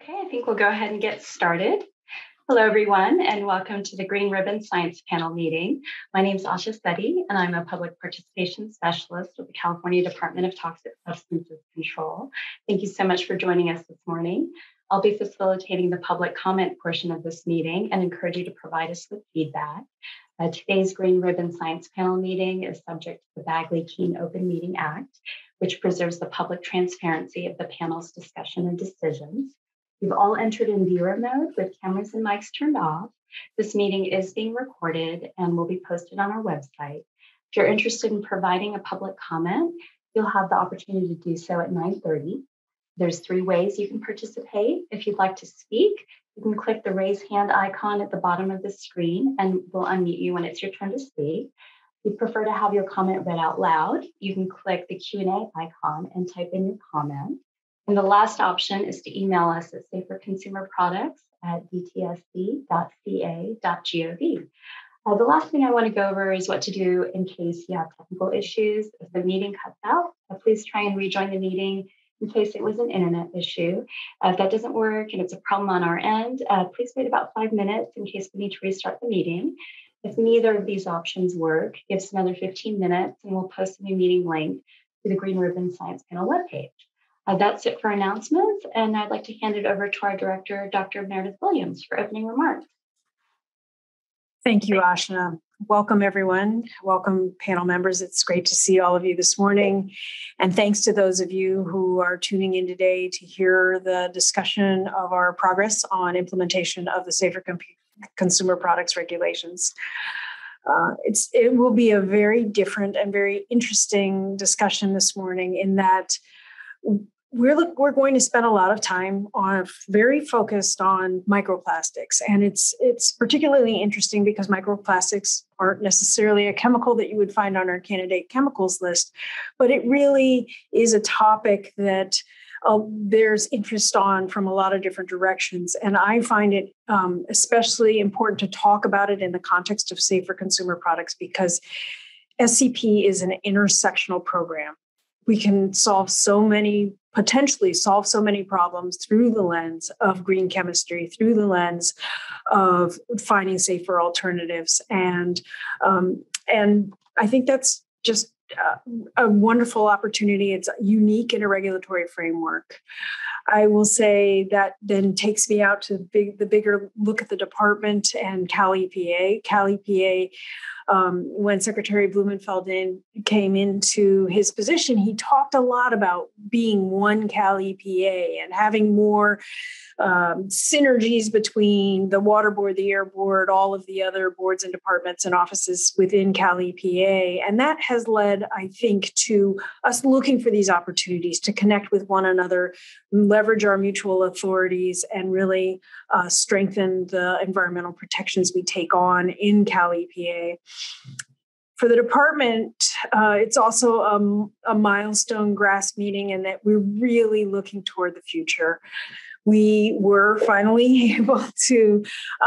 Okay, I think we'll go ahead and get started. Hello, everyone, and welcome to the Green Ribbon Science Panel meeting. My name is Asha Sethi, and I'm a public participation specialist with the California Department of Toxic Substances Control. Thank you so much for joining us this morning. I'll be facilitating the public comment portion of this meeting and encourage you to provide us with feedback. Today's Green Ribbon Science Panel meeting is subject to the Bagley-Keene Open Meeting Act, which preserves the public transparency of the panel's discussion and decisions. You've all entered in viewer mode with cameras and mics turned off. This meeting is being recorded and will be posted on our website. If you're interested in providing a public comment, you'll have the opportunity to do so at 9:30. There's 3 ways you can participate. If you'd like to speak, you can click the raise hand icon at the bottom of the screen and we'll unmute you when it's your turn to speak. If you prefer to have your comment read out loud, you can click the Q&A icon and type in your comment. And the last option is to email us at saferconsumerproducts@dtsc.ca.gov. The last thing I want to go over is what to do in case you have technical issues. If the meeting cuts out, please try and rejoin the meeting in case it was an internet issue. If that doesn't work and it's a problem on our end, please wait about 5 minutes in case we need to restart the meeting. If neither of these options work, give us another 15 minutes and we'll post a new meeting link to the Green Ribbon Science Panel webpage. That's it for announcements, and I'd like to hand it over to our director, Dr. Meredith Williams, for opening remarks. Thank you, Ashna. Welcome, everyone. Welcome, panel members. It's great to see all of you this morning. And thanks to those of you who are tuning in today to hear the discussion of our progress on implementation of the Safer Consumer Products regulations. It will be a very different and very interesting discussion this morning in that we're going to spend a lot of time on very focused on microplastics. And it's particularly interesting because microplastics aren't necessarily a chemical that you would find on our candidate chemicals list, but it really is a topic that there's interest on from a lot of different directions. And I find it especially important to talk about it in the context of safer consumer products because SCP is an intersectional program. We can potentially solve so many problems through the lens of green chemistry, through the lens of finding safer alternatives. And I think that's just a wonderful opportunity. It's unique in a regulatory framework. I will say that then takes me out to the bigger look at the department and Cal EPA. Cal EPA, when Secretary Blumenfeld came into his position, he talked a lot about being one Cal EPA and having more synergies between the Water Board, the Air Board, all of the other boards and departments and offices within Cal EPA. And that has led, I think, to us looking for these opportunities to connect with one another, leverage our mutual authorities, and really strengthen the environmental protections we take on in Cal EPA. For the department, it's also a milestone GRASP meeting in that we're really looking toward the future. We were finally able to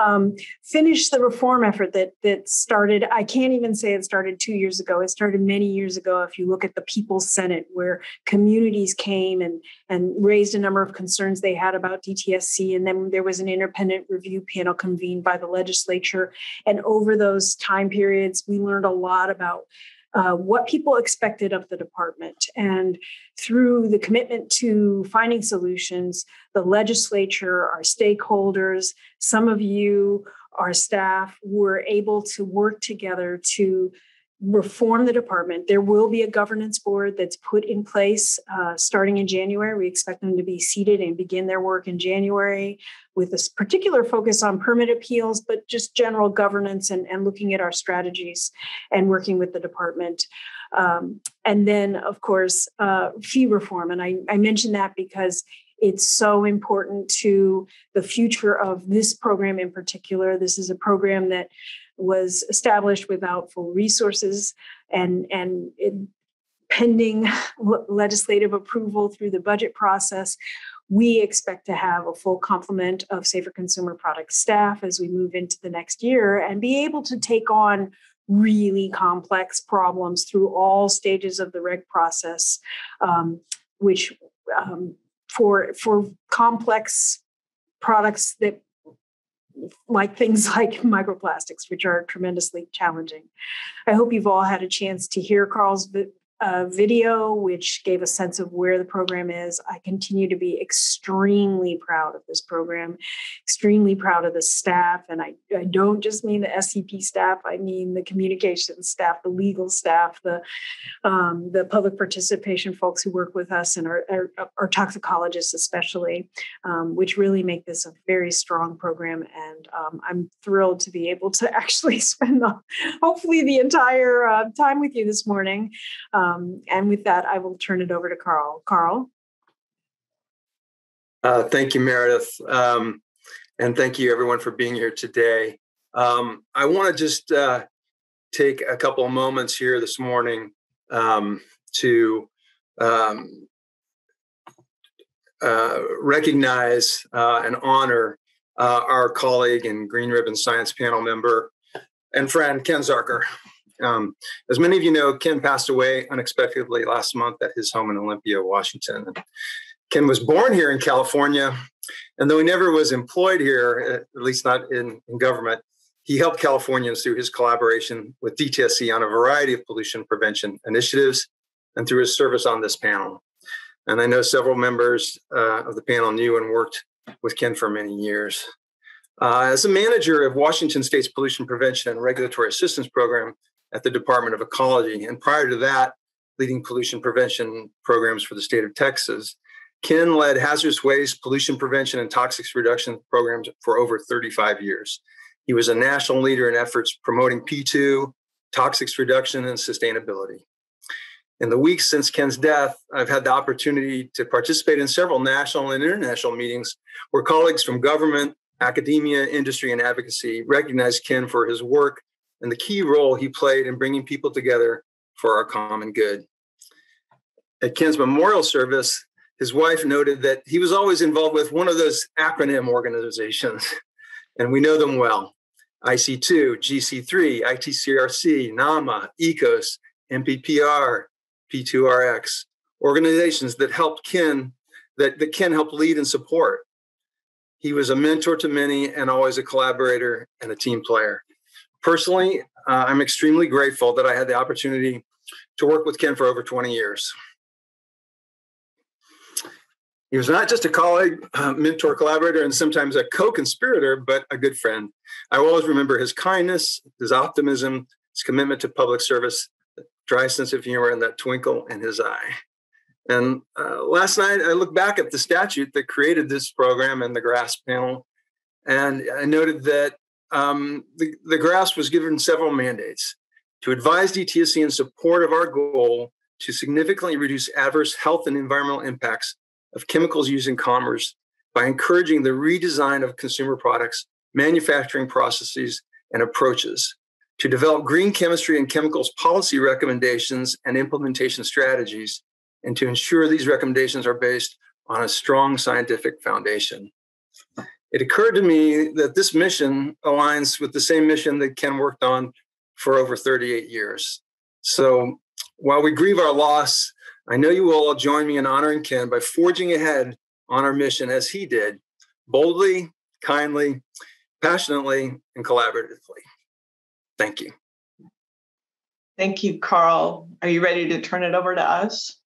finish the reform effort that started. I can't even say it started 2 years ago. It started many years ago. If you look at the People's Senate, where communities came and raised a number of concerns they had about DTSC, and then there was an independent review panel convened by the legislature. And over those time periods, we learned a lot about what people expected of the department. And through the commitment to finding solutions, the legislature, our stakeholders, some of you, our staff, were able to work together to reform the department. There will be a governance board that's put in place starting in January. We expect them to be seated and begin their work in January with this particular focus on permit appeals, but just general governance and looking at our strategies and working with the department. And then, of course, fee reform. And I mention that because it's so important to the future of this program in particular. This is a program that was established without full resources and pending legislative approval through the budget process. We expect to have a full complement of safer consumer product staff as we move into the next year and be able to take on really complex problems through all stages of the reg process, which for complex products that like things like microplastics, which are tremendously challenging. I hope you've all had a chance to hear Karl's video, which gave a sense of where the program is. I continue to be extremely proud of this program, extremely proud of the staff. And I don't just mean the SCP staff, I mean the communications staff, the legal staff, the public participation folks who work with us, and our toxicologists especially, which really make this a very strong program. And I'm thrilled to be able to actually spend hopefully the entire time with you this morning. And with that, I will turn it over to Karl. Karl? Thank you, Meredith. And thank you, everyone, for being here today. I want to just take a couple of moments here this morning to recognize and honor our colleague and Green Ribbon Science Panel member and friend, Ken Zarker. As many of you know, Ken passed away unexpectedly last month at his home in Olympia, Washington. Ken was born here in California, and though he never was employed here, at least not in government, he helped Californians through his collaboration with DTSC on a variety of pollution prevention initiatives and through his service on this panel. And I know several members of the panel knew and worked with Ken for many years. As a manager of Washington State's Pollution Prevention and Regulatory Assistance Program at the Department of Ecology, and prior to that, leading pollution prevention programs for the state of Texas, Ken led hazardous waste, pollution prevention, and toxics reduction programs for over 35 years. He was a national leader in efforts promoting P2, toxics reduction, and sustainability. In the weeks since Ken's death, I've had the opportunity to participate in several national and international meetings where colleagues from government, academia, industry, and advocacy recognize Ken for his work and the key role he played in bringing people together for our common good. At Ken's memorial service, his wife noted that he was always involved with one of those acronym organizations, and we know them well: IC2, GC3, ITCRC, NAMA, ECOS, MPPR, P2RX, organizations that helped Ken, that Ken helped lead and support. He was a mentor to many and always a collaborator and a team player. Personally, I'm extremely grateful that I had the opportunity to work with Ken for over 20 years. He was not just a colleague, mentor, collaborator, and sometimes a co-conspirator, but a good friend. I will always remember his kindness, his optimism, his commitment to public service, the dry sense of humor, and that twinkle in his eye. And last night, I looked back at the statute that created this program and the GRASP panel, and I noted that the GRASP was given several mandates: to advise DTSC in support of our goal to significantly reduce adverse health and environmental impacts of chemicals used in commerce by encouraging the redesign of consumer products, manufacturing processes, and approaches, to develop green chemistry and chemicals policy recommendations and implementation strategies, and to ensure these recommendations are based on a strong scientific foundation. It occurred to me that this mission aligns with the same mission that Ken worked on for over 38 years. So while we grieve our loss, I know you will all join me in honoring Ken by forging ahead on our mission as he did, boldly, kindly, passionately, and collaboratively. Thank you. Thank you, Karl. Are you ready to turn it over to us?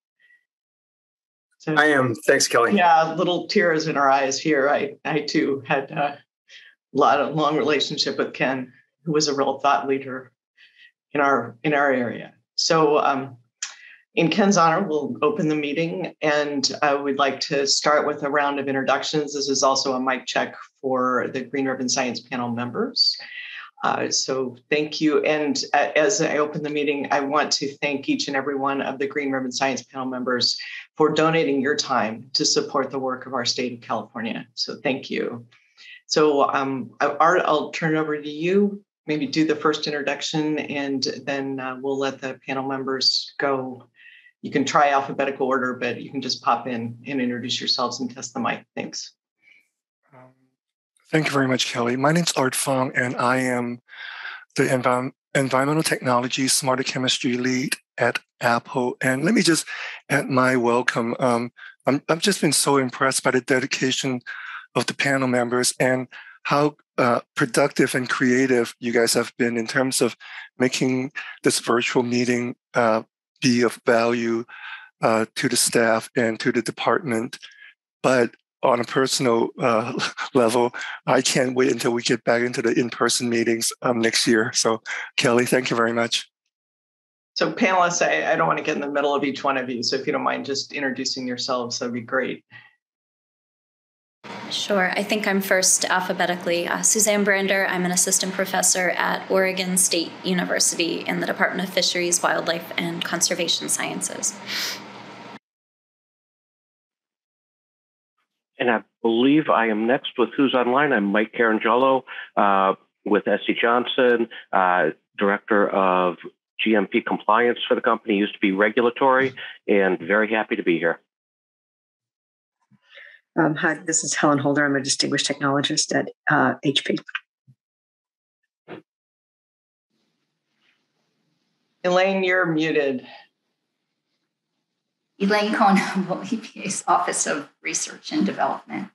So, I am. Thanks, Kelly. Yeah, little tears in our eyes here. I too had a long relationship with Ken, who was a real thought leader in our area. So in Ken's honor, we'll open the meeting, and we'd like to start with a round of introductions. This is also a mic check for the Green Ribbon Science Panel members. So thank you. And as I open the meeting, I want to thank each and every one of the Green Ribbon Science Panel members for donating your time to support the work of our state of California. So thank you. So Art, I'll turn it over to you. Maybe do the first introduction, and then we'll let the panel members go. You can try alphabetical order, but you can just pop in and introduce yourselves and test the mic. Thanks. Thank you very much, Kelly. My name's Art Fong, and I am the Environmental Technology Smarter Chemistry Lead at Apple. And let me just add my welcome. I've just been so impressed by the dedication of the panel members and how productive and creative you guys have been in terms of making this virtual meeting be of value to the staff and to the department. But on a personal level, I can't wait until we get back into the in-person meetings next year. So Kelly, thank you very much. So panelists, I don't want to get in the middle of each one of you. So if you don't mind just introducing yourselves, that'd be great. Sure. I think I'm first alphabetically. Susanne Brander. I'm an assistant professor at Oregon State University in the Department of Fisheries, Wildlife, and Conservation Sciences. And I believe I am next with who's online. I'm Mike Carangello with SC Johnson, Director of GMP Compliance for the company, used to be regulatory, and very happy to be here. Hi, this is Helen Holder. I'm a distinguished technologist at HP. Elaine, you're muted. Elaine Conoble, EPA's Office of Research and Development.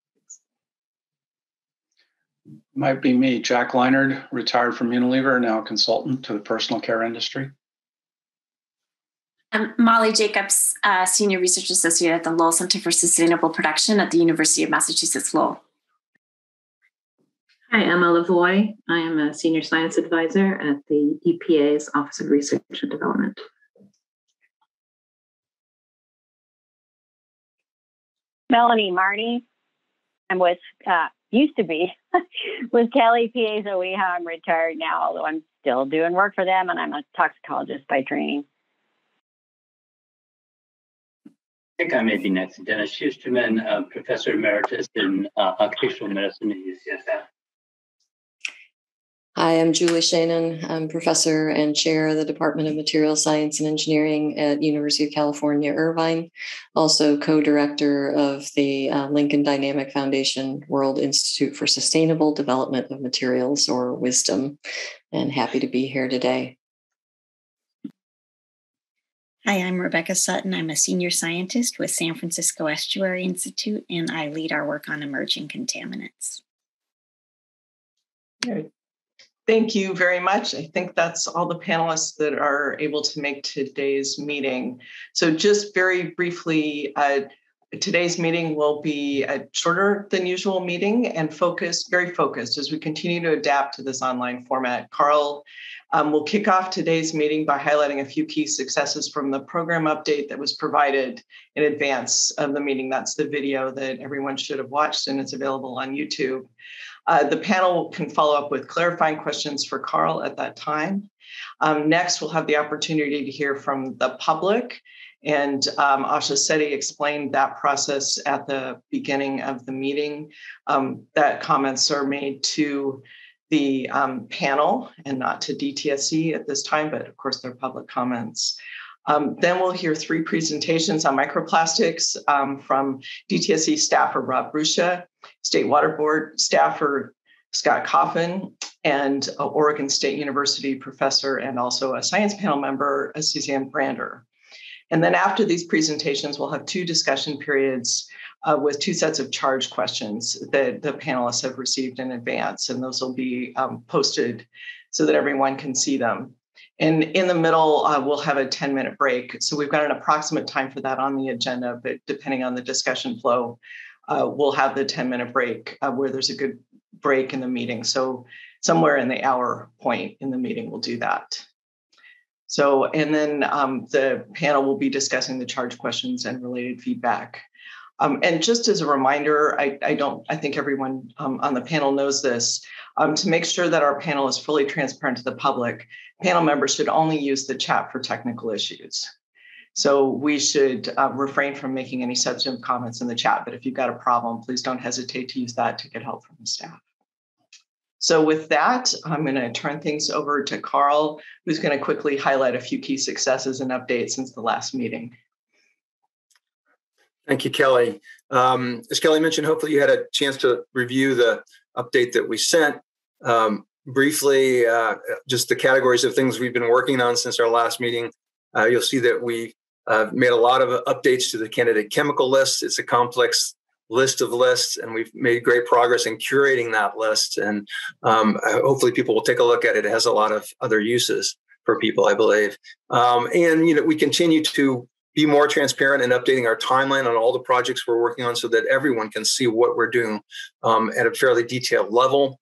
Might be me, Jack Leinard, retired from Unilever, now a consultant to the personal care industry. I'm Molly Jacobs, Senior Research Associate at the Lowell Center for Sustainable Production at the University of Massachusetts Lowell. Hi, Emma Lavoie. I am a Senior Science Advisor at the EPA's Office of Research and Development. Melanie Marty. I'm with, used to be with Kelly PA's OEHA. I'm retired now, although I'm still doing work for them, and I'm a toxicologist by training. I think I may be next. Dennis Schusterman, Professor Emeritus in Occupational Medicine at UCSF. Hi, I'm Julie Shanan. I'm Professor and Chair of the Department of Materials Science and Engineering at University of California, Irvine. Also co-director of the Lincoln Dynamic Foundation World Institute for Sustainable Development of Materials, or WISDOM, and happy to be here today. Hi, I'm Rebecca Sutton. I'm a senior scientist with San Francisco Estuary Institute, and I lead our work on emerging contaminants. Good. Thank you very much. I think that's all the panelists that are able to make today's meeting. So just very briefly, today's meeting will be a shorter than usual meeting and very focused as we continue to adapt to this online format. Karl will kick off today's meeting by highlighting a few key successes from the program update that was provided in advance of the meeting. That's the video that everyone should have watched, and it's available on YouTube. The panel can follow up with clarifying questions for Karl at that time. Next, we'll have the opportunity to hear from the public. And Asha Sethi explained that process at the beginning of the meeting, that comments are made to the panel and not to DTSC at this time, but of course they're public comments. Then we'll hear 3 presentations on microplastics from DTSC staffer Rob Brushia, State Water Board staffer Scott Coffin, and Oregon State University professor and also a science panel member, Susanne Brander. And then after these presentations, we'll have 2 discussion periods with 2 sets of charge questions that the panelists have received in advance, and those will be posted so that everyone can see them. And in the middle, we'll have a 10-minute break. So we've got an approximate time for that on the agenda, but depending on the discussion flow, we'll have the 10-minute break where there's a good break in the meeting. So somewhere in the hour point in the meeting, we'll do that. So, and then the panel will be discussing the charge questions and related feedback. And just as a reminder, I think everyone on the panel knows this, to make sure that our panel is fully transparent to the public, panel members should only use the chat for technical issues. So we should refrain from making any substantive comments in the chat, but if you've got a problem, please don't hesitate to use that to get help from the staff. So with that, I'm going to turn things over to Karl, who's going to quickly highlight a few key successes and updates since the last meeting. Thank you, Kelly. As Kelly mentioned, hopefully you had a chance to review the update that we sent. Briefly, just the categories of things we've been working on since our last meeting. You'll see that we made a lot of updates to the candidate chemical list. It's a complex list of lists, and we've made great progress in curating that list. And hopefully people will take a look at it. It has a lot of other uses for people, I believe. And we continue to be more transparent in updating our timeline on all the projects we're working on so that everyone can see what we're doing at a fairly detailed level.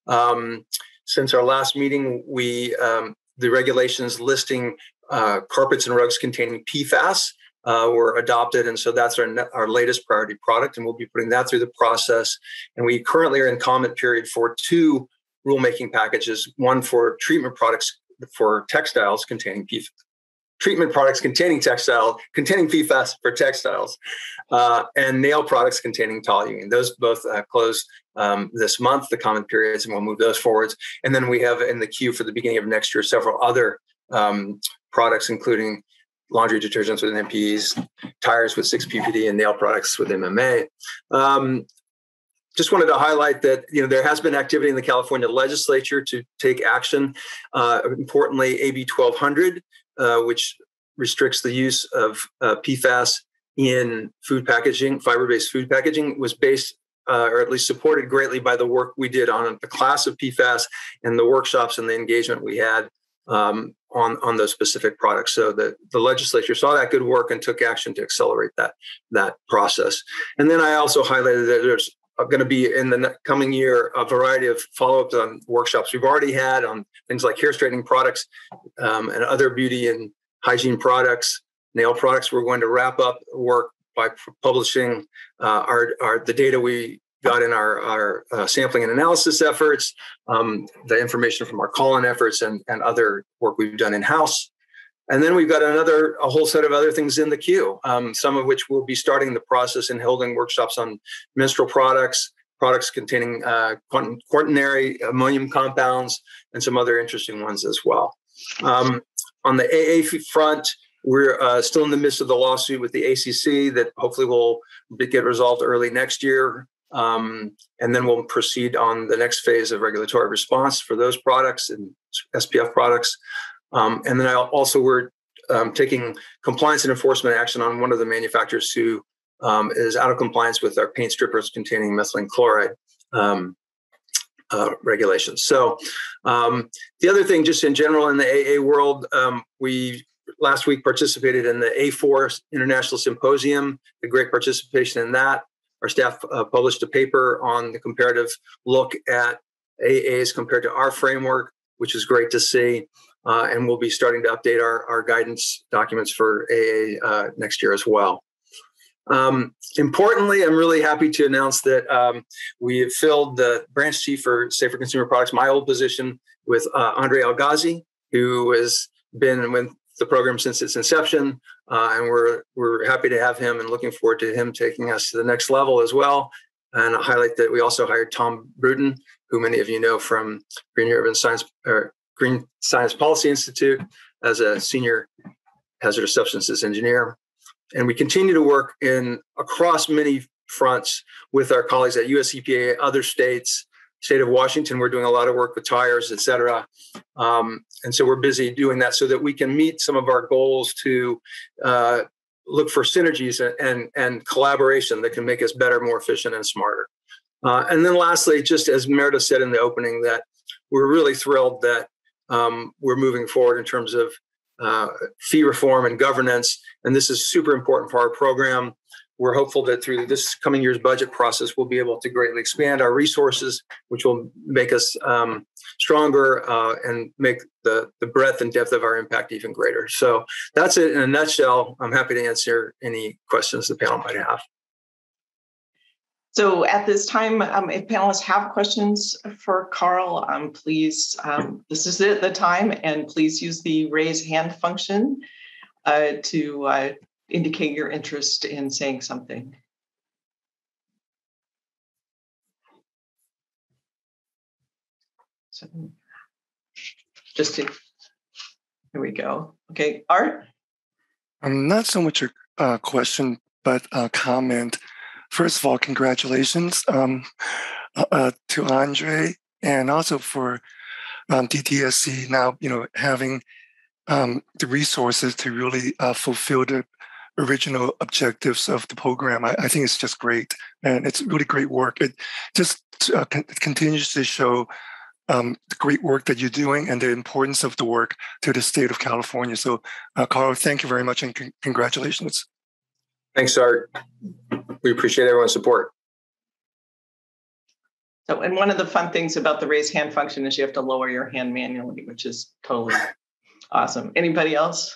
Since our last meeting, the regulations listing carpets and rugs containing PFAS were adopted. And so that's our latest priority product, and we'll be putting that through the process. And we currently are in comment period for 2 rulemaking packages, one for treatment products for textiles containing PFAS. Treatment products containing PFAS for textiles, and nail products containing toluene. Those both close this month, the comment periods, and we'll move those forwards. And then we have in the queue for the beginning of next year several other products, including laundry detergents with MPs, tires with 6-PPD, and nail products with MMA. Just wanted to highlight that there has been activity in the California legislature to take action. Importantly, AB 1200. Which restricts the use of PFAS in food packaging, fiber-based food packaging, was based or at least supported greatly by the work we did on the class of PFAS and the workshops and the engagement we had on those specific products. So the legislature saw that good work and took action to accelerate that process. And then I also highlighted that there's going to be in the coming year a variety of follow-ups on workshops we've already had on things like hair straightening products and other beauty and hygiene products, nail products. We're going to wrap up work by publishing the data we got in our sampling and analysis efforts, the information from our call-in efforts, and other work we've done in-house. And then we've got a whole set of other things in the queue, some of which we'll be starting the process and holding workshops on menstrual products containing quaternary ammonium compounds, and some other interesting ones as well. On the AA front, we're still in the midst of the lawsuit with the ACC that hopefully will get resolved early next year. And then we'll proceed on the next phase of regulatory response for those products and SPF products. And then we're taking compliance and enforcement action on one of the manufacturers who is out of compliance with our paint strippers containing methylene chloride regulations. So the other thing, just in general in the AA world, we last week participated in the A4 International Symposium, a great participation in that. Our staff published a paper on the comparative look at AAs compared to our framework, which is great to see. And we'll be starting to update our guidance documents for AA next year as well. Importantly, I'm really happy to announce that we have filled the branch chief for Safer Consumer Products, my old position, with Andre Algazi, who has been with the program since its inception. And we're happy to have him and looking forward to him taking us to the next level as well. And I'll highlight that we also hired Tom Bruton, who many of you know from Green Science Policy Institute, as a senior hazardous substances engineer. And we continue to work across many fronts with our colleagues at US EPA, other states, state of Washington. We're doing a lot of work with tires, et cetera. And so we're busy doing that so that we can meet some of our goals to look for synergies and collaboration that can make us better, more efficient, and smarter. And then lastly, just as Meredith said in the opening, that we're really thrilled that we're moving forward in terms of fee reform and governance. And this is super important for our program. We're hopeful that through this coming year's budget process, we'll be able to greatly expand our resources, which will make us stronger and make the breadth and depth of our impact even greater. So that's it in a nutshell. I'm happy to answer any questions the panel might have. So at this time, if panelists have questions for Karl, please, this is the time, and please use the raise hand function to indicate your interest in saying something. So here we go. Okay, Art? Not so much a question, but a comment. First of all, congratulations to Andre, and also for DTSC now, having the resources to really fulfill the original objectives of the program. I think it's just great, and it's really great work. It just continues to show the great work that you're doing and the importance of the work to the state of California. So, Karl, thank you very much, and congratulations. Thanks, Art. We appreciate everyone's support. So, and one of the fun things about the raise hand function is you have to lower your hand manually, which is totally awesome. Anybody else?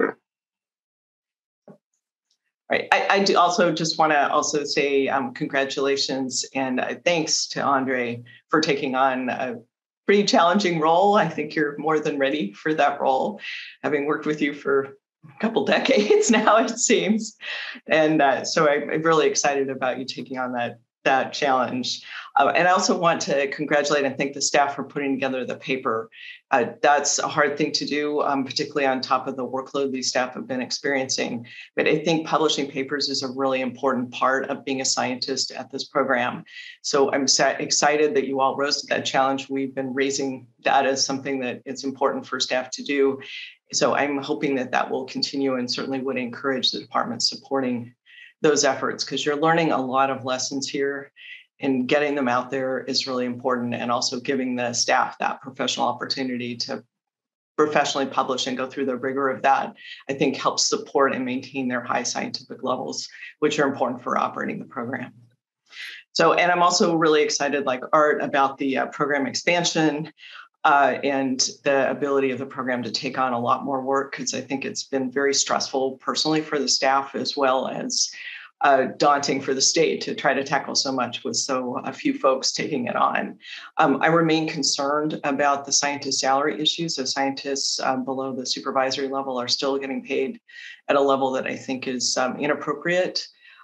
Right. I do also just want to say congratulations and thanks to Andre for taking on a pretty challenging role. I think you're more than ready for that role, having worked with you for a couple decades now, it seems. And so I'm really excited about you taking on that challenge. And I also want to congratulate and thank the staff for putting together the paper. That's a hard thing to do, particularly on top of the workload these staff have been experiencing. But I think publishing papers is a really important part of being a scientist at this program. So I'm excited that you all rose to that challenge. We've been raising that as something that it's important for staff to do. So I'm hoping that will continue, and certainly would encourage the department supporting those efforts, because you're learning a lot of lessons here, and getting them out there is really important, and also giving the staff that professional opportunity to professionally publish and go through the rigor of that, I think helps support and maintain their high scientific levels, which are important for operating the program. So, and I'm also really excited, like Art, about the program expansion and the ability of the program to take on a lot more work, because I think it's been very stressful personally for the staff, as well as daunting for the state to try to tackle so much with so a few folks taking it on. I remain concerned about the scientist salary issues. The scientists below the supervisory level are still getting paid at a level that I think is inappropriate.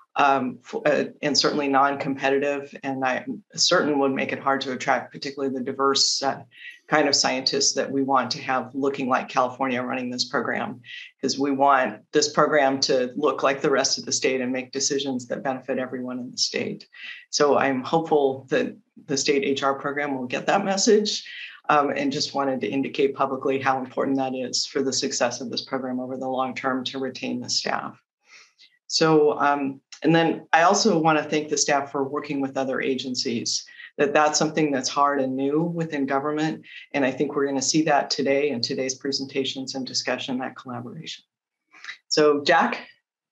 And certainly non-competitive, and I'm certain would make it hard to attract particularly the diverse kind of scientists that we want to have looking like California running this program, because we want this program to look like the rest of the state and make decisions that benefit everyone in the state. So I'm hopeful that the state HR program will get that message, and just wanted to indicate publicly how important that is for the success of this program over the long term to retain the staff. So, and then I also want to thank the staff for working with other agencies. That's something that's hard and new within government. And I think we're going to see that today in today's presentations and discussion, that collaboration. So, Jack?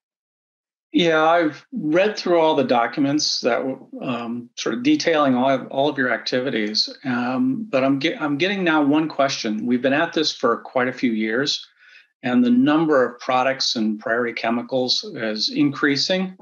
Yeah, I've read through all the documents that sort of detailing all of your activities. But I'm getting now one question. We've been at this for quite a few years, and the number of products and priority chemicals is increasing.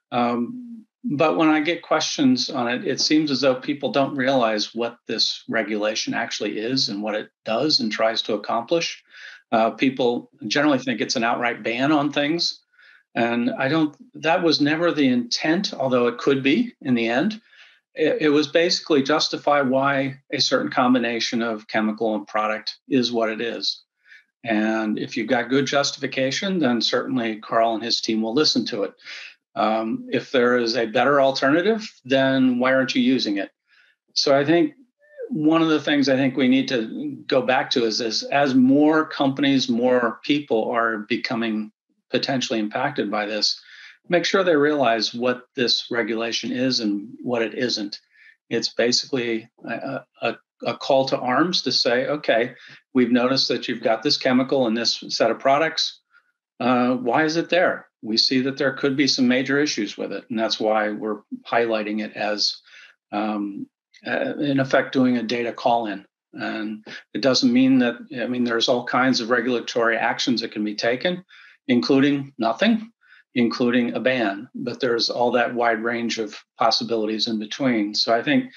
But when I get questions on it, it seems as though people don't realize what this regulation actually is and what it does and tries to accomplish. People generally think it's an outright ban on things. And that was never the intent, although it could be in the end. It was basically justify why a certain combination of chemical and product is what it is. And if you've got good justification, then certainly Karl and his team will listen to it. If there is a better alternative, then why aren't you using it? So I think one of the things I think we need to go back to is this: as more companies, more people are becoming potentially impacted by this, make sure they realize what this regulation is and what it isn't. It's basically a call to arms to say, okay, we've noticed that you've got this chemical in this set of products. Why is it there? We see that there could be some major issues with it. And that's why we're highlighting it as, in effect, doing a data call-in. And it doesn't mean that, there's all kinds of regulatory actions that can be taken, including nothing, including a ban. But there's all that wide range of possibilities in between. So I think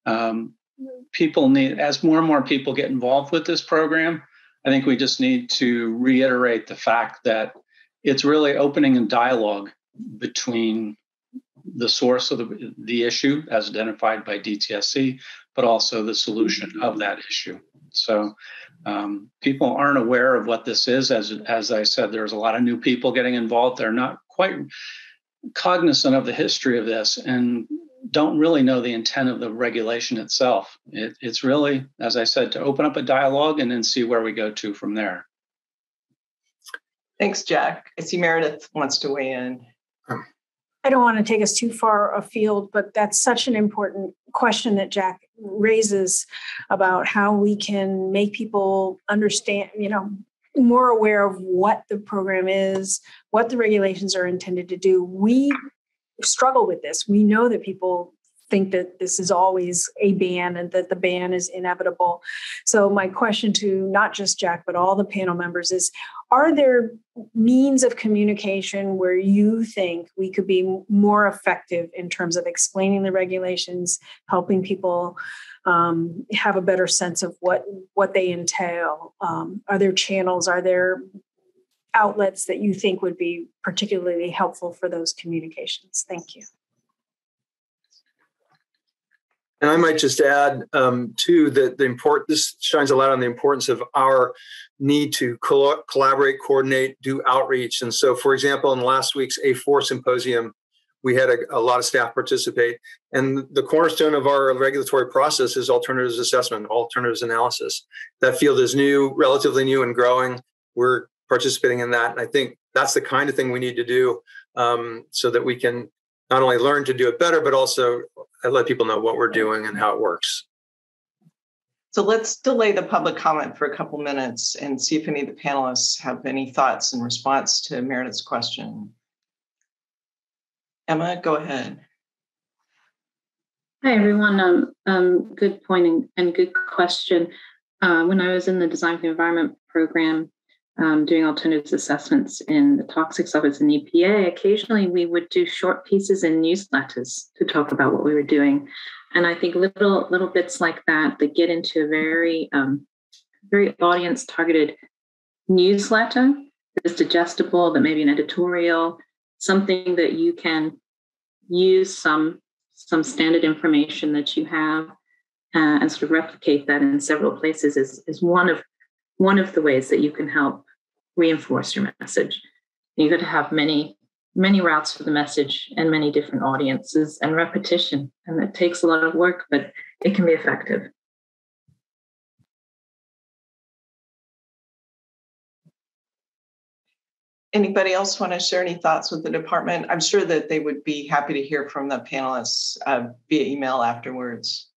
people need, as more and more people get involved with this program, I think we just need to reiterate the fact that it's really opening a dialogue between the source of the issue as identified by DTSC, but also the solution of that issue. So people aren't aware of what this is. As I said, there's a lot of new people getting involved. They're not quite cognizant of the history of this and don't really know the intent of the regulation itself. It's really, as I said, to open up a dialogue and then see where we go to from there. Thanks, Jack. I see Meredith wants to weigh in. I don't want to take us too far afield, but that's such an important question that Jack raises about how we can make people understand, more aware of what the program is, what the regulations are intended to do. We struggle with this. We know that people think that this is always a ban and that the ban is inevitable. So my question to not just Jack, but all the panel members is, are there means of communication where you think we could be more effective in terms of explaining the regulations, helping people have a better sense of what they entail? Are there channels? Are there outlets that you think would be particularly helpful for those communications? Thank you. And I might just add, too, that this shines a light on the importance of our need to collaborate, coordinate, do outreach. And so, for example, in last week's A4 symposium, we had a lot of staff participate. And the cornerstone of our regulatory process is alternatives assessment, alternatives analysis. That field is new, relatively new and growing. We're participating in that. And I think that's the kind of thing we need to do so that we can not only learn to do it better, but also let people know what we're doing and how it works. So let's delay the public comment for a couple minutes and see if any of the panelists have any thoughts in response to Meredith's question. Emma, go ahead. Hi, everyone. Good point and good question. When I was in the Design for the Environment program, doing alternatives assessments in the Toxics Office in EPA, occasionally we would do short pieces in newsletters to talk about what we were doing. And I think little bits like that get into a very audience-targeted newsletter that's digestible, that maybe an editorial, something that you can use some standard information that you have and sort of replicate that in several places is one of the ways that you can help reinforce your message. You've got to have many routes for the message and many different audiences and repetition. And it takes a lot of work, but it can be effective. Anybody else want to share any thoughts with the department? I'm sure that they would be happy to hear from the panelists via email afterwards.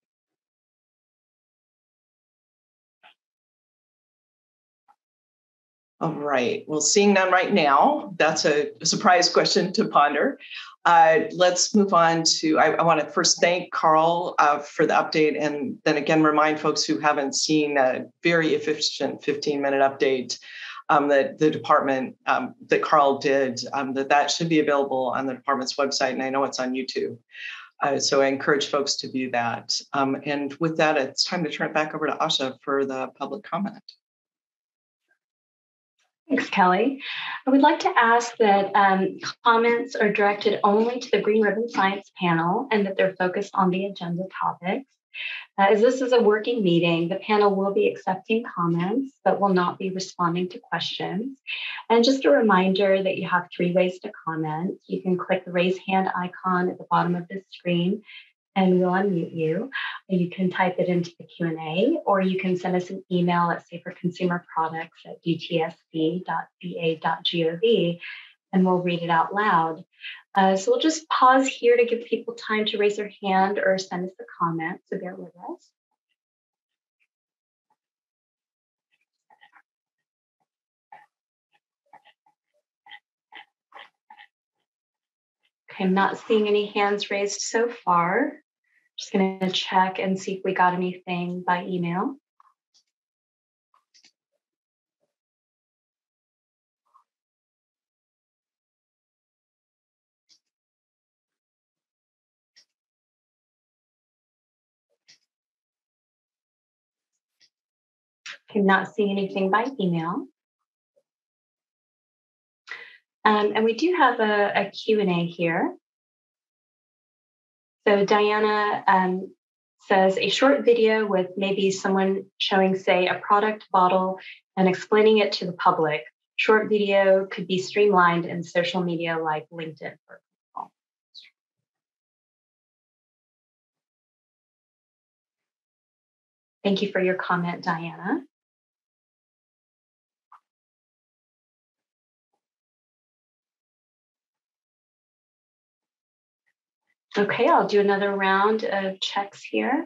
All right. Well, seeing none right now, that's a surprise question to ponder. Let's move on to, I want to first thank Karl for the update, and then again remind folks who haven't seen a very efficient 15-minute update that the department, that Karl did, that should be available on the department's website, and I know it's on YouTube. So I encourage folks to view that. And with that, it's time to turn it back over to Asha for the public comment. Thanks, Kelly. I would like to ask that comments are directed only to the Green Ribbon Science panel and that they're focused on the agenda topics. As this is a working meeting, the panel will be accepting comments, but will not be responding to questions. And just a reminder that you have 3 ways to comment. You can click the raise hand icon at the bottom of the screen and we'll unmute you. You can type it into the Q&A, or you can send us an email at saferconsumerproducts@dtsc.ca.gov, and we'll read it out loud. So we'll just pause here to give people time to raise their hand or send us a comment, so bear with us. Okay, I'm not seeing any hands raised so far. Just going to check and see if we got anything by email. I'm not seeing anything by email. And we do have a Q&A here. So Diana says a short video with maybe someone showing, say, a product bottle and explaining it to the public. Short video could be streamlined in social media like LinkedIn, for example. Thank you for your comment, Diana. Okay, I'll do another round of checks here.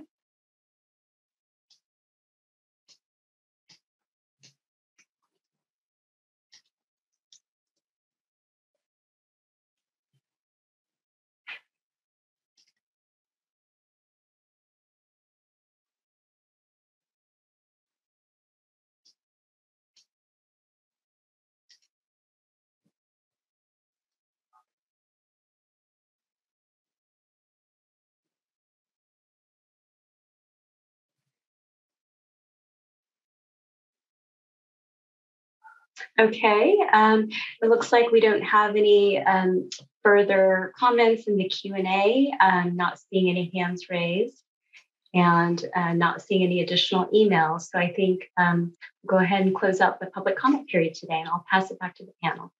Okay, it looks like we don't have any further comments in the Q&A. Not seeing any hands raised and not seeing any additional emails. So I think we'll go ahead and close out the public comment period today, and I'll pass it back to the panel.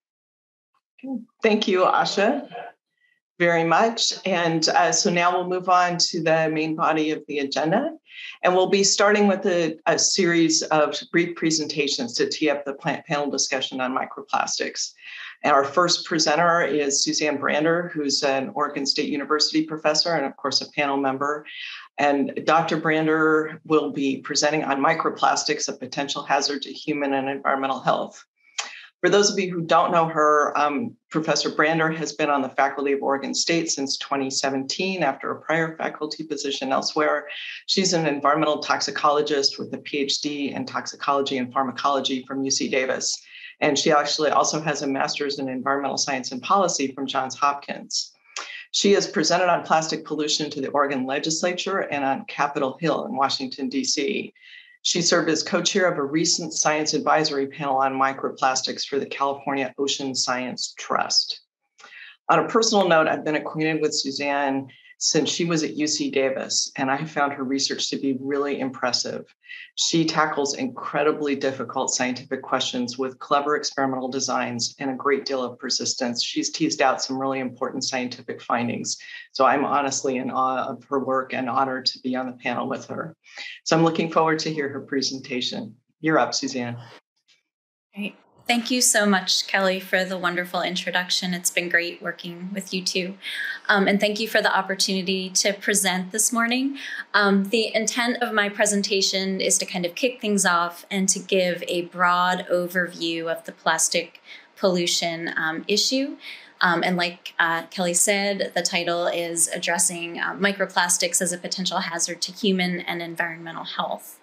Thank you, Asha, very much. And so now we'll move on to the main body of the agenda. And we'll be starting with a series of brief presentations to tee up the panel discussion on microplastics. And our first presenter is Susanne Brander, who's an Oregon State University professor and, of course, a panel member. And Dr. Brander will be presenting on microplastics, a potential hazard to human and environmental health. For those of you who don't know her, Professor Brander has been on the faculty of Oregon State since 2017 after a prior faculty position elsewhere. She's an environmental toxicologist with a PhD in toxicology and pharmacology from UC Davis. And she actually also has a master's in environmental science and policy from Johns Hopkins. She has presented on plastic pollution to the Oregon legislature and on Capitol Hill in Washington, D.C. She served as co-chair of a recent science advisory panel on microplastics for the California Ocean Science Trust. On a personal note, I've been acquainted with Susanne since she was at UC Davis, and I have found her research to be really impressive. She tackles incredibly difficult scientific questions with clever experimental designs and a great deal of persistence. She's teased out some really important scientific findings. So I'm honestly in awe of her work and honored to be on the panel with her. So I'm looking forward to hear her presentation. You're up, Susanne. Great. Thank you so much, Kelly, for the wonderful introduction. It's been great working with you too. And thank you for the opportunity to present this morning. The intent of my presentation is to kind of kick things off and to give a broad overview of the plastic pollution issue. And like Kelly said, the title is addressing microplastics as a potential hazard to human and environmental health.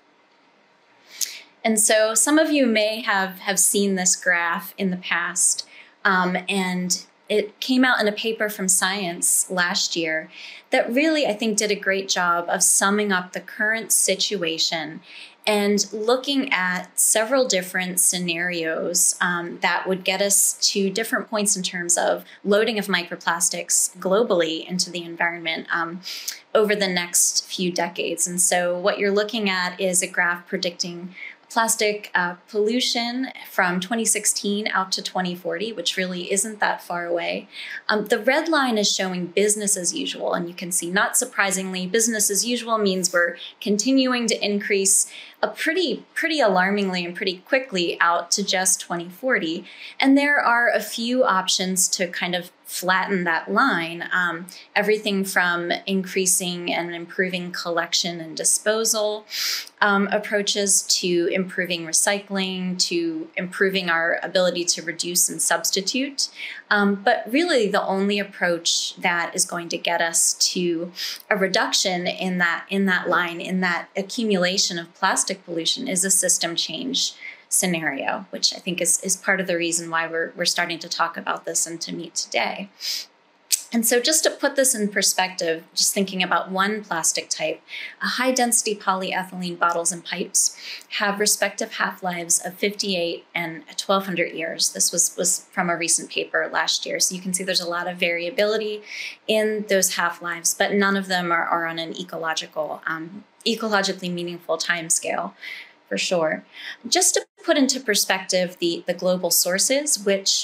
And so some of you may have seen this graph in the past, and it came out in a paper from Science last year that really, I think, did a great job of summing up the current situation and looking at several different scenarios that would get us to different points in terms of loading of microplastics globally into the environment over the next few decades. And so what you're looking at is a graph predicting plastic pollution from 2016 out to 2040, which really isn't that far away. The red line is showing business as usual, and you can see, not surprisingly, business as usual means we're continuing to increase pretty alarmingly and pretty quickly out to just 2040. And there are a few options to kind of flatten that line. Everything from increasing and improving collection and disposal approaches to improving recycling, to improving our ability to reduce and substitute. But really the only approach that is going to get us to a reduction in that line, in that accumulation of plastic pollution, is a system change scenario, which I think is part of the reason why we're starting to talk about this and to meet today. And so just to put this in perspective, just thinking about one plastic type, high-density polyethylene bottles and pipes have respective half-lives of 58 and 1,200 years. This was from a recent paper last year. So you can see there's a lot of variability in those half-lives, but none of them are on an ecologically meaningful timescale, for sure. Just to put into perspective the global sources, which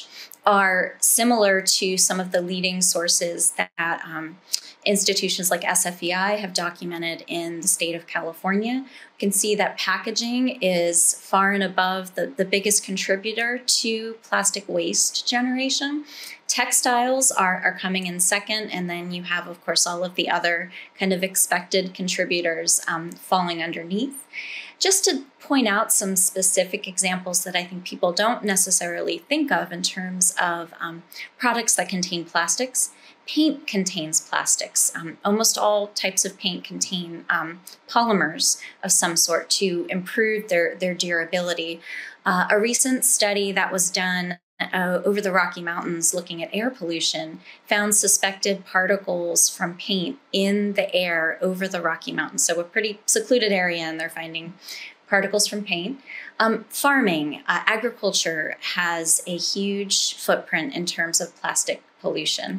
are similar to some of the leading sources that institutions like SFEI have documented in the state of California. You can see that packaging is far and above the biggest contributor to plastic waste generation. Textiles are coming in second, and then you have, of course, all of the other kind of expected contributors falling underneath. Just to point out some specific examples that I think people don't necessarily think of in terms of products that contain plastics. Paint contains plastics. Almost all types of paint contain polymers of some sort to improve their durability. A recent study that was done over the Rocky Mountains looking at air pollution found suspected particles from paint in the air over the Rocky Mountains. So a pretty secluded area, and they're finding particles from paint. Farming, agriculture has a huge footprint in terms of plastic pollution.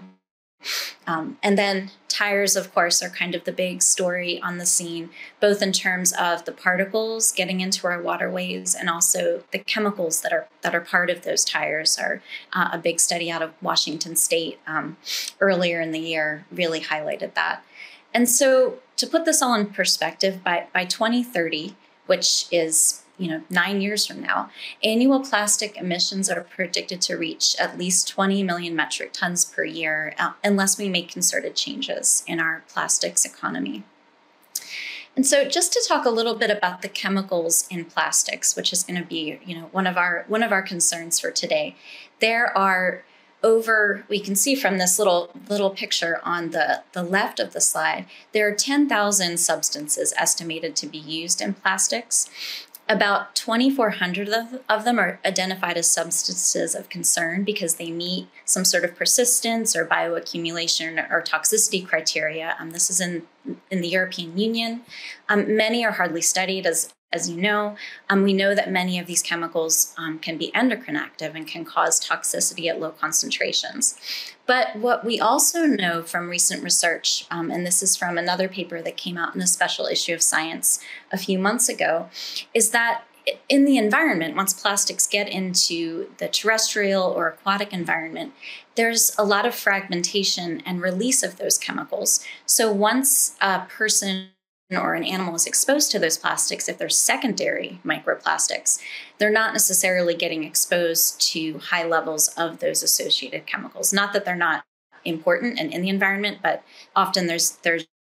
And then tires, of course, are kind of the big story on the scene, both in terms of the particles getting into our waterways and also the chemicals that are part of those tires. Are a big study out of Washington State earlier in the year really highlighted that. And so to put this all in perspective, by 2030, which is 9 years from now, annual plastic emissions are predicted to reach at least 20 million metric tons per year, unless we make concerted changes in our plastics economy. And so just to talk a little bit about the chemicals in plastics, which is going to be, one of our concerns for today. There are we can see from this little picture on the left of the slide, there are 10,000 substances estimated to be used in plastics. About 2,400 of them are identified as substances of concern because they meet some sort of persistence or bioaccumulation or toxicity criteria. This is in the European Union. Many are hardly studied, as you know. We know that many of these chemicals can be endocrine active and can cause toxicity at low concentrations. But what we also know from recent research, and this is from another paper that came out in a special issue of Science a few months ago, is that in the environment, once plastics get into the terrestrial or aquatic environment, there's a lot of fragmentation and release of those chemicals. So once a person or an animal is exposed to those plastics, if they're secondary microplastics, they're not necessarily getting exposed to high levels of those associated chemicals. Not that they're not important and in the environment, but often there's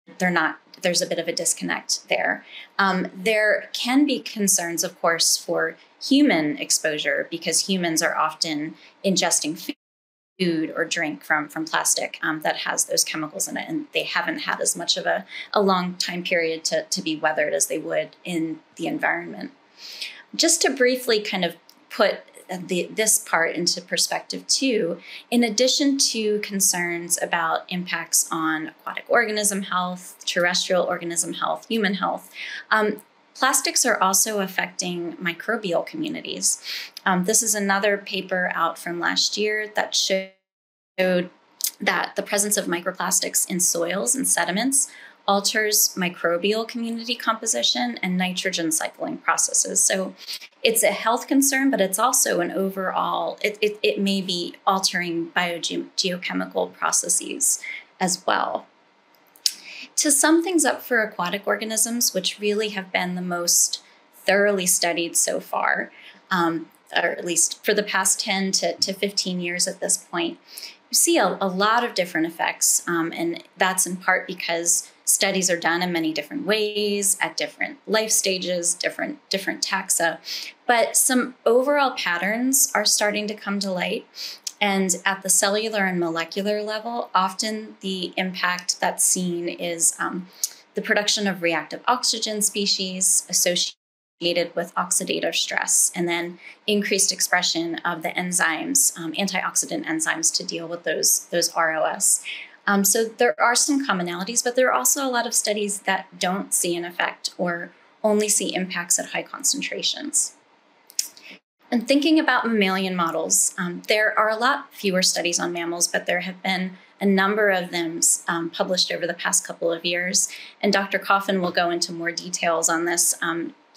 a bit of a disconnect there. There can be concerns, of course, for human exposure because humans are often ingesting food or drink from plastic that has those chemicals in it, and they haven't had as much of a long time period to be weathered as they would in the environment. Just to briefly kind of put this part into perspective too, in addition to concerns about impacts on aquatic organism health, terrestrial organism health, human health, plastics are also affecting microbial communities. This is another paper out from last year that showed that the presence of microplastics in soils and sediments alters microbial community composition and nitrogen cycling processes. So it's a health concern, but it's also an overall, it may be altering biogeochemical processes as well. To sum things up for aquatic organisms, which really have been the most thoroughly studied so far, or at least for the past 10 to 15 years at this point, you see a lot of different effects, and that's in part because studies are done in many different ways, at different life stages, different taxa, but some overall patterns are starting to come to light. And at the cellular and molecular level, often the impact that's seen is the production of reactive oxygen species associated with oxidative stress, and then increased expression of the enzymes, antioxidant enzymes to deal with those ROS. So there are some commonalities, but there are also a lot of studies that don't see an effect or only see impacts at high concentrations. And thinking about mammalian models, there are a lot fewer studies on mammals, but there have been a number of them published over the past couple of years. And Dr. Coffin will go into more details on this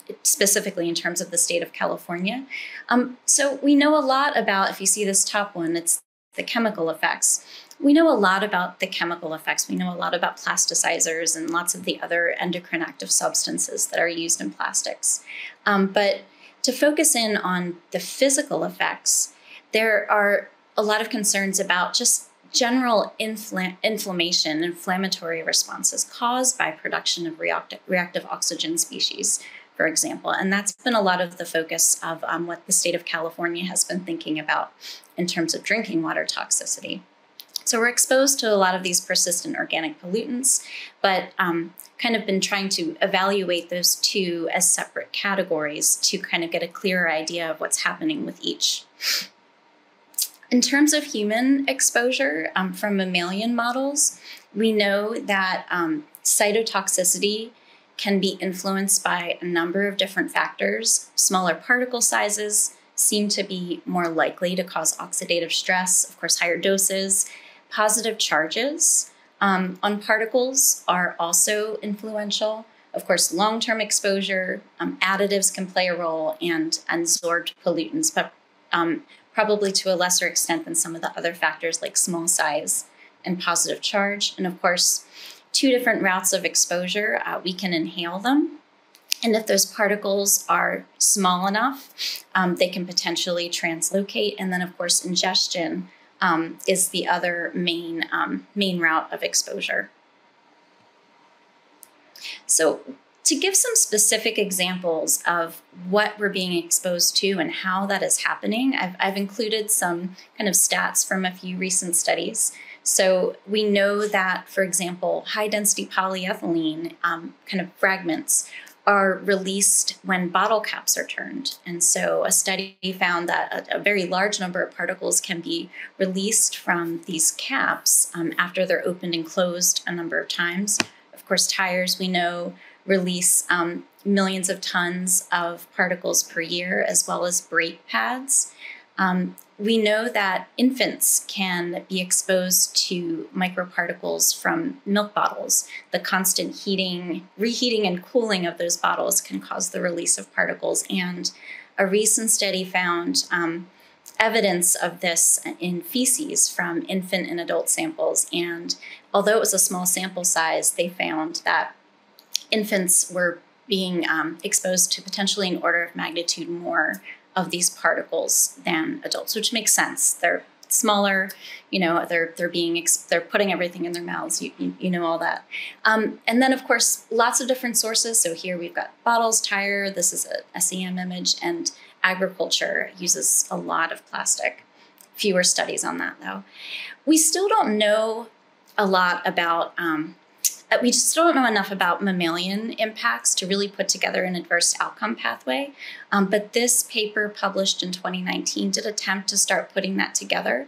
specifically in terms of the state of California. So we know a lot about, if you see this top one, it's the chemical effects. We know a lot about the chemical effects. We know a lot about plasticizers and lots of the other endocrine active substances that are used in plastics. But to focus in on the physical effects, there are a lot of concerns about just general inflammation, inflammatory responses caused by production of reactive oxygen species, for example. And that's been a lot of the focus of what the state of California has been thinking about in terms of drinking water toxicity. So we're exposed to a lot of these persistent organic pollutants, but kind of been trying to evaluate those two as separate categories to kind of get a clearer idea of what's happening with each. In terms of human exposure from mammalian models, we know that cytotoxicity can be influenced by a number of different factors. Smaller particle sizes seem to be more likely to cause oxidative stress. Of course, higher doses. Positive charges on particles are also influential. Of course, long-term exposure, additives can play a role, and adsorbed pollutants, but probably to a lesser extent than some of the other factors like small size and positive charge. And of course, two different routes of exposure, we can inhale them. And if those particles are small enough, they can potentially translocate. And then of course, ingestion is the other main route of exposure. So to give some specific examples of what we're being exposed to and how that is happening, I've included some kind of stats from a few recent studies. So we know that, for example, high-density polyethylene kind of fragments are released when bottle caps are turned. And so a study found that a very large number of particles can be released from these caps after they're opened and closed a number of times. Of course, tires, we know, release millions of tons of particles per year, as well as brake pads. We know that infants can be exposed to microparticles from milk bottles. The constant reheating and cooling of those bottles can cause the release of particles. And a recent study found evidence of this in feces from infant and adult samples. And although it was a small sample size, they found that infants were being exposed to potentially an order of magnitude more of these particles than adults, which makes sense. They're smaller, they're putting everything in their mouths, you know all that. And then of course, lots of different sources. So here we've got bottles, tire, this is a SEM image, and agriculture uses a lot of plastic. Fewer studies on that though. We still don't know a lot about we still don't know enough about mammalian impacts to really put together an adverse outcome pathway. But this paper published in 2019 did attempt to start putting that together.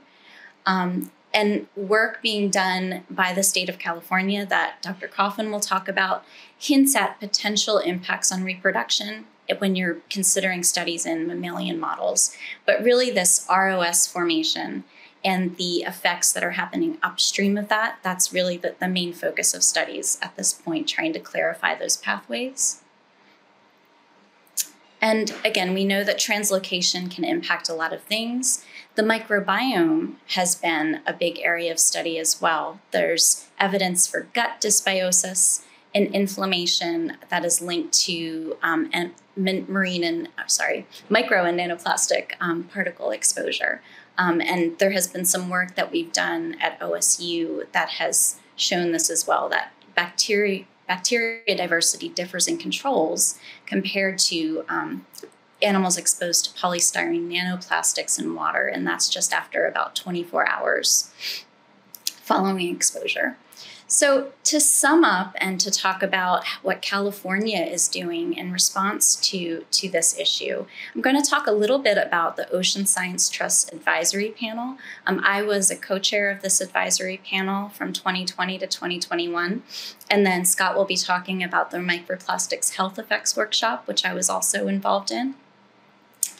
And work being done by the state of California that Dr. Coffin will talk about hints at potential impacts on reproduction when you're considering studies in mammalian models. But really this ROS formation and the effects that are happening upstream of that, that's really the main focus of studies at this point, trying to clarify those pathways. And again, we know that translocation can impact a lot of things. The microbiome has been a big area of study as well. There's evidence for gut dysbiosis and inflammation that is linked to micro and nanoplastic particle exposure. And there has been some work that we've done at OSU that has shown this as well, that bacteria diversity differs in controls compared to animals exposed to polystyrene nanoplastics in water, and that's just after about 24 hours following exposure. So to sum up and to talk about what California is doing in response to this issue, I'm going to talk a little bit about the Ocean Science Trust Advisory Panel. I was a co-chair of this advisory panel from 2020 to 2021. And then Scott will be talking about the Microplastics Health Effects Workshop, which I was also involved in.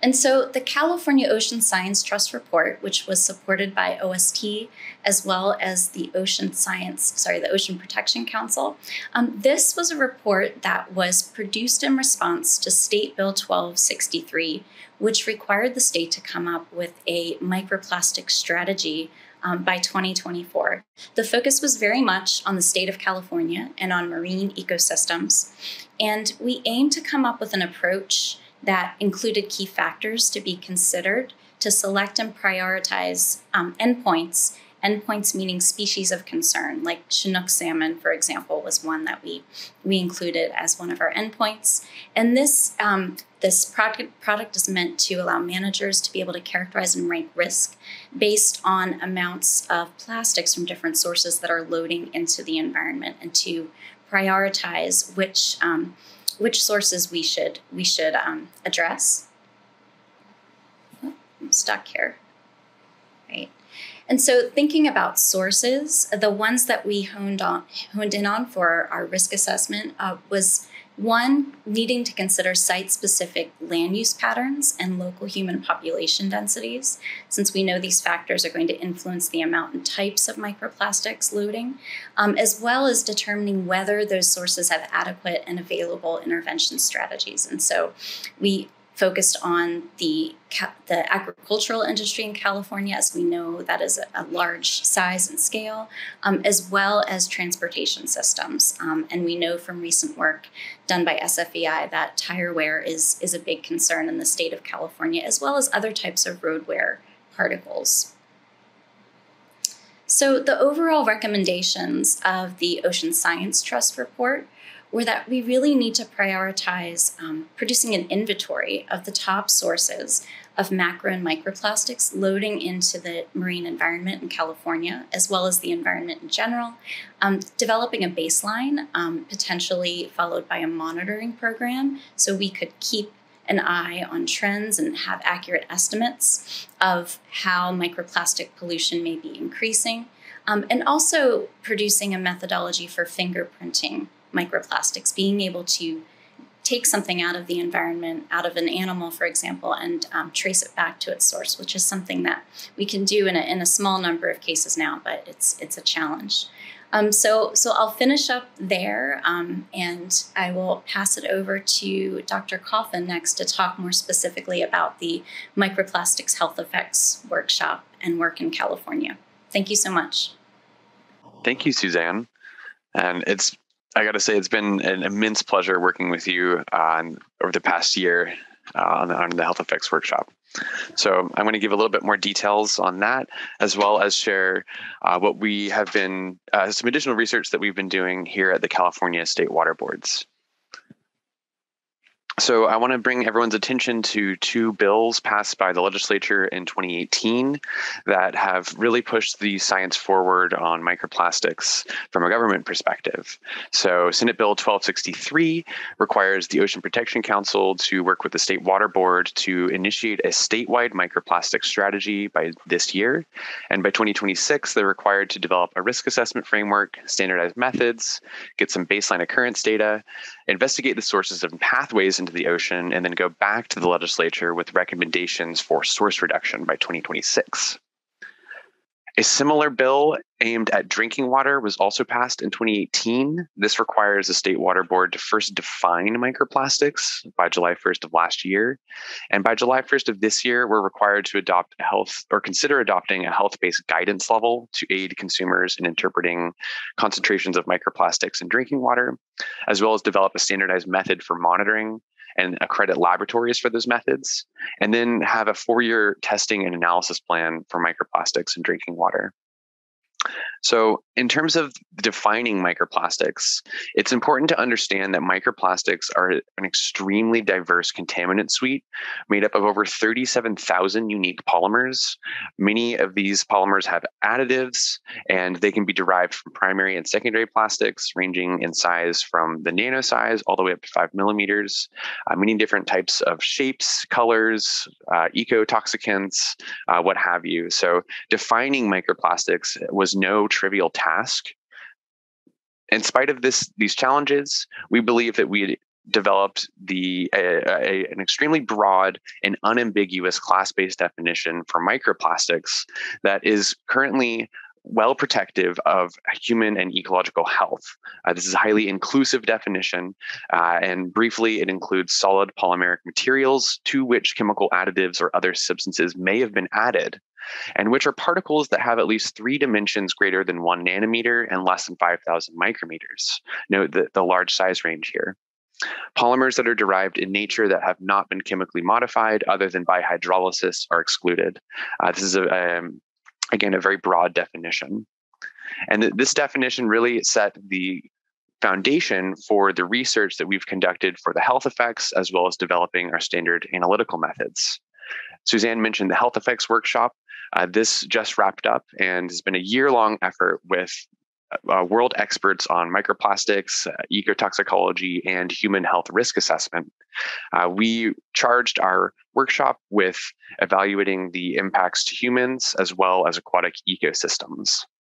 And so the California Ocean Science Trust report, which was supported by OST as well as the Ocean Protection Council, this was a report that was produced in response to State Bill 1263, which required the state to come up with a microplastic strategy by 2024. The focus was very much on the state of California and on marine ecosystems. And we aimed to come up with an approach that included key factors to be considered to select and prioritize endpoints. Endpoints meaning species of concern, like Chinook salmon, for example, was one that we included as one of our endpoints. And this product is meant to allow managers to be able to characterize and rank risk based on amounts of plastics from different sources that are loading into the environment, and to prioritize which sources we should address. Oh, I'm stuck here. Right. And so thinking about sources, the ones that we honed in on for our risk assessment was one, needing to consider site-specific land use patterns and local human population densities, since we know these factors are going to influence the amount and types of microplastics loading, as well as determining whether those sources have adequate and available intervention strategies. And so we focused on the agricultural industry in California, as we know that is a large size and scale, as well as transportation systems. And we know from recent work done by SFEI that tire wear is a big concern in the state of California, as well as other types of road wear particles. So the overall recommendations of the Ocean Science Trust report were that we really need to prioritize producing an inventory of the top sources of macro and microplastics loading into the marine environment in California, as well as the environment in general, developing a baseline, potentially followed by a monitoring program, so we could keep an eye on trends and have accurate estimates of how microplastic pollution may be increasing, and also producing a methodology for fingerprinting microplastics, being able to take something out of the environment, out of an animal, for example, and trace it back to its source, which is something that we can do in a small number of cases now, but it's a challenge. So I'll finish up there, and I will pass it over to Dr. Coffin next to talk more specifically about the Microplastics Health Effects Workshop and work in California. Thank you so much. Thank you, Susanne. And I got to say, it's been an immense pleasure working with you over the past year on the Health Effects Workshop. So I'm going to give a little bit more details on that, as well as share what we have been, some additional research that we've been doing here at the California State Water Boards. So I want to bring everyone's attention to two bills passed by the legislature in 2018 that have really pushed the science forward on microplastics from a government perspective. So Senate Bill 1263 requires the Ocean Protection Council to work with the State Water Board to initiate a statewide microplastic strategy by this year. And by 2026, they're required to develop a risk assessment framework, standardized methods, get some baseline occurrence data, investigate the sources and pathways into the ocean, and then go back to the legislature with recommendations for source reduction by 2026. A similar bill aimed at drinking water was also passed in 2018. This requires the State Water Board to first define microplastics by July 1st of last year. And by July 1st of this year, we're required to consider adopting a health-based guidance level to aid consumers in interpreting concentrations of microplastics in drinking water, as well as develop a standardized method for monitoring and accredit laboratories for those methods, and then have a 4-year testing and analysis plan for microplastics in drinking water. So in terms of defining microplastics, it's important to understand that microplastics are an extremely diverse contaminant suite made up of over 37,000 unique polymers. Many of these polymers have additives, and they can be derived from primary and secondary plastics, ranging in size from the nano size all the way up to 5 millimeters, many different types of shapes, colors, ecotoxicants, what have you. So defining microplastics was no trivial task. In spite of these challenges, we believe that we developed an extremely broad and unambiguous class-based definition for microplastics that is currently well protective of human and ecological health. This is a highly inclusive definition, and briefly, it includes solid polymeric materials to which chemical additives or other substances may have been added, and which are particles that have at least 3 dimensions greater than 1 nanometer and less than 5,000 micrometers. Note the large size range here. Polymers that are derived in nature that have not been chemically modified other than by hydrolysis are excluded. This is again, a very broad definition. And this definition really set the foundation for the research that we've conducted for the health effects, as well as developing our standard analytical methods. Suzanne mentioned the health effects workshop. This just wrapped up and has been a year-long effort with world experts on microplastics, ecotoxicology, and human health risk assessment. We charged our workshop with evaluating the impacts to humans as well as aquatic ecosystems.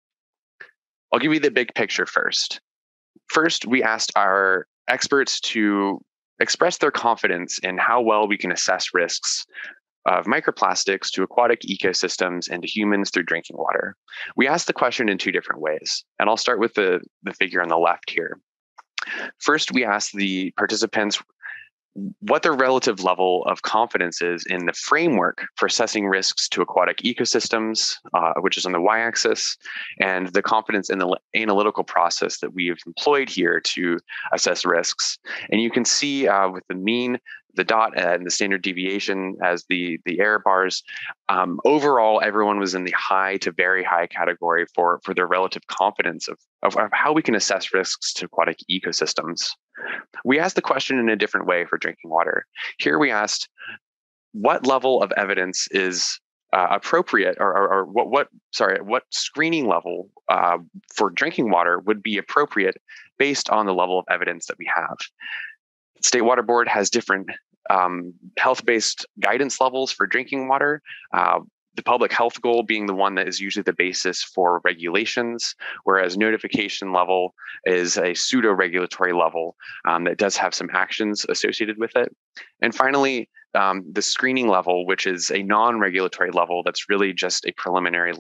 I'll give you the big picture first. First, we asked our experts to express their confidence in how well we can assess risks of microplastics to aquatic ecosystems and to humans through drinking water. We asked the question in 2 different ways, and I'll start with the figure on the left here. First, we asked the participants what their relative level of confidence is in the framework for assessing risks to aquatic ecosystems, which is on the y-axis, and the confidence in the analytical process that we've employed here to assess risks. And you can see with the mean, the dot, and the standard deviation as the error bars, overall, everyone was in the high to very high category for their relative confidence of how we can assess risks to aquatic ecosystems. We asked the question in a different way for drinking water. Here we asked, what level of evidence is appropriate, or what screening level for drinking water would be appropriate based on the level of evidence that we have. State Water Board has different health-based guidance levels for drinking water. The public health goal being the one that is usually the basis for regulations, whereas notification level is a pseudo-regulatory level that does have some actions associated with it. And finally, the screening level, which is a non-regulatory level that's really just a preliminary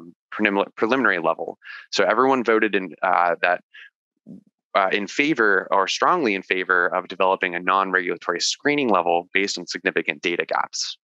level. So everyone voted in in favor, or strongly in favor, of developing a non-regulatory screening level based on significant data gaps.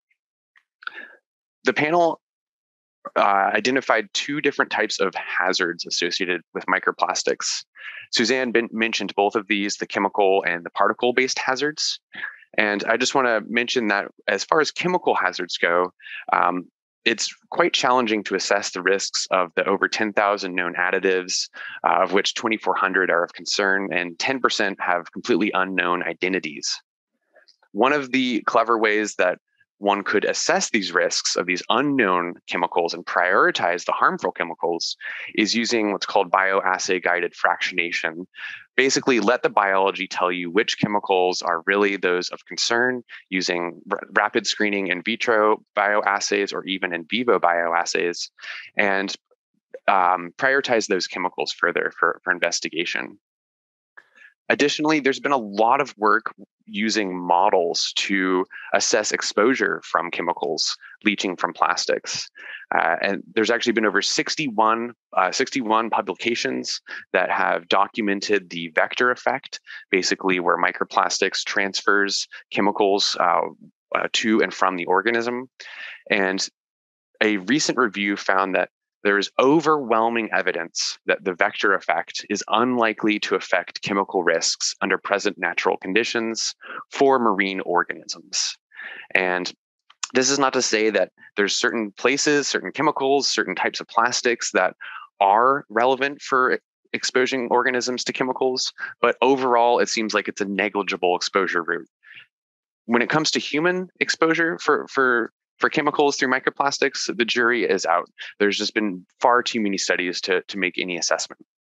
The panel identified 2 different types of hazards associated with microplastics. Suzanne mentioned both of these, the chemical and the particle-based hazards. And I just want to mention that as far as chemical hazards go, it's quite challenging to assess the risks of the over 10,000 known additives, of which 2,400 are of concern, and 10% have completely unknown identities. One of the clever ways that one could assess these risks of these unknown chemicals and prioritize the harmful chemicals is using what's called bioassay guided fractionation. Basically, let the biology tell you which chemicals are really those of concern using rapid screening in vitro bioassays or even in vivo bioassays, and prioritize those chemicals further for investigation. Additionally, there's been a lot of work using models to assess exposure from chemicals leaching from plastics. And there's actually been over 61 publications that have documented the vector effect, basically where microplastics transfers chemicals to and from the organism. And a recent review found that there is overwhelming evidence that the vector effect is unlikely to affect chemical risks under present natural conditions for marine organisms. And this is not to say that there's certain places, certain chemicals, certain types of plastics that are relevant for exposing organisms to chemicals, but overall, it seems like it's a negligible exposure route. When it comes to human exposure for chemicals through microplastics, the jury is out. There's just been far too many studies to make any assessment.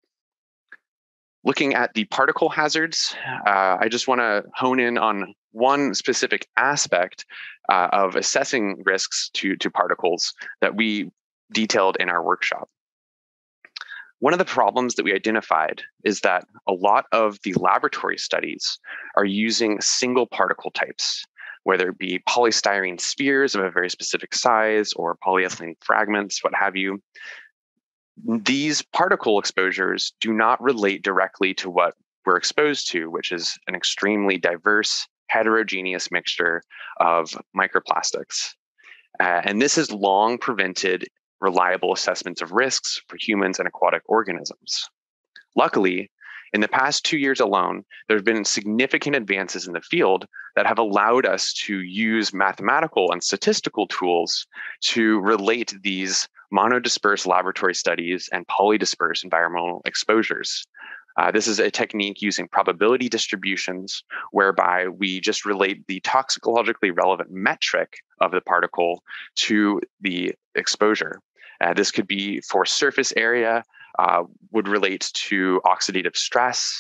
Looking at the particle hazards, I just want to hone in on one specific aspect of assessing risks to particles that we detailed in our workshop. One of the problems that we identified is that a lot of the laboratory studies are using single particle types, whether it be polystyrene spheres of a very specific size or polyethylene fragments, what have you. These particle exposures do not relate directly to what we're exposed to, which is an extremely diverse, heterogeneous mixture of microplastics. And this has long prevented reliable assessments of risks for humans and aquatic organisms. Luckily, in the past 2 years alone, there have been significant advances in the field that have allowed us to use mathematical and statistical tools to relate these monodispersed laboratory studies and polydispersed environmental exposures. This is a technique using probability distributions, whereby we just relate the toxicologically relevant metric of the particle to the exposure. This could be for surface area, would relate to oxidative stress,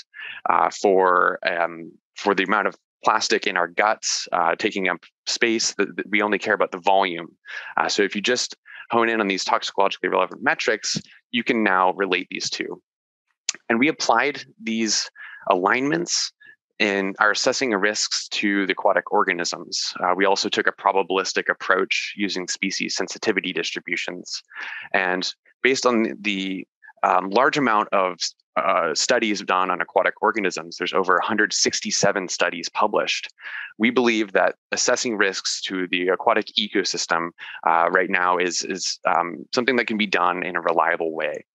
for the amount of plastic in our guts taking up space. We only care about the volume. So if you just hone in on these toxicologically relevant metrics, you can now relate these two. And we applied these alignments in our assessing of risks to the aquatic organisms. We also took a probabilistic approach using species sensitivity distributions. And based on the large amount of studies done on aquatic organisms, there's over 167 studies published. We believe that assessing risks to the aquatic ecosystem right now is something that can be done in a reliable way.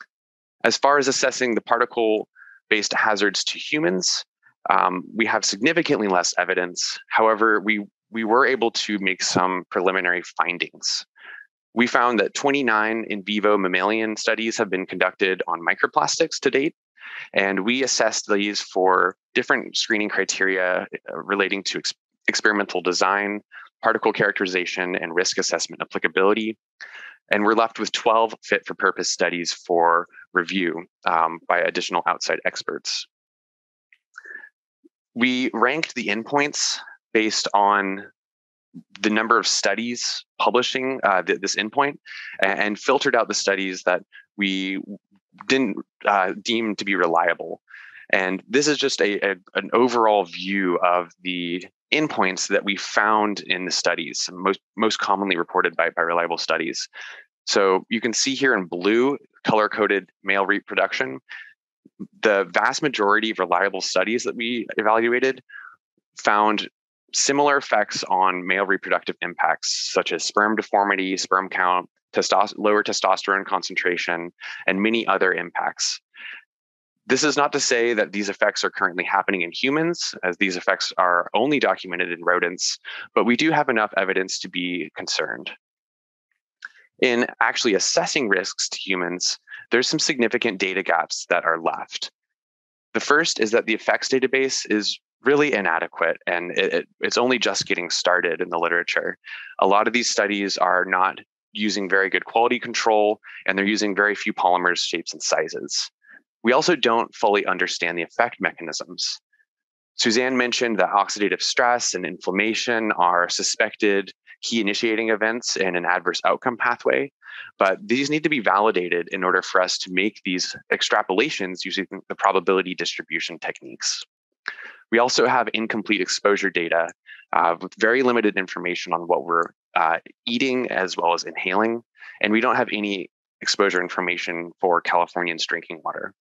As far as assessing the particle-based hazards to humans, we have significantly less evidence. However, we were able to make some preliminary findings. We found that 29 in vivo mammalian studies have been conducted on microplastics to date, and we assessed these for different screening criteria relating to experimental design, particle characterization, and risk assessment applicability. And we're left with 12 fit-for-purpose studies for review by additional outside experts. We ranked the endpoints based on the number of studies publishing this endpoint and filtered out the studies that we didn't deem to be reliable. And this is just an overall view of the endpoints that we found in the studies, most commonly reported by reliable studies. So you can see here in blue, color-coded male reproduction. The vast majority of reliable studies that we evaluated found similar effects on male reproductive impacts, such as sperm deformity, sperm count, lower testosterone concentration, and many other impacts. This is not to say that these effects are currently happening in humans, as these effects are only documented in rodents, but we do have enough evidence to be concerned. In actually assessing risks to humans, there's some significant data gaps that are left. The first is that the effects database is really inadequate, and it's only just getting started in the literature. A lot of these studies are not using very good quality control, and they're using very few polymers, shapes, and sizes. We also don't fully understand the effect mechanisms. Suzanne mentioned that oxidative stress and inflammation are suspected key initiating events in an adverse outcome pathway, but these need to be validated in order for us to make these extrapolations using the probability distribution techniques. We also have incomplete exposure data with very limited information on what we're eating as well as inhaling, and we don't have any exposure information for Californians drinking water.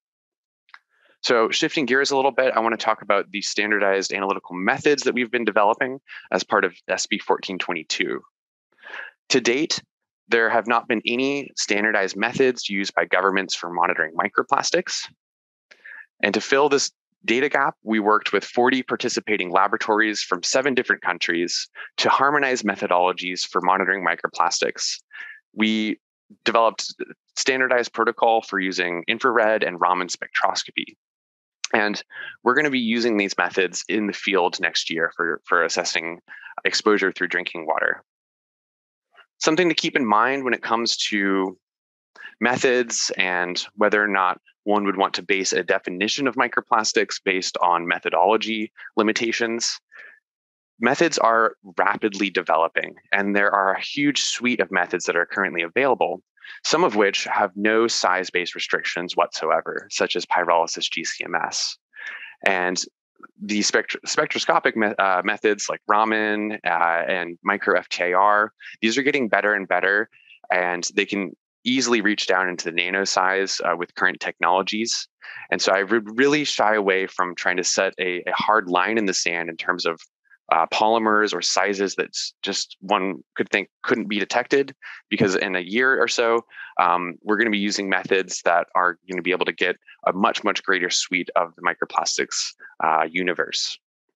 So shifting gears a little bit, I want to talk about the standardized analytical methods that we've been developing as part of SB 1422. To date, there have not been any standardized methods used by governments for monitoring microplastics. And to fill this data gap, we worked with 40 participating laboratories from 7 different countries to harmonize methodologies for monitoring microplastics. We developed standardized protocol for using infrared and Raman spectroscopy. And we're going to be using these methods in the field next year for assessing exposure through drinking water. Something to keep in mind when it comes to methods and whether or not one would want to base a definition of microplastics based on methodology limitations. Methods are rapidly developing, and there are a huge suite of methods that are currently available. some of which have no size-based restrictions whatsoever, such as pyrolysis GCMS. And the spectroscopic methods like Raman and micro FTIR, these are getting better and better, and they can easily reach down into the nano size with current technologies. And so I would really shy away from trying to set a hard line in the sand in terms of polymers or sizes that just one could think couldn't be detected, because in a year or so, we're going to be using methods that are going to be able to get a much, much greater suite of the microplastics universe.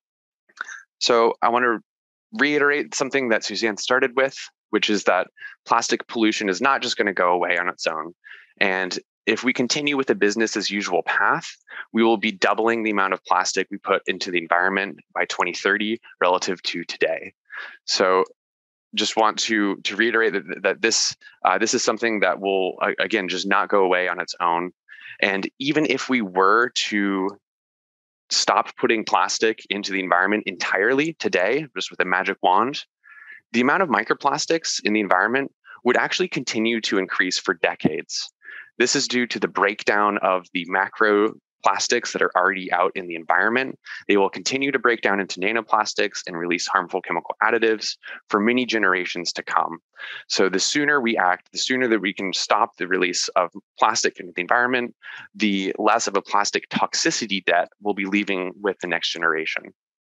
So I want to reiterate something that Susanne started with, which is that plastic pollution is not just going to go away on its own. And if we continue with the business as usual path, we will be doubling the amount of plastic we put into the environment by 2030 relative to today. So just want to reiterate that this is something that will, again, just not go away on its own. And even if we were to stop putting plastic into the environment entirely today, just with a magic wand, the amount of microplastics in the environment would actually continue to increase for decades. This is due to the breakdown of the macro plastics that are already out in the environment. They will continue to break down into nanoplastics and release harmful chemical additives for many generations to come. So the sooner we act, the sooner that we can stop the release of plastic into the environment, the less of a plastic toxicity debt we'll be leaving with the next generation.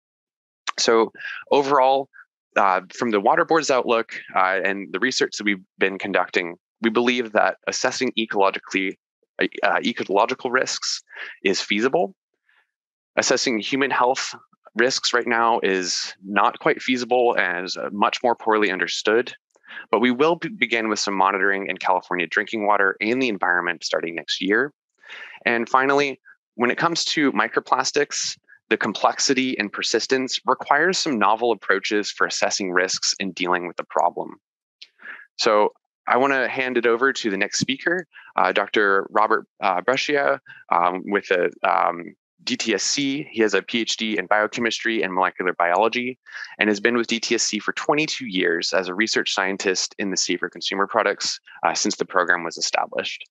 So overall, from the Water Board's outlook and the research that we've been conducting, we believe that assessing ecological risks is feasible. Assessing human health risks right now is not quite feasible and is much more poorly understood. But we will begin with some monitoring in California drinking water and the environment starting next year. And finally, when it comes to microplastics, the complexity and persistence requires some novel approaches for assessing risks and dealing with the problem. So I want to hand it over to the next speaker, Dr. Robert Brushia with a DTSC. He has a PhD in biochemistry and molecular biology and has been with DTSC for 22 years as a research scientist in the Safer Consumer Products since the program was established.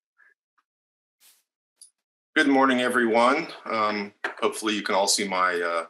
Good morning, everyone. Hopefully you can all see my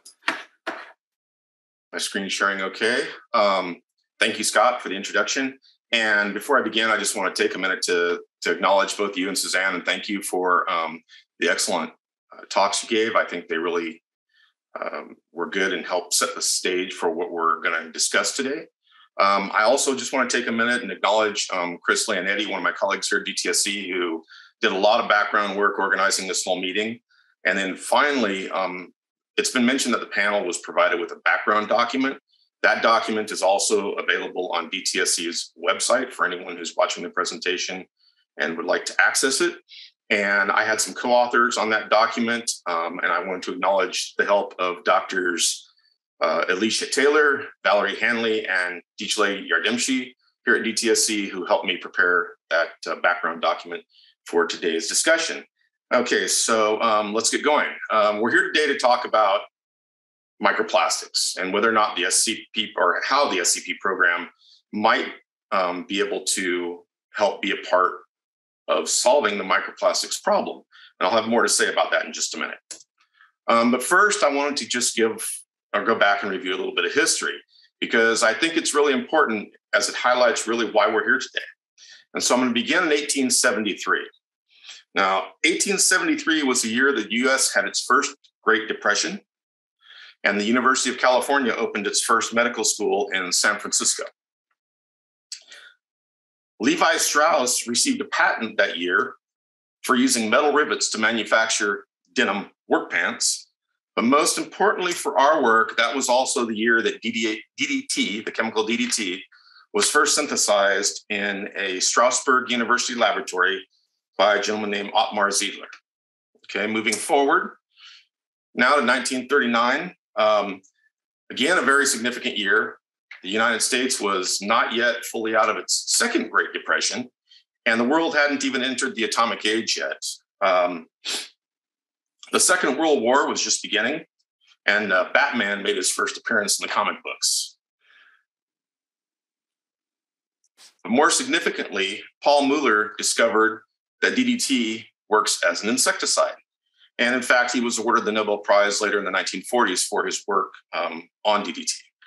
screen sharing okay. Thank you, Scott, for the introduction. And before I begin, I just want to take a minute to acknowledge both you and Susanne and thank you for the excellent talks you gave. I think they really were good and helped set the stage for what we're going to discuss today. I also just want to take a minute and acknowledge Chris Leonetti, one of my colleagues here at DTSC, who did a lot of background work organizing this whole meeting. And then finally, it's been mentioned that the panel was provided with a background document. That document is also available on DTSC's website for anyone who's watching the presentation and would like to access it. And I had some co-authors on that document, and I want to acknowledge the help of Drs. Alicia Taylor, Valerie Hanley, and Dichle Yardimshi here at DTSC, who helped me prepare that background document for today's discussion. Okay, so let's get going. We're here today to talk about microplastics and whether or not the SCP or how the SCP program might be able to help be a part of solving the microplastics problem. And I'll have more to say about that in just a minute. But first, I wanted to just go back and review a little bit of history, because I think it's really important as it highlights really why we're here today. And so I'm going to begin in 1873. Now, 1873 was the year the US had its first Great Depression, and the University of California opened its first medical school in San Francisco. Levi Strauss received a patent that year for using metal rivets to manufacture denim work pants. But most importantly for our work, that was also the year that DDT, the chemical DDT, was first synthesized in a Strasbourg University laboratory by a gentleman named Ottmar Ziedler. Okay, moving forward, now to 1939, again, a very significant year. The United States was not yet fully out of its second Great Depression, and the world hadn't even entered the atomic age yet. The Second World War was just beginning, and Batman made his first appearance in the comic books. But more significantly, Paul Mueller discovered that DDT works as an insecticide. And in fact, he was awarded the Nobel Prize later in the 1940s for his work on DDT.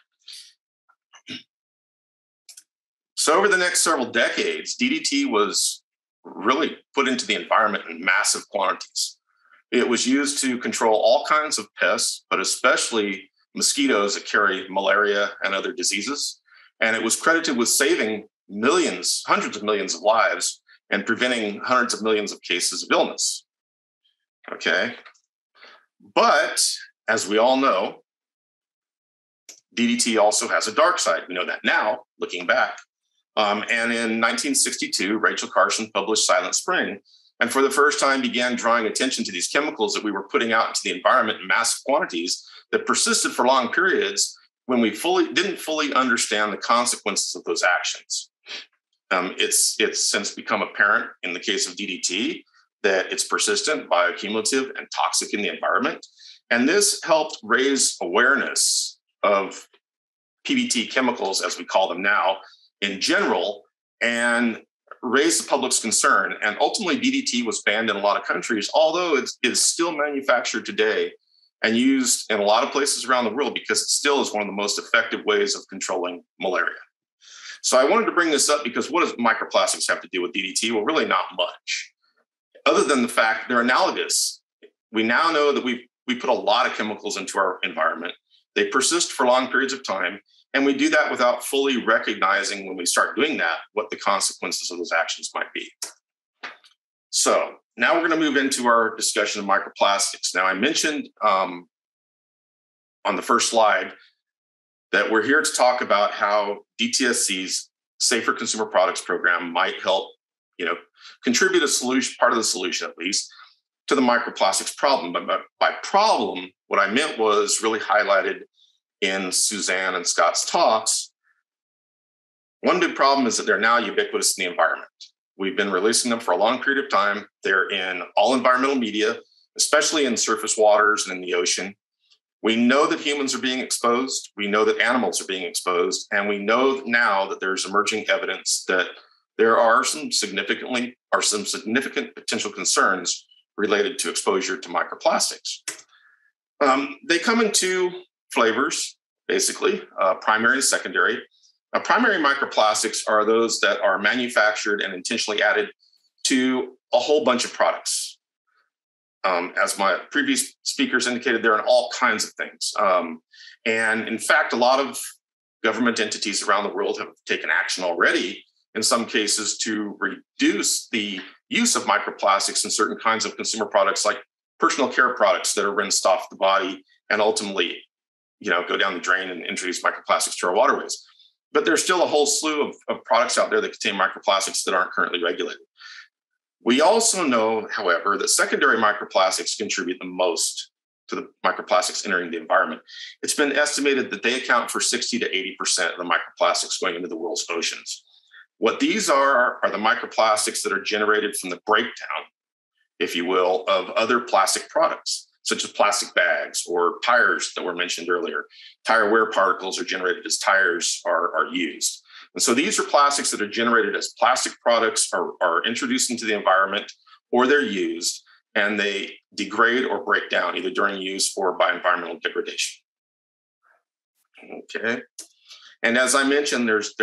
So over the next several decades, DDT was really put into the environment in massive quantities. It was used to control all kinds of pests, but especially mosquitoes that carry malaria and other diseases. And it was credited with saving millions, hundreds of millions of lives and preventing hundreds of millions of cases of illness. Okay. But as we all know, DDT also has a dark side. We know that now, looking back. And in 1962, Rachel Carson published Silent Spring, and for the first time began drawing attention to these chemicals that we were putting out into the environment in massive quantities that persisted for long periods when we didn't fully understand the consequences of those actions. It's since become apparent in the case of DDT that it's persistent, bioaccumulative, and toxic in the environment. And this helped raise awareness of PBT chemicals, as we call them now, in general, and raise the public's concern. And ultimately, DDT was banned in a lot of countries, although it is still manufactured today and used in a lot of places around the world because it still is one of the most effective ways of controlling malaria. So I wanted to bring this up because what does microplastics have to do with DDT? Well, really not much, other than the fact they're analogous. We now know that we put a lot of chemicals into our environment. They persist for long periods of time, and we do that without fully recognizing when we start doing that what the consequences of those actions might be. So now we're going to move into our discussion of microplastics. Now, I mentioned on the first slide that we're here to talk about how DTSC's Safer Consumer Products Program might help, contribute a solution, part of the solution at least, to the microplastics problem. But by problem, what I meant was really highlighted in Susanne and Scott's talks. One big problem is that they're now ubiquitous in the environment. We've been releasing them for a long period of time. They're in all environmental media, especially in surface waters and in the ocean. We know that humans are being exposed. We know that animals are being exposed. And we know now that there's emerging evidence that there are some significant potential concerns related to exposure to microplastics. They come in two flavors, basically, primary and secondary. Primary microplastics are those that are manufactured and intentionally added to a whole bunch of products. As my previous speakers indicated, they're in all kinds of things. And in fact, a lot of government entities around the world have taken action already, in some cases, to reduce the use of microplastics in certain kinds of consumer products, like personal care products that are rinsed off the body and ultimately, go down the drain and introduce microplastics to our waterways. But there's still a whole slew of products out there that contain microplastics that aren't currently regulated. We also know, however, that secondary microplastics contribute the most to the microplastics entering the environment. It's been estimated that they account for 60 to 80% of the microplastics going into the world's oceans. What these are the microplastics that are generated from the breakdown, if you will, of other plastic products, such as plastic bags or tires that were mentioned earlier. Tire wear particles are generated as tires are used. And so these are plastics that are generated as plastic products are introduced into the environment, or they're used, and they degrade or break down either during use or by environmental degradation. Okay. And as I mentioned, there's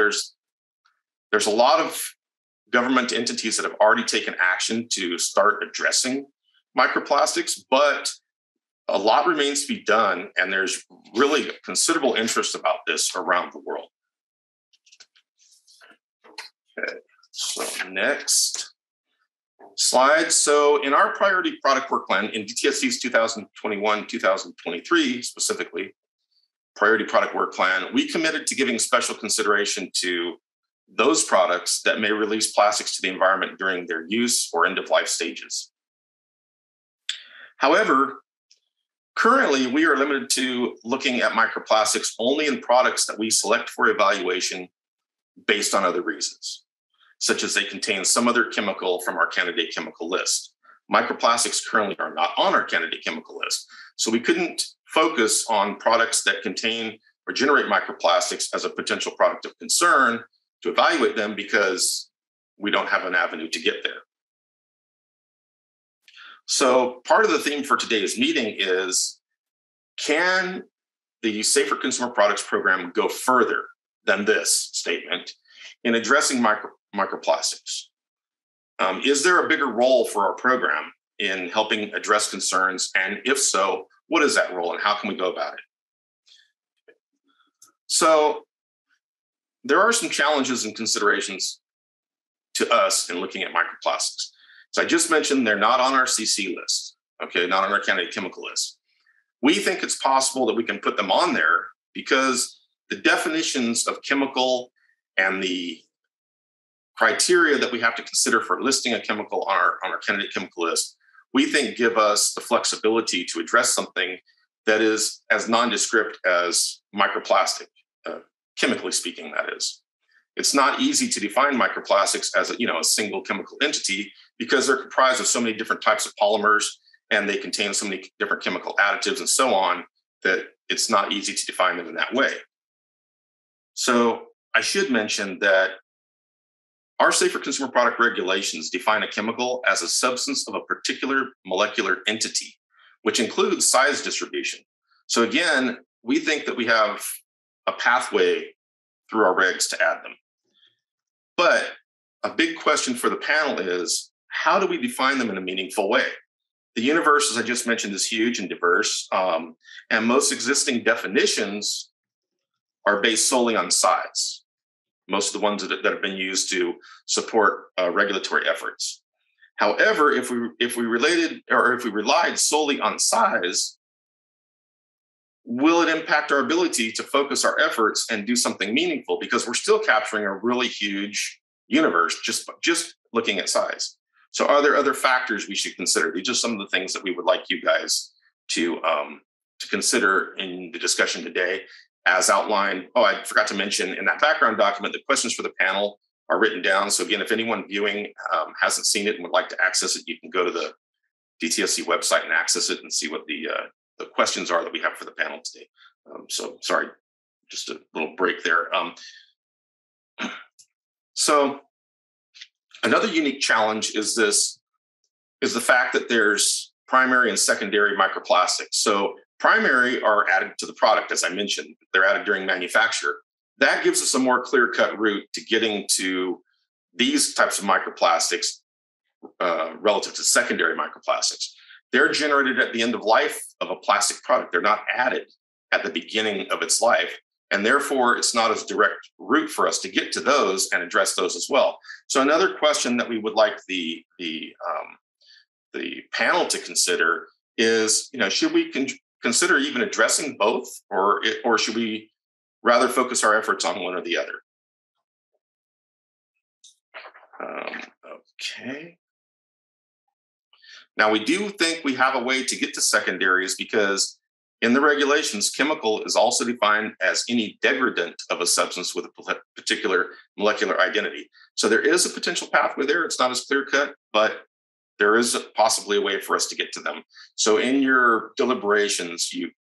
a lot of government entities that have already taken action to start addressing microplastics, but a lot remains to be done, and there's really considerable interest about this around the world. Okay, so next slide. So in our priority product work plan, in DTSC's 2021-2023 specifically, priority product work plan, we committed to giving special consideration to those products that may release plastics to the environment during their use or end-of-life stages. However, currently, we are limited to looking at microplastics only in products that we select for evaluation based on other reasons, such as they contain some other chemical from our candidate chemical list. Microplastics currently are not on our candidate chemical list, so we couldn't focus on products that contain or generate microplastics as a potential product of concern to evaluate them because we don't have an avenue to get there. So part of the theme for today's meeting is, can the Safer Consumer Products Program go further than this statement in addressing microplastics? Is there a bigger role for our program in helping address concerns? And if so, what is that role and how can we go about it? So there are some challenges and considerations to us in looking at microplastics. So I just mentioned they're not on our CC list, okay, not on our candidate chemical list. We think it's possible that we can put them on there because the definitions of chemical and the criteria that we have to consider for listing a chemical on our candidate chemical list, we think give us the flexibility to address something that is as nondescript as microplastic, chemically speaking, that is. It's not easy to define microplastics as a single chemical entity because they're comprised of so many different types of polymers and they contain so many different chemical additives and so on that it's not easy to define them in that way. So I should mention that our Safer Consumer Product regulations define a chemical as a substance of a particular molecular entity, which includes size distribution. So again, we think that we have a pathway through our regs to add them. But a big question for the panel is, how do we define them in a meaningful way? The universe, as I just mentioned, is huge and diverse, and most existing definitions are based solely on size. Most of the ones that have been used to support regulatory efforts. However, if we relied solely on size, will it impact our ability to focus our efforts and do something meaningful? Because we're still capturing a really huge universe just looking at size. So are there other factors we should consider? These are some of the things that we would like you guys to consider in the discussion today. As outlined, I forgot to mention in that background document, the questions for the panel are written down. So again, if anyone viewing hasn't seen it and would like to access it, you can go to the DTSC website and access it and see what the questions are that we have for the panel today. So sorry, just a little break there. So another unique challenge is the fact that there's primary and secondary microplastics. So primary are added to the product, as I mentioned. They're added during manufacture. That gives us a more clear-cut route to getting to these types of microplastics relative to secondary microplastics. They're generated at the end of life of a plastic product. They're not added at the beginning of its life, and therefore it's not as direct route for us to get to those and address those as well. So another question that we would like the panel to consider is, should we consider even addressing both, or should we rather focus our efforts on one or the other? Okay. Now, we do think we have a way to get to secondaries because in the regulations, chemical is also defined as any degradant of a substance with a particular molecular identity. So there is a potential pathway there. It's not as clear-cut, but there is possibly a way for us to get to them. So in your deliberations, you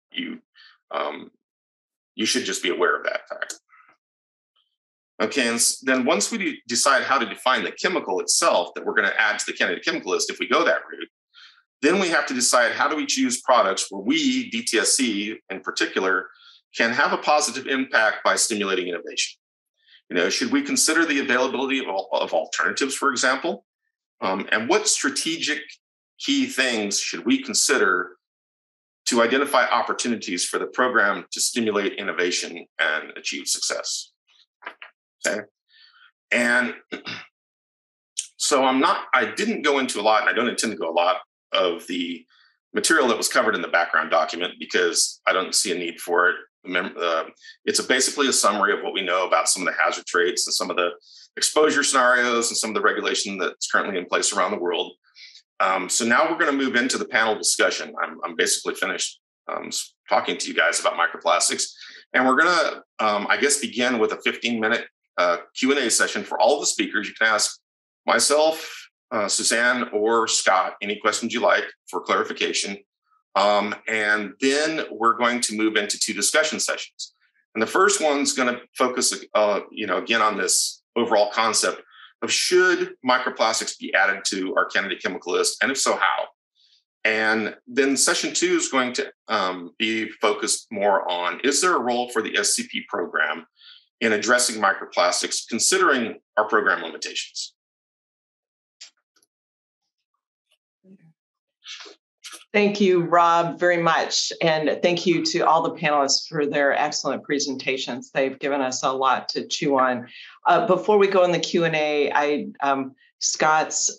should just be aware of that fact. Okay, and then once we decide how to define the chemical itself that we're going to add to the candidate chemical list, if we go that route, then we have to decide how do we choose products where we, DTSC in particular, can have a positive impact by stimulating innovation. Should we consider the availability of alternatives, for example? And what strategic key things should we consider to identify opportunities for the program to stimulate innovation and achieve success? Okay. And so I didn't go into a lot, and I don't intend to go a lot of the material that was covered in the background document because I don't see a need for it. It's basically a summary of what we know about some of the hazard traits and some of the exposure scenarios and some of the regulation that's currently in place around the world. So now we're going to move into the panel discussion. I'm basically finished talking to you guys about microplastics, and we're going to, begin with a 15-minute Q&A session for all of the speakers. You can ask myself, Susanne, or Scott any questions you like for clarification. And then we're going to move into 2 discussion sessions. And the first one's going to focus, again, on this overall concept of should microplastics be added to our candidate chemical list, and if so, how? And then session 2 is going to be focused more on, is there a role for the SCP program in addressing microplastics, considering our program limitations? Thank you, Rob, very much. And thank you to all the panelists for their excellent presentations. They've given us a lot to chew on. Before we go in the Q&A, Scott's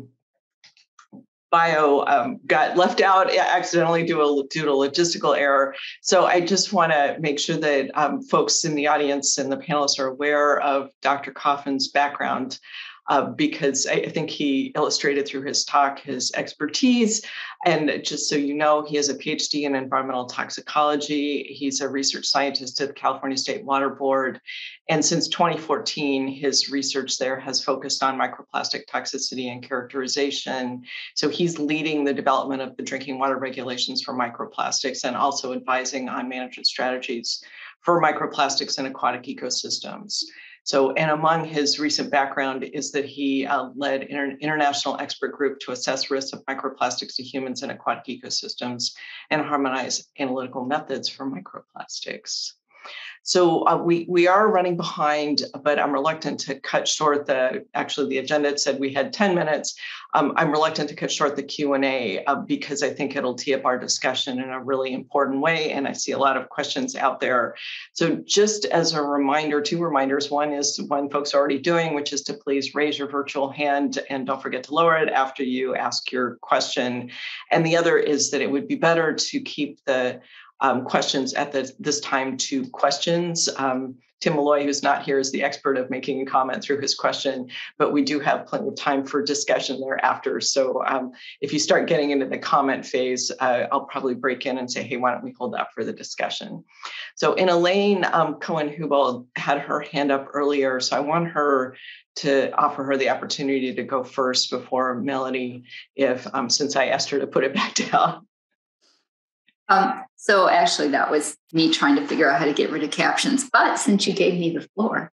bio got left out accidentally due to logistical error. So I just want to make sure that folks in the audience and the panelists are aware of Dr. Coffin's background, because I think he illustrated through his talk his expertise. And just so you know, he has a PhD in environmental toxicology. He's a research scientist at the California State Water Board. And since 2014, his research there has focused on microplastic toxicity and characterization. So he's leading the development of the drinking water regulations for microplastics and also advising on management strategies for microplastics in aquatic ecosystems. So, and among his recent background is that he led an international expert group to assess risks of microplastics to humans in aquatic ecosystems and harmonize analytical methods for microplastics. So we are running behind, but I'm reluctant to cut short actually the agenda said we had 10 minutes. I'm reluctant to cut short the Q&A because I think it'll tee up our discussion in a really important way. And I see a lot of questions out there. So just as a reminder, 2 reminders. One is one folks are already doing, which is to please raise your virtual hand and don't forget to lower it after you ask your question. And the other is that it would be better to keep the questions at this time to questions. Tim Malloy, who's not here, is the expert of making a comment through his question, but we do have plenty of time for discussion thereafter. So if you start getting into the comment phase, I'll probably break in and say, hey, why don't we hold that for the discussion? So in Elaine Cohen-Hubel had her hand up earlier, so I want her to offer her the opportunity to go first before Melody, since I asked her to put it back down. So actually that was me trying to figure out how to get rid of captions, but since you gave me the floor,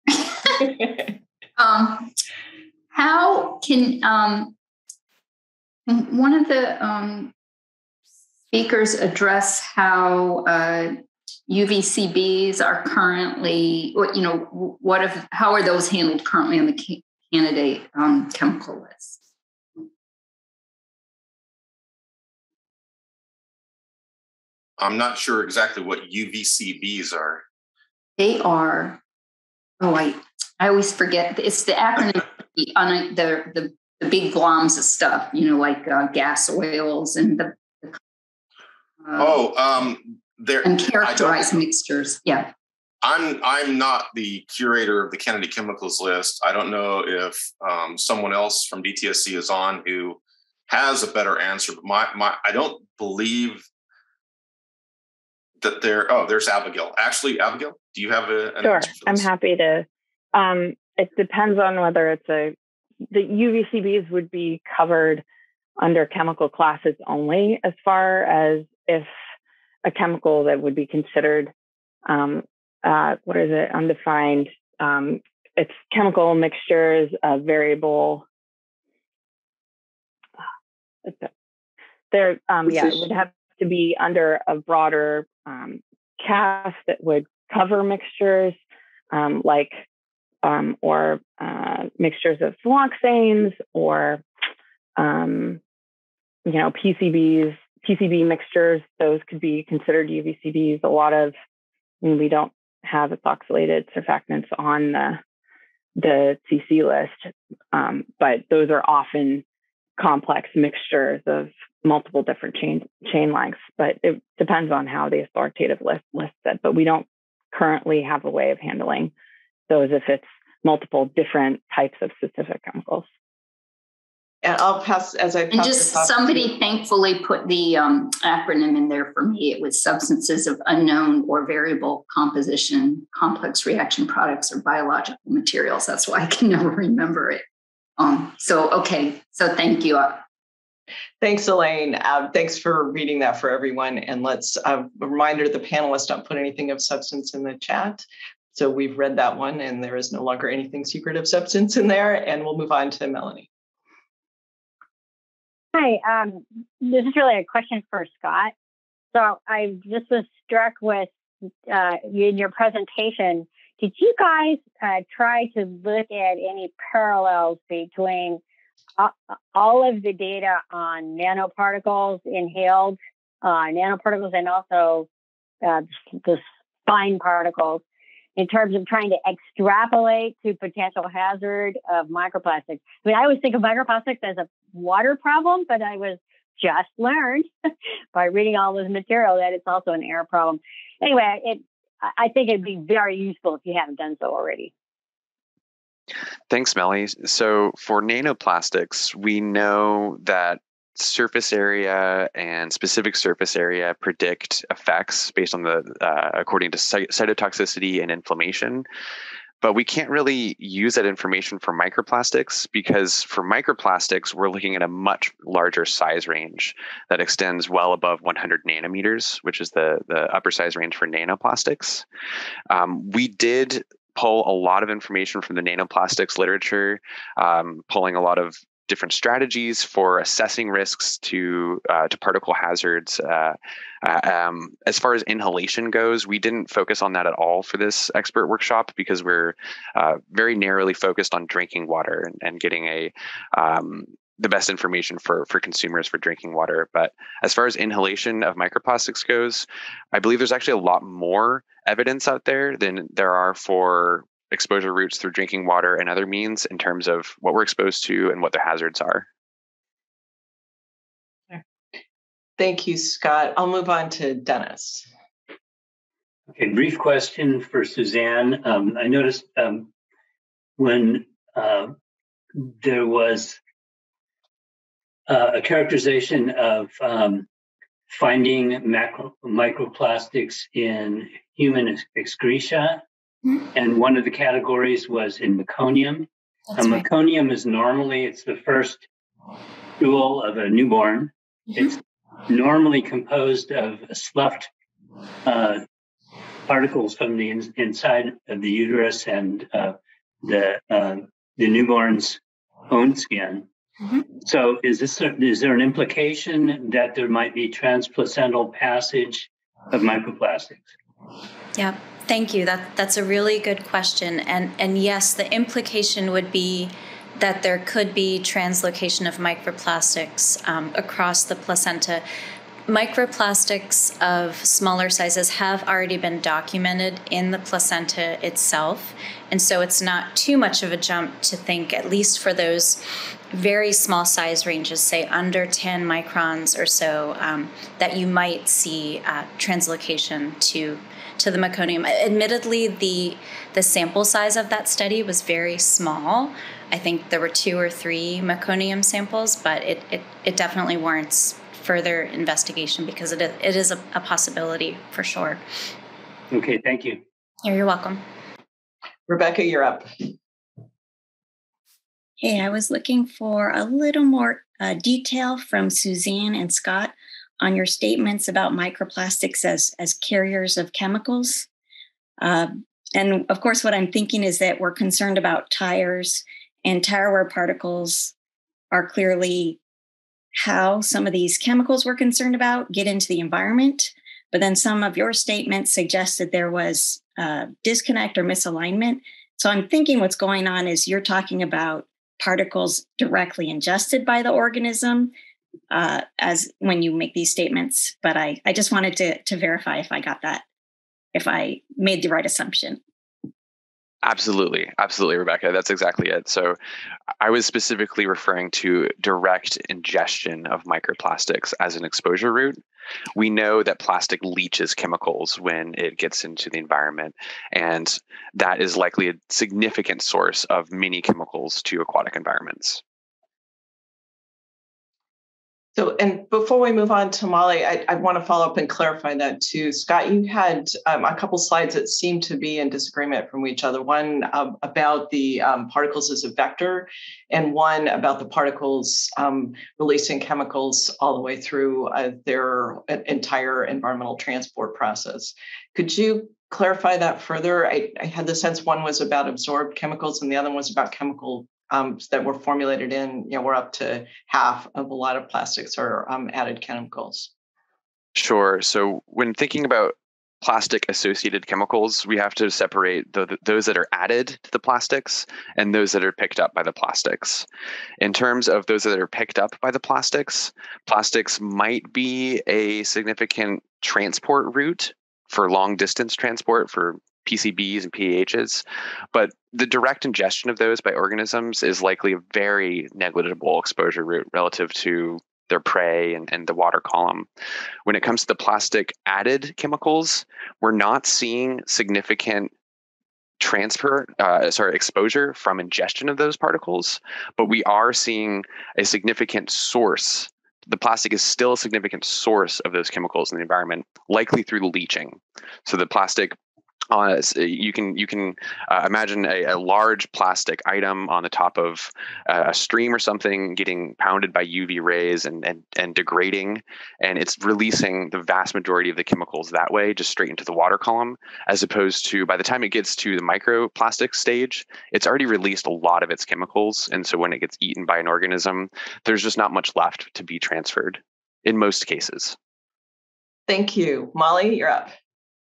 how can one of the speakers address how UVCBs are currently, how are those handled currently on the candidate chemical list? I'm not sure exactly what UVCBs are. They are, I always forget. It's the acronym on the big gloms of stuff, like gas oils and and characterized mixtures. Yeah. I'm not the curator of the candidate chemicals list. I don't know if someone else from DTSC is on who has a better answer, but I don't believe that there's Abigail. Actually, Abigail, do you have an Sure, answer for I'm this? happy to. It depends on whether the UVCBs would be covered under chemical classes only, as far as if a chemical that would be considered, undefined. It's chemical mixtures of variable. It would have to be under a broader cast that would cover mixtures or mixtures of siloxanes or PCB mixtures. Those could be considered UVCBs. We don't have ethoxylated surfactants on the CC list, but those are often complex mixtures of multiple different chain lengths, but it depends on how the authoritative list lists it. But we don't currently have a way of handling those if it's multiple different types of specific chemicals. And I'll pass as I pass. And just somebody thankfully put the acronym in there for me. It was substances of unknown or variable composition, complex reaction products, or biological materials. That's why I can never remember it. So thank you. Thanks, Elaine. Thanks for reading that for everyone. And let's a reminder to the panelists, don't put anything of substance in the chat. So we've read that one, and there is no longer anything secretive substance in there. And we'll move on to Melanie. Hi, this is really a question for Scott. So I just was struck with in your presentation. Did you guys try to look at any parallels between all of the data on nanoparticles, inhaled nanoparticles, and also the fine particles, in terms of trying to extrapolate to potential hazard of microplastics? I mean, I always think of microplastics as a water problem, but I was just learned by reading all this material that it's also an air problem. Anyway, I think it'd be very useful if you haven't done so already. Thanks, Melly. So for nanoplastics, we know that surface area and specific surface area predict effects based on according to cytotoxicity and inflammation. But we can't really use that information for microplastics, because for microplastics, we're looking at a much larger size range that extends well above 100 nanometers, which is the upper size range for nanoplastics. We did pull a lot of information from the nanoplastics literature, pulling a lot of different strategies for assessing risks to particle hazards. As far as inhalation goes, we didn't focus on that at all for this expert workshop, because we're very narrowly focused on drinking water and getting the best information for consumers for drinking water. But as far as inhalation of microplastics goes, I believe there's actually a lot more evidence out there than there are for exposure routes through drinking water and other means, in terms of what we're exposed to and what the hazards are. Thank you, Scott. I'll move on to Dennis. Okay, brief question for Susanne. I noticed when there was a characterization of finding microplastics in human excreta, and one of the categories was in meconium. Right. Meconium is normally, it's the first stool of a newborn. It's normally composed of sloughed particles from the inside of the uterus and the newborn's own skin. So is there an implication that there might be transplacental passage of microplastics? Yeah, thank you. That's a really good question. And yes, the implication would be that there could be translocation of microplastics across the placenta. Microplastics of smaller sizes have already been documented in the placenta itself. And so it's not too much of a jump to think, at least for those very small size ranges, say under 10 microns or so, that you might see translocation to the meconium. Admittedly, the sample size of that study was very small. I think there were 2 or 3 meconium samples, but it definitely warrants further investigation, because it is a possibility for sure. Okay, thank you. You're welcome. Rebecca, you're up. Hey, I was looking for a little more detail from Susanne and Scott on your statements about microplastics as carriers of chemicals. And of course, what I'm thinking is that we're concerned about tires, and tire wear particles are clearly how some of these chemicals we're concerned about get into the environment. But then some of your statements suggested there was disconnect or misalignment. So I'm thinking what's going on is you're talking about particles directly ingested by the organism as when you make these statements. But I just wanted to verify if I got that, if I made the right assumption. Absolutely, Rebecca. That's exactly it. So I was specifically referring to direct ingestion of microplastics as an exposure route. We know that plastic leaches chemicals when it gets into the environment, and that is likely a significant source of many chemicals to aquatic environments. So, and before we move on to Molly, I want to follow up and clarify that too. Scott, you had a couple slides that seemed to be in disagreement from each other. One about the particles as a vector, and one about the particles releasing chemicals all the way through their entire environmental transport process. Could you clarify that further? I had the sense one was about absorbed chemicals and the other one was about chemical that were formulated in, we're up to half of a lot of plastics are added chemicals. Sure. So when thinking about plastic-associated chemicals, we have to separate those that are added to the plastics and those that are picked up by the plastics. In terms of those that are picked up by the plastics might be a significant transport route for long-distance transport for PCBs and PAHs, but the direct ingestion of those by organisms is likely a very negligible exposure route relative to their prey and the water column. When it comes to the plastic added chemicals, we're not seeing significant exposure from ingestion of those particles, but we are seeing a significant source. The plastic is still a significant source of those chemicals in the environment, likely through leaching. So the plastic, you can imagine a large plastic item on the top of a stream or something getting pounded by UV rays and degrading, and it's releasing the vast majority of the chemicals that way, just straight into the water column, as opposed to by the time it gets to the microplastic stage, it's already released a lot of its chemicals, and so when it gets eaten by an organism, there's just not much left to be transferred in most cases. Thank you. Molly, you're up.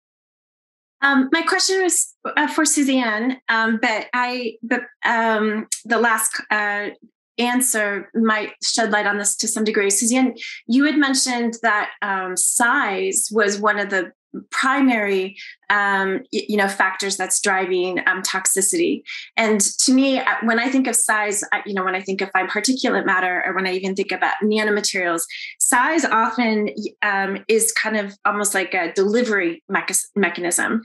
My question was for Susanne, but the last answer might shed light on this to some degree. Susanne, you had mentioned that size was one of the primary factors that's driving toxicity. And to me, when I think of size, when I think of fine particulate matter, or when I even think about nanomaterials, size often is kind of almost like a delivery mechanism.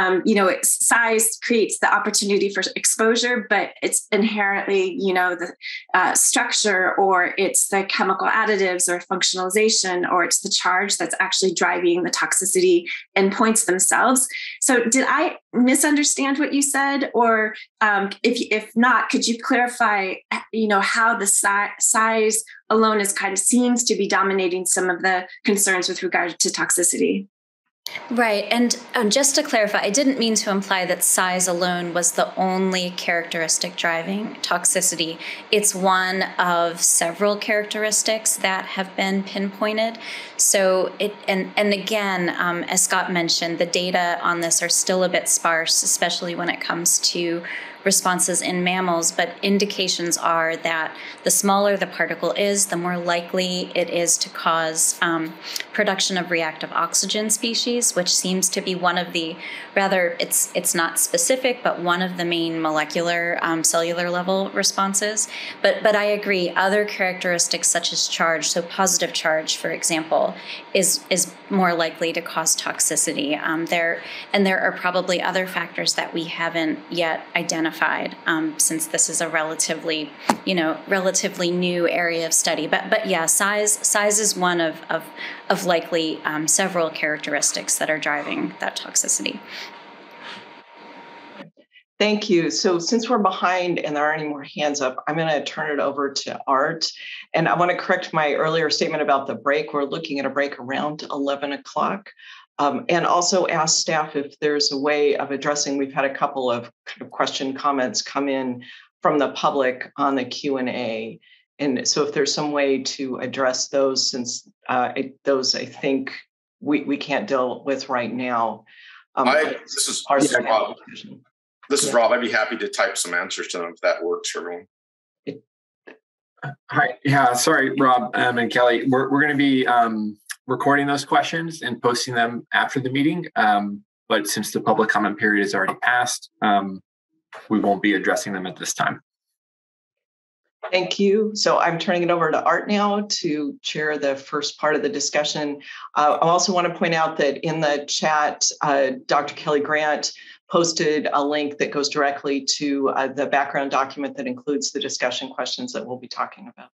Size creates the opportunity for exposure, but it's inherently, the structure, or it's the chemical additives or functionalization, or it's the charge that's actually driving the toxicity endpoints themselves. So did I misunderstand what you said? Or if not, could you clarify, how the size alone seems to be dominating some of the concerns with regard to toxicity? Right. And just to clarify, I didn't mean to imply that size alone was the only characteristic driving toxicity. It's one of several characteristics that have been pinpointed. So and again, as Scott mentioned, the data on this are still a bit sparse, especially when it comes to responses in mammals, but indications are that the smaller the particle is, the more likely it is to cause production of reactive oxygen species, which seems to be one of the, it's not specific, but one of the main molecular cellular level responses. But I agree, other characteristics such as charge, so positive charge, for example, is more likely to cause toxicity. There are probably other factors that we haven't yet identified, since this is a relatively new area of study. But yeah, size is one of likely several characteristics that are driving that toxicity. Thank you. So since we're behind and there aren't any more hands up, I'm going to turn it over to Art. And I want to correct my earlier statement about the break. We're looking at a break around 11 o'clock. And also ask staff if there's a way of addressing, we've had a couple of kind of question comments come in from the public on the Q&A. And so if there's some way to address those, since those I think we can't deal with right now. This is Rob. This is Rob. I'd be happy to type some answers to them if that works for everyone. Hi. Yeah, sorry, Rob and Kelly. We're going to be recording those questions and posting them after the meeting. But since the public comment period is already passed, we won't be addressing them at this time. Thank you. So I'm turning it over to Art now to chair the first part of the discussion. I also want to point out that in the chat, Dr. Kelly Grant posted a link that goes directly to the background document that includes the discussion questions that we'll be talking about.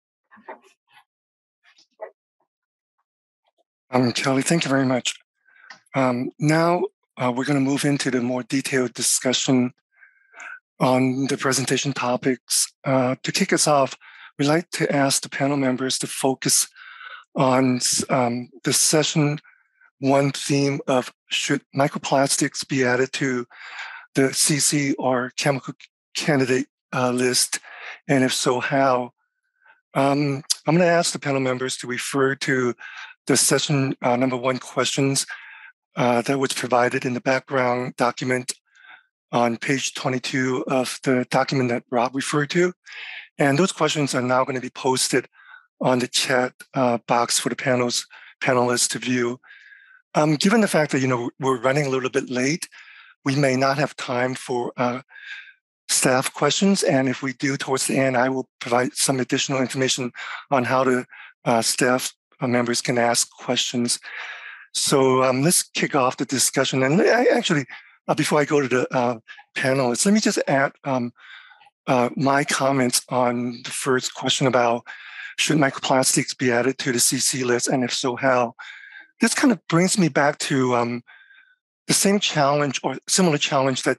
Kelly, thank you very much. Now we're going to move into the more detailed discussion on the presentation topics. To kick us off, we'd like to ask the panel members to focus on the session one theme of should microplastics be added to the CC or chemical candidate list, and if so, how? I'm going to ask the panel members to refer to the session number 1 questions that was provided in the background document on page 22 of the document that Rob referred to. And those questions are now going to be posted on the chat box for the panelists to view. Given the fact that, we're running a little bit late, we may not have time for staff questions. And if we do towards the end, I will provide some additional information on how the staff members can ask questions. So let's kick off the discussion. And actually, before I go to the panelists, let me just add my comments on the first question about should microplastics be added to the CC list, and if so, how? This kind of brings me back to the same challenge or similar challenge that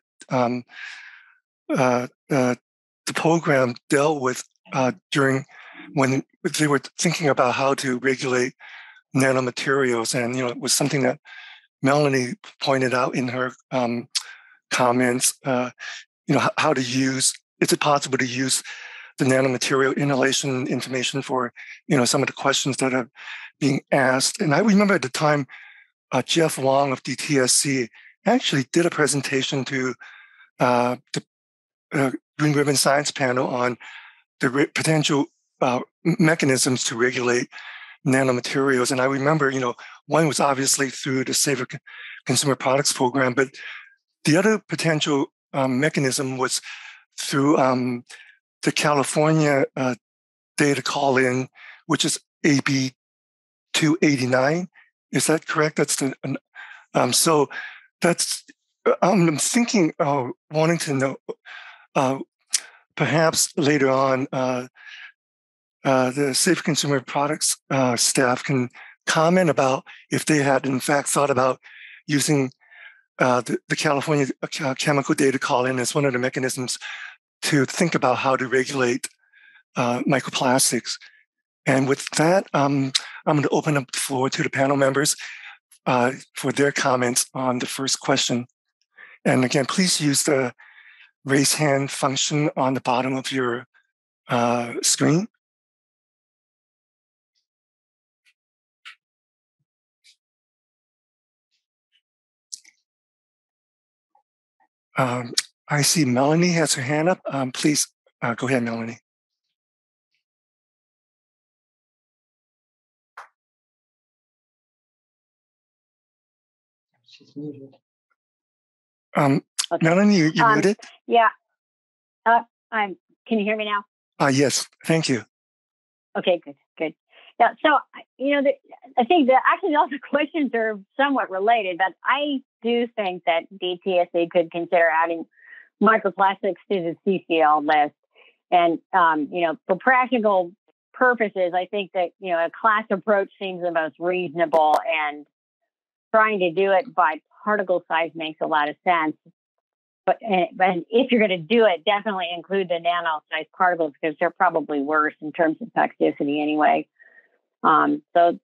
the program dealt with during when they were thinking about how to regulate nanomaterials. And, it was something that Melanie pointed out in her comments, how to use, is it possible to use the nanomaterial inhalation information for, some of the questions that are being asked. And I remember at the time, Jeff Wong of DTSC actually did a presentation to the Green Ribbon Science panel on the potential mechanisms to regulate nanomaterials. And I remember, one was obviously through the Safer Consumer Products Program, but the other potential mechanism was through the California data call-in, which is AB 289. Is that correct? That's the so that's I'm thinking, wanting to know perhaps later on the Safe Consumer Products staff can comment about if they had in fact thought about using the California chemical data call-in as one of the mechanisms to think about how to regulate microplastics. And with that, I'm going to open up the floor to the panel members for their comments on the first question. And again, please use the raise hand function on the bottom of your screen. I see Melanie has her hand up. Please go ahead, Melanie. She's muted. Okay. Melanie, you're muted? Yeah. Can you hear me now? Yes, thank you. Okay, good. Yeah, so, I think that actually all the questions are somewhat related, but I do think that DTSC could consider adding microplastics to the CCL list. And, for practical purposes, I think that, a class approach seems the most reasonable, and trying to do it by particle size makes a lot of sense. But if you're going to do it, definitely include the nano-sized particles because they're probably worse in terms of toxicity anyway. So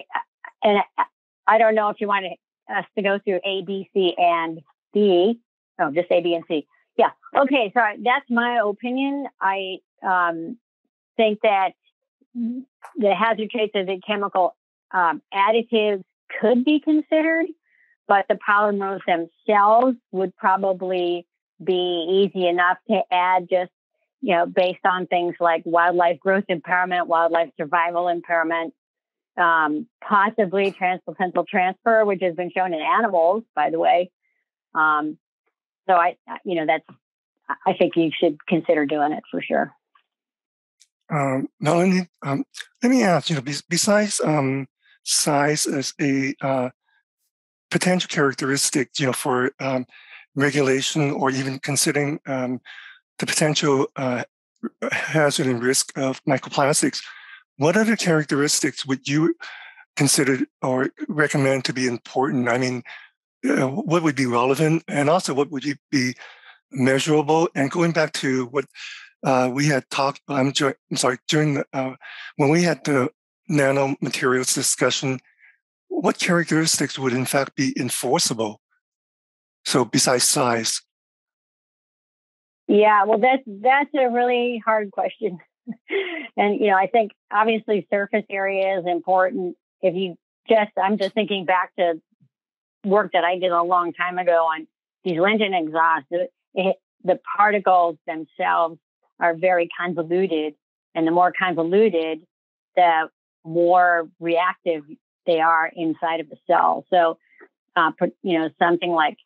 I don't know if you want us to go through A, B, C, and D. Oh, just A, B, and C. Yeah. Okay. So that's my opinion. I think that the hazard traits of the chemical additives could be considered, but the polymers themselves would probably be easy enough to add just, based on things like wildlife growth impairment, wildlife survival impairment, possibly transplacental transfer, which has been shown in animals, by the way. So I think you should consider doing it for sure. Melanie, let me ask, besides size as a potential characteristic, for regulation or even considering the potential hazard and risk of microplastics, what other characteristics would you consider or recommend to be important? I mean, what would be relevant, and also what would be measurable? And going back to what we had talked, during when we had the nanomaterials discussion what characteristics would in fact be enforceable? So besides size. Yeah, well, that's a really hard question. And, I think obviously surface area is important. I'm just thinking back to work that I did a long time ago on diesel engine exhaust. The particles themselves are very convoluted, and the more convoluted, the more reactive they are inside of the cell. So, something like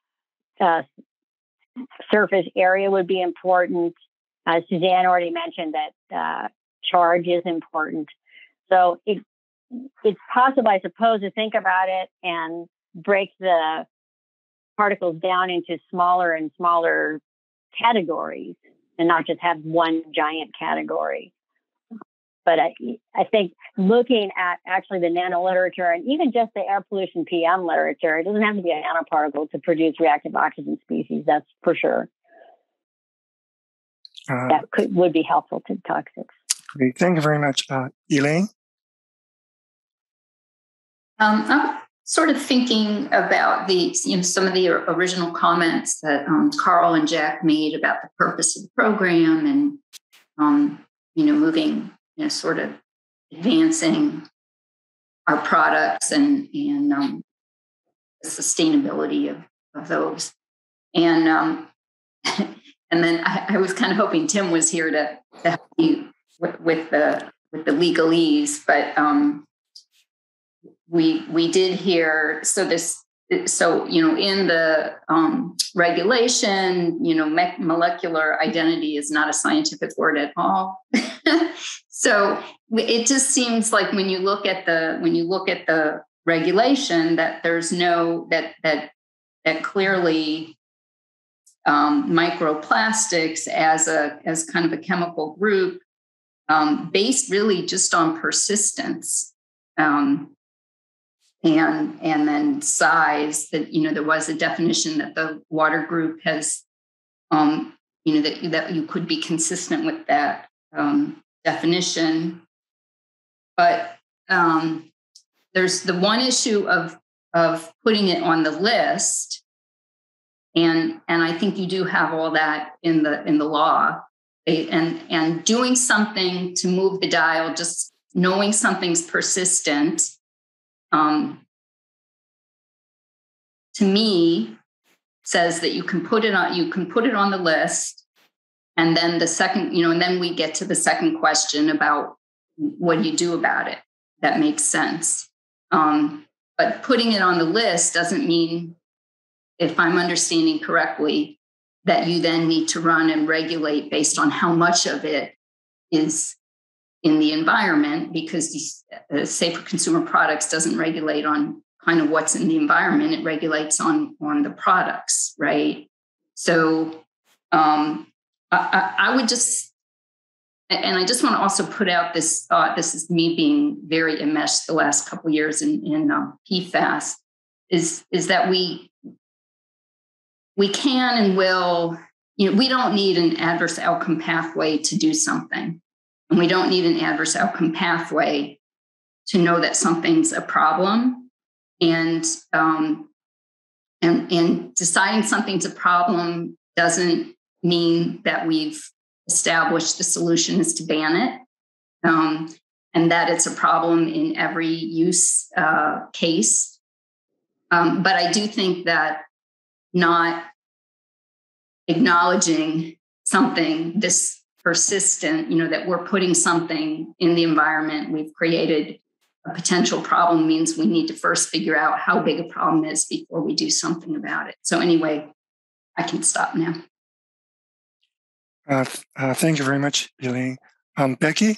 surface area would be important. Susanne already mentioned that charge is important. So it's possible, I suppose, to think about it and break the particles down into smaller and smaller categories and not just have one giant category. But I think looking at actually the nano literature and even just the air pollution PM literature, it doesn't have to be a nanoparticle to produce reactive oxygen species. That's for sure. That would be helpful to toxics. Great. Thank you very much. Elaine? I'm sort of thinking about some of the original comments that Karl and Jack made about the purpose of the program and, moving, sort of advancing our products and the sustainability of those. And and then I was kind of hoping Tim was here to help you with the legalese, but we did hear in the regulation, molecular identity is not a scientific word at all. So it just seems like when you look at the regulation that there's that clearly microplastics as kind of a chemical group based really just on persistence. And then size, that there was a definition that the water group has, that you could be consistent with that definition. But there's the one issue of putting it on the list, and I think you do have all that in the law, and doing something to move the dial, just knowing something's persistent. To me, says that you can put it on the list, and then the second, and then we get to the second question about what do you do about it. That makes sense. But putting it on the list doesn't mean, if I'm understanding correctly, that you then need to run and regulate based on how much of it is in the environment, because Safer Consumer Products doesn't regulate on kind of what's in the environment. It regulates on the products, right? So I would just, and I just want to also put out this thought, this is me being very enmeshed the last couple of years in PFAS, is that we can and will, we don't need an adverse outcome pathway to do something. And we don't need an adverse outcome pathway to know that something's a problem. And deciding something's a problem doesn't mean that we've established the solution is to ban it, and that it's a problem in every use case. But I do think that not acknowledging something this persistent, that we're putting something in the environment, we've created a potential problem, means we need to first figure out how big a problem is before we do something about it. So anyway, I can stop now. Thank you very much, Elaine. Becky?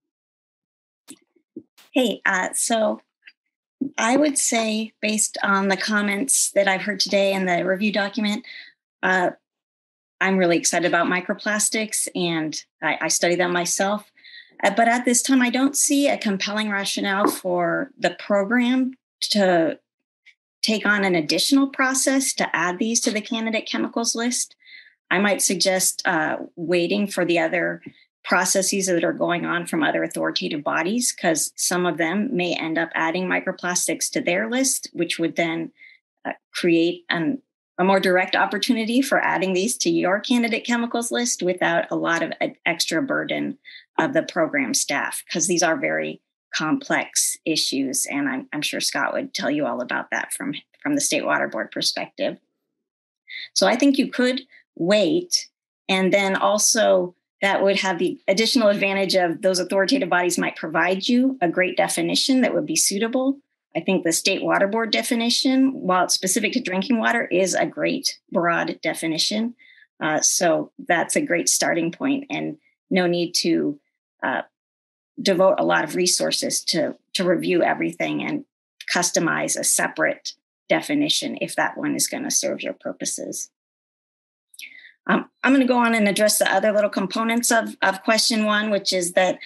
Hey, so I would say, based on the comments that I've heard today in the review document, I'm really excited about microplastics, and I study them myself. But at this time, I don't see a compelling rationale for the program to take on an additional process to add these to the candidate chemicals list. I might suggest waiting for the other processes that are going on from other authoritative bodies, because some of them may end up adding microplastics to their list, which would then create a more direct opportunity for adding these to your candidate chemicals list without a lot of extra burden of the program staff, because these are very complex issues. And I'm sure Scott would tell you all about that from the State Water Board perspective. So I think you could wait, and then also that would have the additional advantage of those authoritative bodies might provide you a great definition that would be suitable. I think the State Water Board definition, while it's specific to drinking water, is a great broad definition. So that's a great starting point, and no need to devote a lot of resources to review everything and customize a separate definition if that one is going to serve your purposes. I'm going to go on and address the other little components of question one, which is that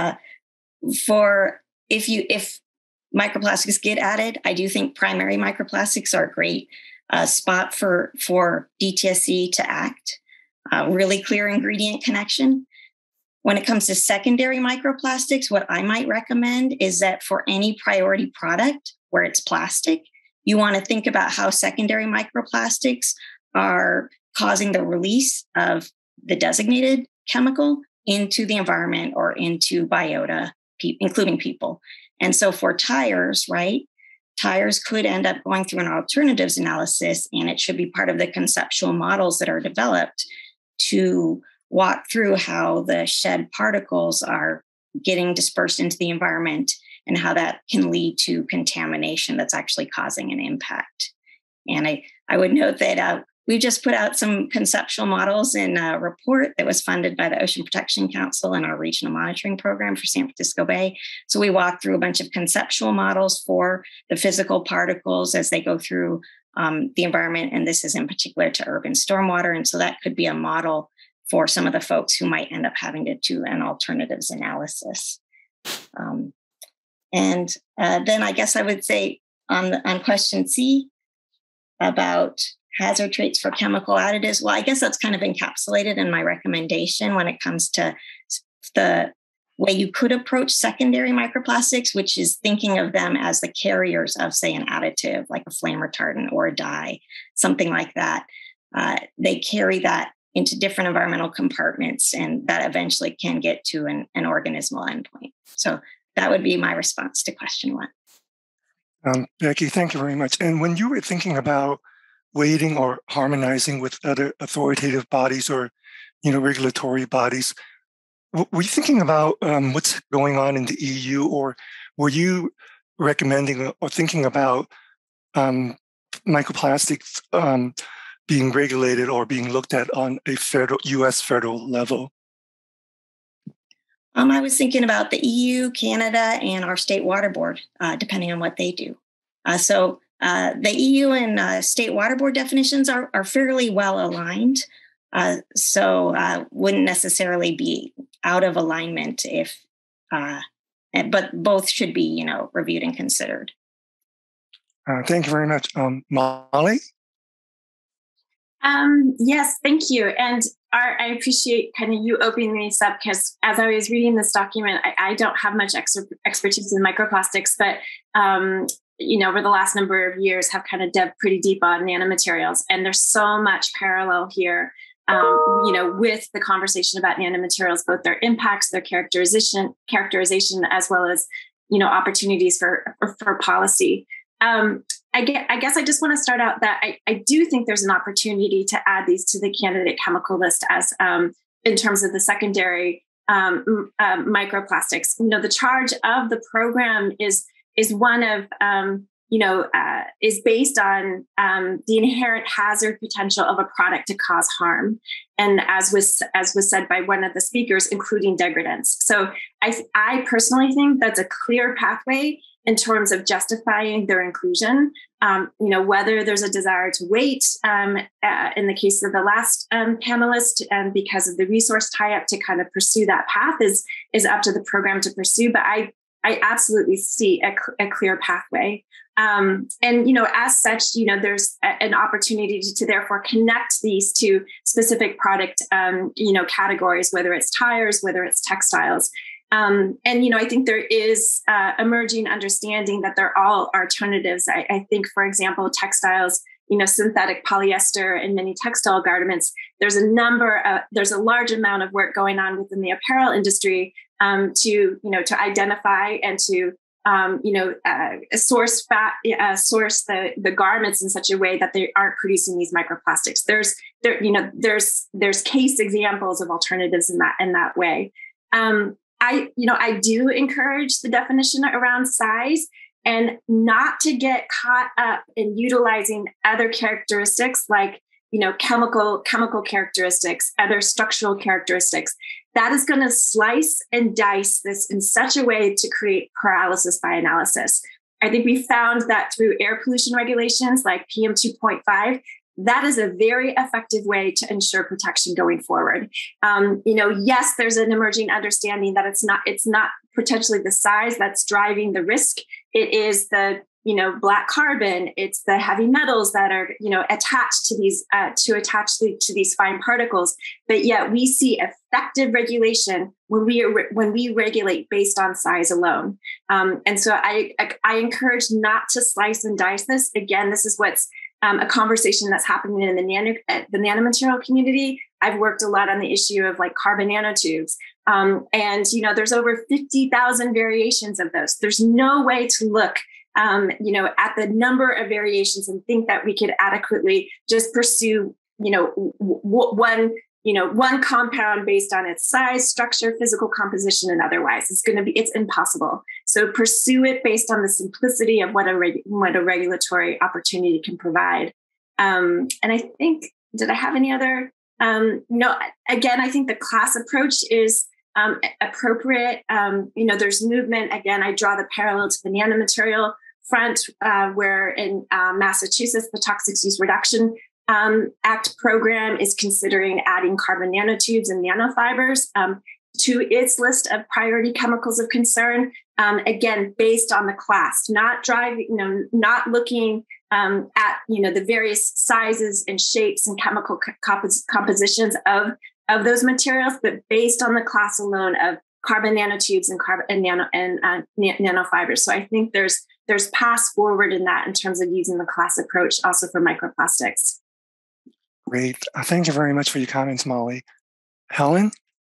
if microplastics get added, I do think primary microplastics are a great spot for DTSC to act. Really clear ingredient connection. When it comes to secondary microplastics, what I might recommend is that for any priority product where it's plastic, you want to think about how secondary microplastics are causing the release of the designated chemical into the environment or into biota, including people. And so for tires, right, tires could end up going through an alternatives analysis, and it should be part of the conceptual models that are developed to walk through how the shed particles are getting dispersed into the environment and how that can lead to contamination that's actually causing an impact. And I would note that we've just put out some conceptual models in a report that was funded by the Ocean Protection Council and our regional monitoring program for San Francisco Bay. So we walked through a bunch of conceptual models for the physical particles as they go through the environment. And this is in particular to urban stormwater. And so that could be a model for some of the folks who might end up having to do an alternatives analysis. And then I guess I would say on question C about hazard traits for chemical additives. Well, I guess that's kind of encapsulated in my recommendation when it comes to the way you could approach secondary microplastics, which is thinking of them as the carriers of, say, an additive like a flame retardant or a dye, something like that. They carry that into different environmental compartments, and that eventually can get to an organismal endpoint. So that would be my response to question one. Becky, thank you very much. And when you were thinking about waiting or harmonizing with other authoritative bodies or, regulatory bodies, were you thinking about what's going on in the EU, or were you recommending or thinking about microplastics being regulated or being looked at on a U.S. federal level? I was thinking about the EU, Canada, and our State Water Board, depending on what they do. So the EU and State Water Board definitions are fairly well aligned. So wouldn't necessarily be out of alignment but both should be, reviewed and considered. Thank you very much. Molly? Yes, thank you. And I appreciate kind of you opening this up, because as I was reading this document, I don't have much expertise in microplastics, but, over the last number of years have kind of dug pretty deep on nanomaterials. And there's so much parallel here, with the conversation about nanomaterials, both their impacts, their characterization, as well as, opportunities for policy. I guess I just want to start out that I do think there's an opportunity to add these to the candidate chemical list as in terms of the secondary microplastics. The charge of the program is one of is based on the inherent hazard potential of a product to cause harm, and as was said by one of the speakers, including degradants. So I personally think that's a clear pathway in terms of justifying their inclusion. Whether there's a desire to wait in the case of the last panelist, because of the resource tie-up to kind of pursue that path is up to the program to pursue. But I absolutely see a clear pathway. And, as such, there's an opportunity to therefore connect these to specific product, categories, whether it's tires, whether it's textiles. I think there is emerging understanding that there are all alternatives. I think, for example, textiles, synthetic polyester and many textile garments, there's a large amount of work going on within the apparel industry to identify and to source the garments in such a way that they aren't producing these microplastics. There's case examples of alternatives in that way. I do encourage the definition around size and not to get caught up in utilizing other characteristics like, chemical characteristics, other structural characteristics. That is going to slice and dice this in such a way to create paralysis by analysis. I think we found that through air pollution regulations like PM 2.5, that is a very effective way to ensure protection going forward. Yes, there's an emerging understanding that it's not potentially the size that's driving the risk. It is the black carbon. It's the heavy metals that are attached to these to these fine particles. But yet we see effective regulation when we regulate based on size alone. And so I encourage not to slice and dice this. Again, this is what's a conversation that's happening in the nanomaterial community. I've worked a lot on the issue of like carbon nanotubes. And there's over 50,000 variations of those. There's no way to look at the number of variations and think that we could adequately just pursue, one compound based on its size, structure, physical composition, and otherwise. It's impossible. So pursue it based on the simplicity of what a regulatory opportunity can provide. And I think, did I have any other? No, again, I think the class approach is appropriate. There's movement. Again, I draw the parallel to the nanomaterial front, where in Massachusetts, the Toxic Use Reduction Act program is considering adding carbon nanotubes and nanofibers to its list of priority chemicals of concern. Again, based on the class, not looking at the various sizes and shapes and chemical compositions of those materials, but based on the class alone of carbon nanotubes and nanofibers. So I think there's paths forward in that in terms of using the class approach also for microplastics. Great. Thank you very much for your comments, Molly. Helen?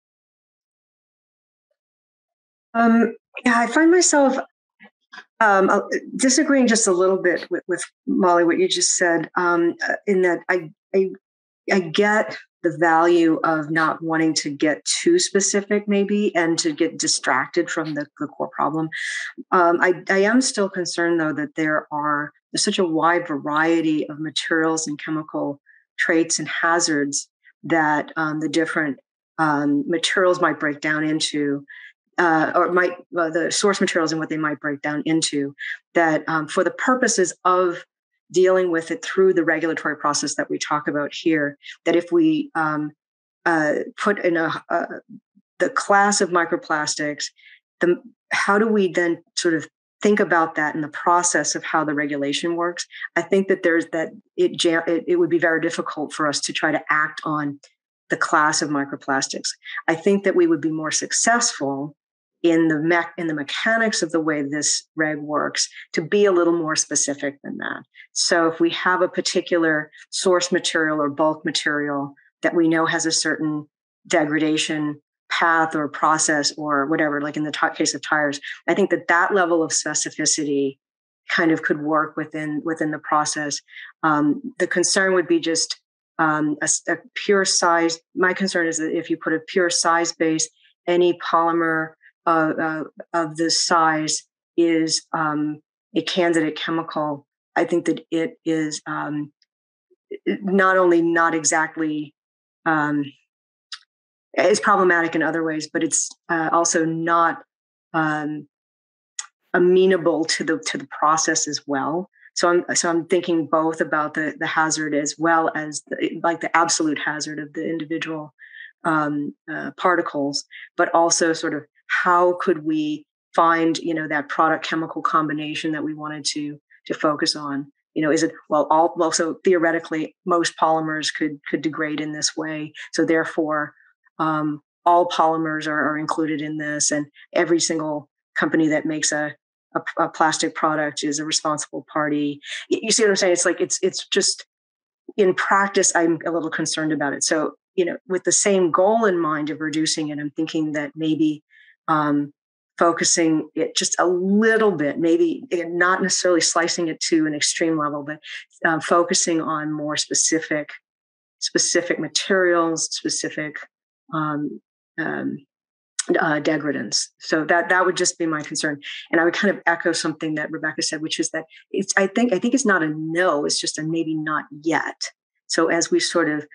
I find myself disagreeing just a little bit with Molly, what you just said, in that I get the value of not wanting to get too specific maybe and to get distracted from the core problem. I am still concerned, though, that there's such a wide variety of materials and chemical traits and hazards that the different materials might break down into, the source materials and what they might break down into, that for the purposes of dealing with it through the regulatory process that we talk about here, that if we put in the class of microplastics, how do we then sort of think about that in the process of how the regulation works? I think that it would be very difficult for us to try to act on the class of microplastics. I think that we would be more successful in the mechanics of the way this reg works to be a little more specific than that. So if we have a particular source material or bulk material that we know has a certain degradation path or process or whatever, like in the case of tires, I think that level of specificity kind of could work within the process. The concern would be just a pure size. My concern is that if you put a pure size base, any polymer of this size is a candidate chemical. I think that it is not only not exactly it's problematic in other ways, but it's also not amenable to the process as well. So I'm thinking both about the hazard as well as the absolute hazard of the individual particles, but also sort of how could we find, that product chemical combination that we wanted to focus on. Is it, so theoretically, most polymers could degrade in this way. So therefore, all polymers are included in this, and every single company that makes a plastic product is a responsible party. You see what I'm saying? It's like, it's just, in practice, I'm a little concerned about it. So, with the same goal in mind of reducing it, I'm thinking that maybe focusing it just a little bit, maybe not necessarily slicing it to an extreme level, but focusing on more specific materials, specific degradants. So that would just be my concern. And I would kind of echo something that Rebecca said, which is that I think it's not a no, it's just a maybe not yet. So as we sort of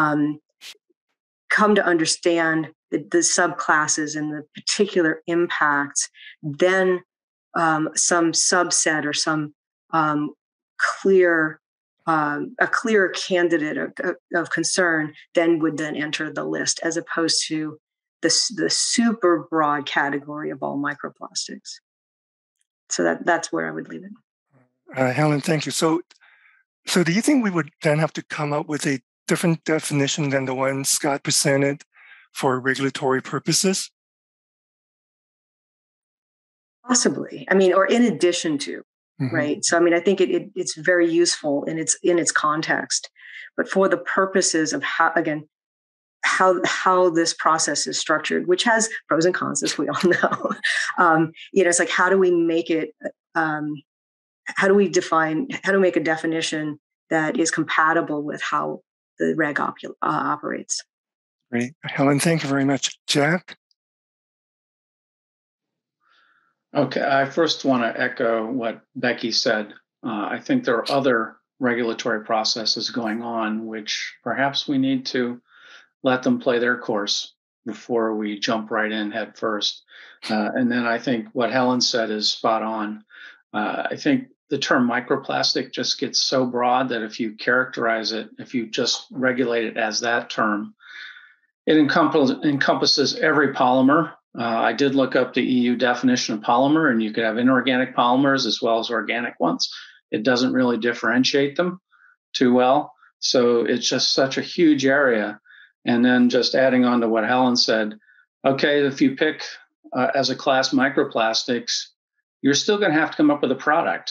come to understand the subclasses and the particular impacts, then some subset or some clear candidate of concern would enter the list, as opposed to the super broad category of all microplastics. So that's where I would leave it. Helen, thank you. So do you think we would then have to come up with a different definition than the one Scott presented for regulatory purposes? Possibly. Or in addition to, right? So, I think it's very useful in its context, but for the purposes of how this process is structured, which has pros and cons, as we all know. It's like, how do we make it? How do we make a definition that is compatible with how the reg operates? Great. Helen, thank you very much. Jack? Okay, I first want to echo what Becky said. I think there are other regulatory processes going on, which perhaps we need to let them play their course before we jump right in head first. And then I think what Helen said is spot on. I think the term microplastic just gets so broad that if you characterize it, if you just regulate it as that term, it encompasses every polymer. I did look up the EU definition of polymer, and you could have inorganic polymers as well as organic ones. It doesn't really differentiate them too well. So it's just such a huge area. And then just adding on to what Helen said, okay, if you pick as a class microplastics, you're still going to have to come up with a product.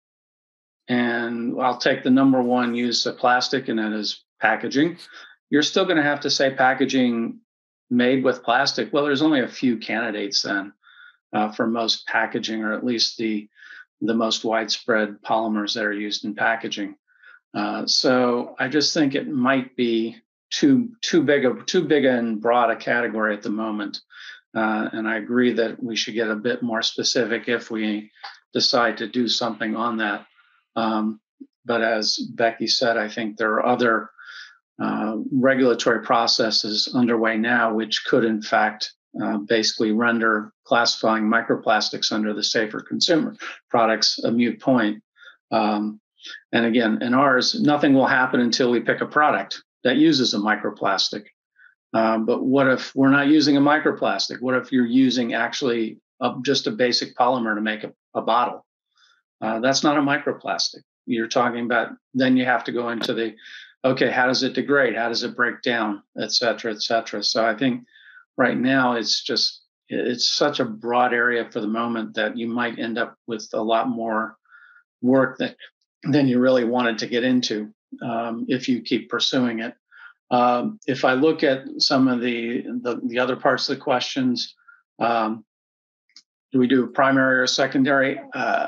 And I'll take the number one use of plastic, and that is packaging. You're still going to have to say packaging made with plastic. Well, there's only a few candidates then for most packaging, or at least the most widespread polymers that are used in packaging. So I just think it might be too big and broad a category at the moment. And I agree that we should get a bit more specific if we decide to do something on that. But as Becky said, I think there are other regulatory processes underway now, which could in fact basically render classifying microplastics under the Safer Consumer Products a moot point. And again, in ours, nothing will happen until we pick a product that uses a microplastic. But what if we're not using a microplastic? What if you're using actually just a basic polymer to make a bottle? That's not a microplastic. You're talking about, then you have to go into okay, how does it degrade? How does it break down, et cetera, et cetera. So I think right now it's such a broad area for the moment that you might end up with a lot more work than you really wanted to get into if you keep pursuing it. If I look at some of the other parts of the questions, do we do primary or secondary?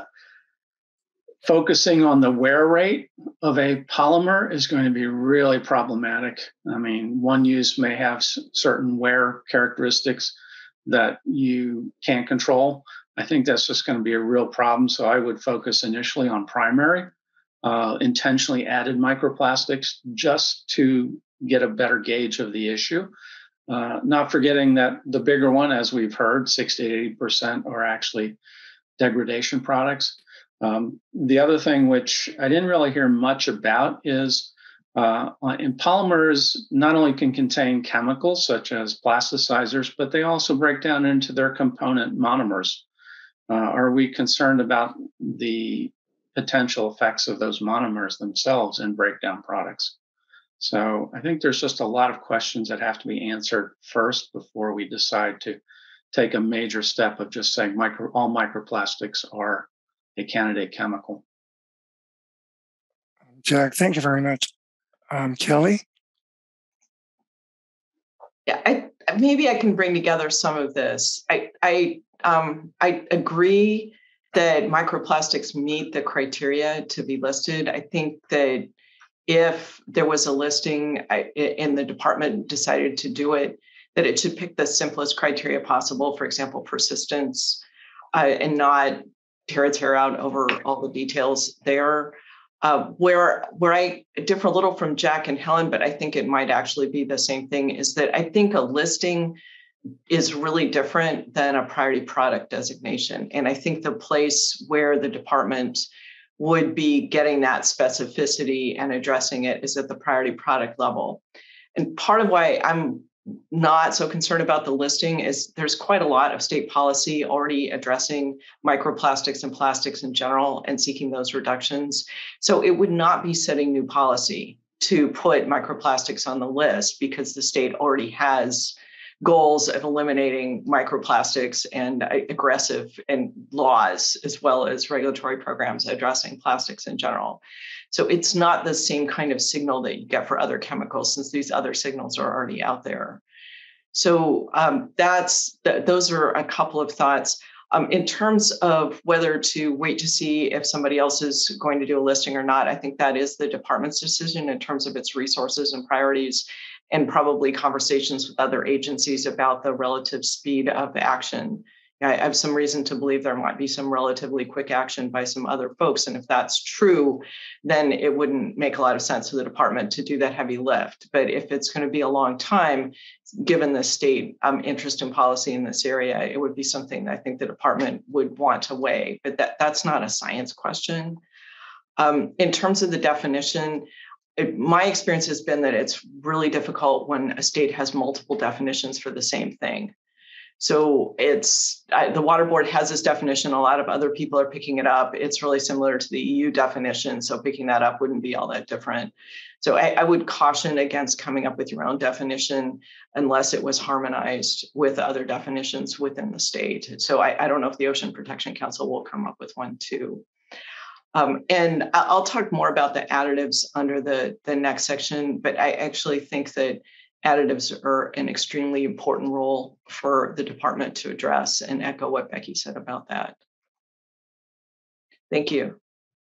Focusing on the wear rate of a polymer is going to be really problematic. One use may have certain wear characteristics that you can't control. I think that's just going to be a real problem. So I would focus initially on primary, intentionally added microplastics just to get a better gauge of the issue. Not forgetting that the bigger one, as we've heard, 60 to 80% are actually degradation products. The other thing which I didn't really hear much about is in polymers not only can contain chemicals such as plasticizers, but they also break down into their component monomers. Are we concerned about the potential effects of those monomers themselves in breakdown products? So I think there's just a lot of questions that have to be answered first before we decide to take a major step of just saying all microplastics are a candidate chemical. Jack, thank you very much. Kelly? Yeah, maybe I can bring together some of this. I agree that microplastics meet the criteria to be listed. I think that if there was a listing and the department decided to do it, that it should pick the simplest criteria possible, for example, persistence, and not tear its hair out over all the details there. Where I differ a little from Jack and Helen, but I think it might actually be the same thing, is that I think a listing is really different than a priority product designation. And I think the place where the department would be getting that specificity and addressing it is at the priority product level. And part of why I'm not so concerned about the listing is there's quite a lot of state policy already addressing microplastics and plastics in general and seeking those reductions. So it would not be setting new policy to put microplastics on the list, because the state already has goals of eliminating microplastics and aggressive and laws, as well as regulatory programs addressing plastics in general. So it's not the same kind of signal that you get for other chemicals, since these other signals are already out there. So those are a couple of thoughts. In terms of whether to wait to see if somebody else is going to do a listing or not, I think that is the department's decision in terms of its resources and priorities, and probably conversations with other agencies about the relative speed of action. I have some reason to believe there might be some relatively quick action by some other folks. And if that's true, then it wouldn't make a lot of sense for the department to do that heavy lift. But if it's going to be a long time, given the state interest in policy in this area, it would be something that I think the department would want to weigh. But that's not a science question. In terms of the definition, my experience has been that it's really difficult when a state has multiple definitions for the same thing. So the Water Board has this definition. A lot of other people are picking it up. It's really similar to the EU definition. So picking that up wouldn't be all that different. So I would caution against coming up with your own definition unless it was harmonized with other definitions within the state. So I don't know if the Ocean Protection Council will come up with one too. And I'll talk more about the additives under the next section, but I actually think that additives are an extremely important role for the department to address, and echo what Becky said about that. Thank you.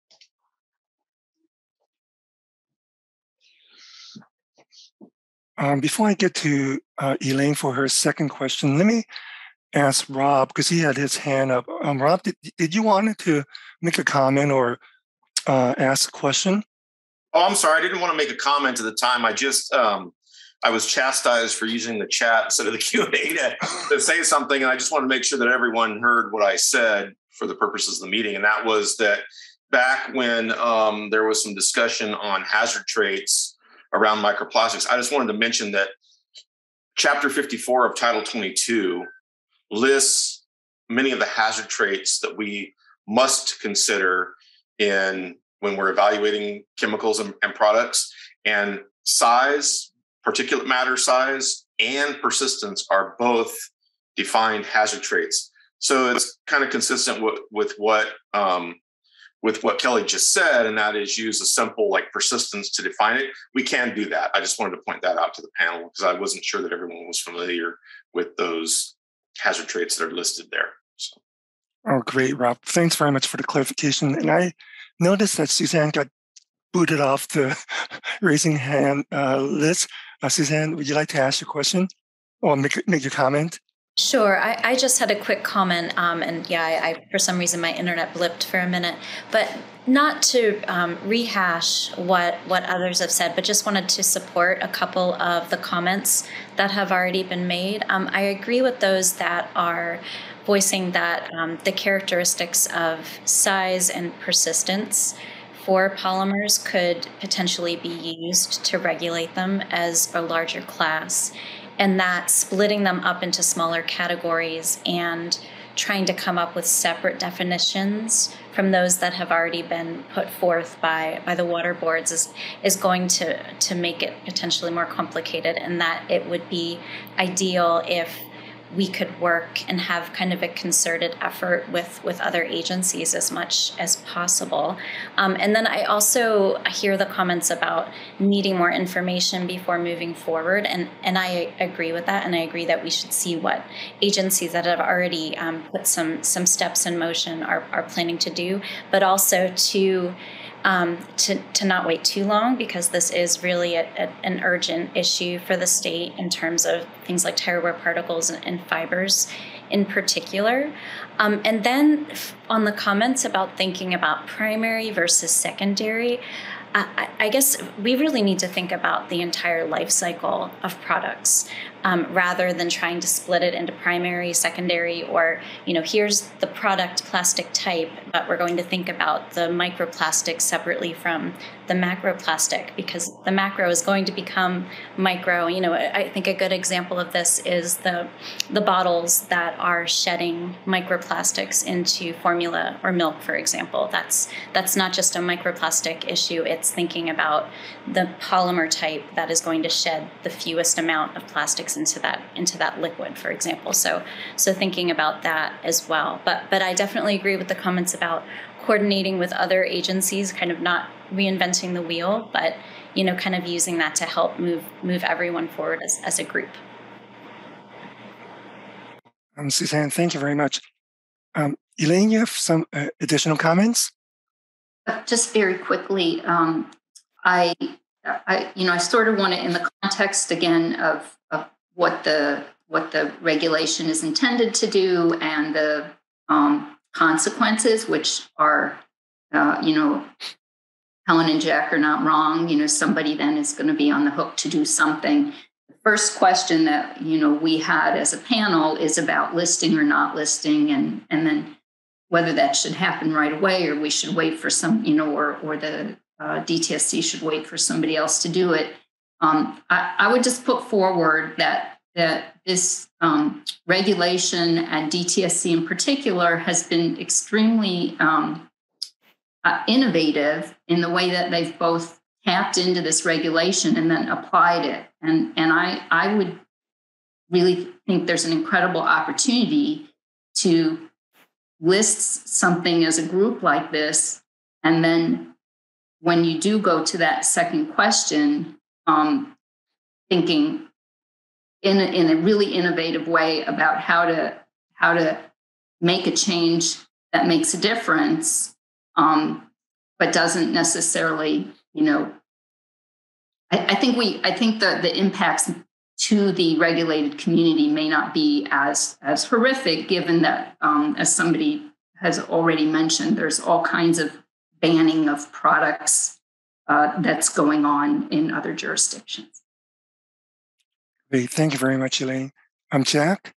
Before I get to Elaine for her second question, let me ask Rob, because he had his hand up. Rob, did you want to make a comment or ask a question? Oh, I'm sorry. I didn't want to make a comment at the time. I just, I was chastised for using the chat instead of the Q&A to say something. And I just want to make sure that everyone heard what I said for the purposes of the meeting. And that was that back when there was some discussion on hazard traits around microplastics, I just wanted to mention that Chapter 54 of Title 22 lists many of the hazard traits that we must consider when we're evaluating chemicals and products. And size, particulate matter size, and persistence are both defined hazard traits. So it's kind of consistent with what Kelly just said, and that is use a simple like persistence to define it. We can do that. I just wanted to point that out to the panel because I wasn't sure that everyone was familiar with those hazard traits that are listed there. So. Oh, great, Rob. Thanks very much for the clarification. And I noticed that Susanne got booted off the raising hand list. Susanne, would you like to ask your question or make your comment? Sure. I just had a quick comment, and yeah, I for some reason my internet blipped for a minute, but not to rehash what others have said, but just wanted to support a couple of the comments that have already been made. I agree with those that are voicing that the characteristics of size and persistence for polymers could potentially be used to regulate them as a larger class, and that splitting them up into smaller categories and trying to come up with separate definitions from those that have already been put forth by the water boards is going to make it potentially more complicated, and that it would be ideal if we could work and have kind of a concerted effort with other agencies as much as possible. And then I also hear the comments about needing more information before moving forward. And I agree with that. And I agree that we should see what agencies that have already put some steps in motion are planning to do, but also to not wait too long, because this is really an urgent issue for the state in terms of things like tire wear particles and fibers in particular. And then on the comments about thinking about primary versus secondary, I guess we really need to think about the entire life cycle of products rather than trying to split it into primary, secondary, or, here's the product plastic type, but we're going to think about the microplastics separately from the macroplastic, because the macro is going to become micro. I think a good example of this is the bottles that are shedding microplastics into formula or milk, for example. That's not just a microplastic issue. It's thinking about the polymer type that is going to shed the fewest amount of plastics into that liquid, for example. So thinking about that as well. But I definitely agree with the comments about coordinating with other agencies, kind of not reinventing the wheel, but kind of using that to help move everyone forward as a group. Susanne, thank you very much. Elaine, you have some additional comments? Just very quickly, I sort of want to, in the context again of what the regulation is intended to do and the consequences, which are, Helen and Jack are not wrong. Somebody then is going to be on the hook to do something. The first question that, we had as a panel is about listing or not listing, and then whether that should happen right away, or we should wait for some, or the DTSC should wait for somebody else to do it. I would just put forward that this regulation and DTSC in particular has been extremely innovative in the way that they've both tapped into this regulation and then applied it. And I would really think there's an incredible opportunity to list something as a group like this, and then when you do go to that second question, thinking in a really innovative way about how to make a change that makes a difference, but doesn't necessarily, I think the impacts to the regulated community may not be as horrific, given that, as somebody has already mentioned, there's all kinds of banning of products that's going on in other jurisdictions. Great. Thank you very much, Elaine. Jack?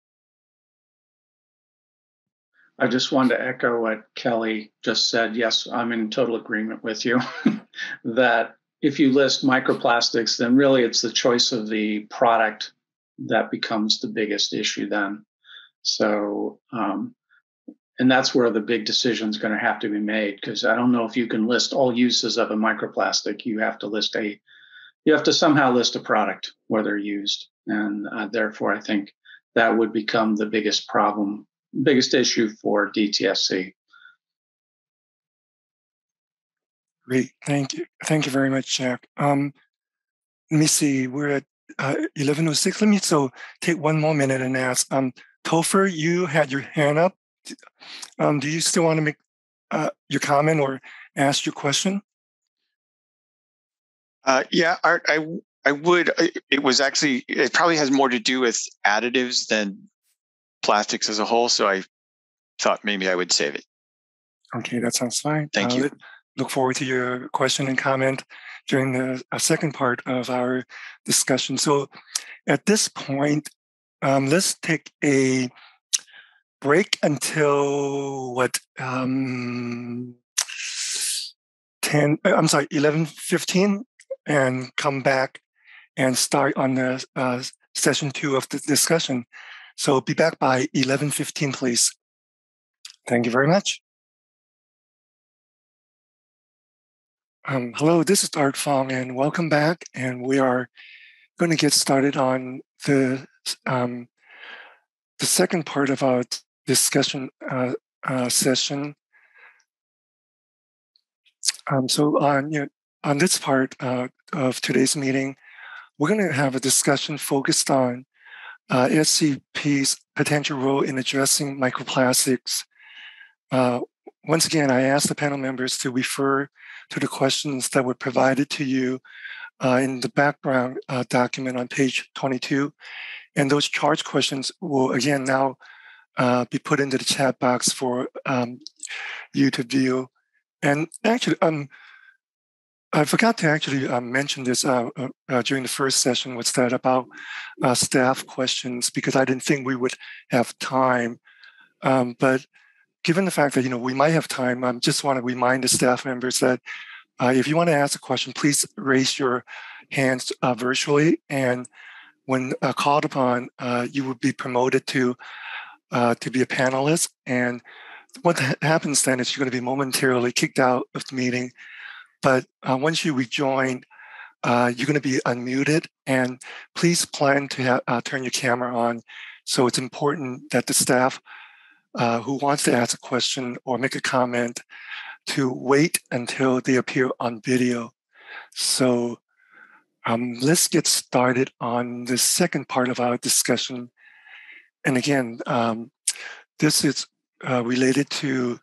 I just wanted to echo what Kelly just said. Yes, I'm in total agreement with you that if you list microplastics, then really it's the choice of the product that becomes the biggest issue then. So, and that's where the big decision is going to have to be made, because I don't know if you can list all uses of a microplastic. You have to somehow list a product where they're used. And therefore, I think that would become the biggest issue for DTSC. Great, thank you. Thank you very much, Jack. Let me see, we're at 11:06. Let me take one more minute and ask. Topher, you had your hand up. Do you still want to make your comment or ask your question? Yeah, Art, I would. It probably has more to do with additives than plastics as a whole, so I thought maybe I would save it. Okay, that sounds fine. Thank you. Look forward to your question and comment during the second part of our discussion. So at this point, let's take a break until 11:15, and come back and start on the session 2 of the discussion. So be back by 11:15, please. Thank you very much. Hello, this is Art Fong, and welcome back. And we are going to get started on the second part of our discussion session. So on this part of today's meeting, we're going to have a discussion focused on SCP's potential role in addressing microplastics. Once again, I asked the panel members to refer to the questions that were provided to you in the background document on page 22. And those charge questions will again now be put into the chat box for you to view. And actually, I forgot to actually mention this during the first session, was that about staff questions, because I didn't think we would have time. But given the fact that we might have time, I just want to remind the staff members that if you want to ask a question, please raise your hands virtually, and when called upon, you will be promoted to be a panelist. And what happens then is you're going to be momentarily kicked out of the meeting. But once you rejoin, you're going to be unmuted, and please plan to turn your camera on. So it's important that the staff who wants to ask a question or make a comment to wait until they appear on video. So let's get started on the second part of our discussion. And again, this is related to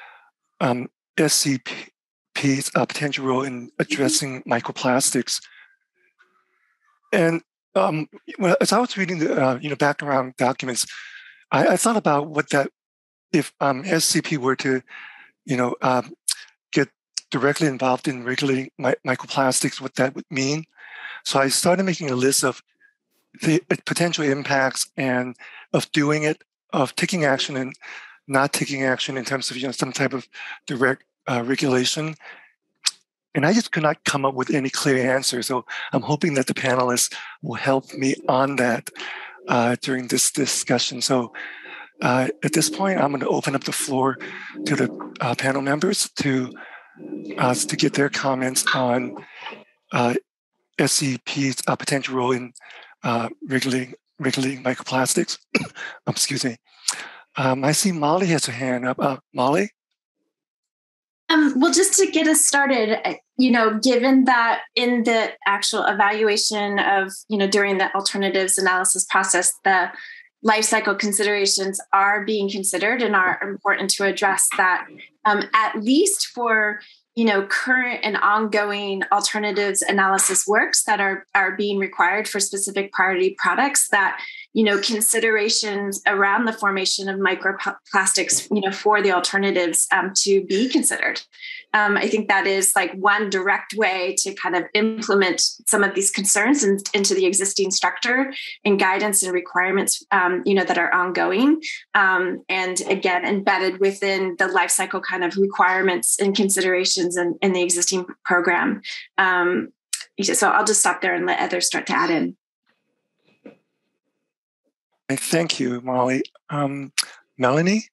SCP's potential role in addressing microplastics. And as I was reading the background documents, I thought about what that, if SCP were to get directly involved in regulating microplastics, what that would mean. So I started making a list of the potential impacts and of doing it, of taking action and not taking action in terms of some type of direct regulation. And I just could not come up with any clear answer. So I'm hoping that the panelists will help me on that during this discussion. So at this point, I'm going to open up the floor to the panel members to get their comments on SCP's potential role in regulating microplastics. Excuse me. I see Molly has her hand up. Molly? Well, just to get us started, given that in the actual evaluation of, during the alternatives analysis process, the life cycle considerations are being considered and are important to address that, at least for current and ongoing alternatives analysis works that are being required for specific priority products, that considerations around the formation of microplastics for the alternatives to be considered. I think that is like one direct way to kind of implement some of these concerns into the existing structure and guidance and requirements that are ongoing, and again embedded within the life cycle kind of requirements and considerations in the existing program. So I'll just stop there and let others start to add in. Thank you, Molly. Melanie?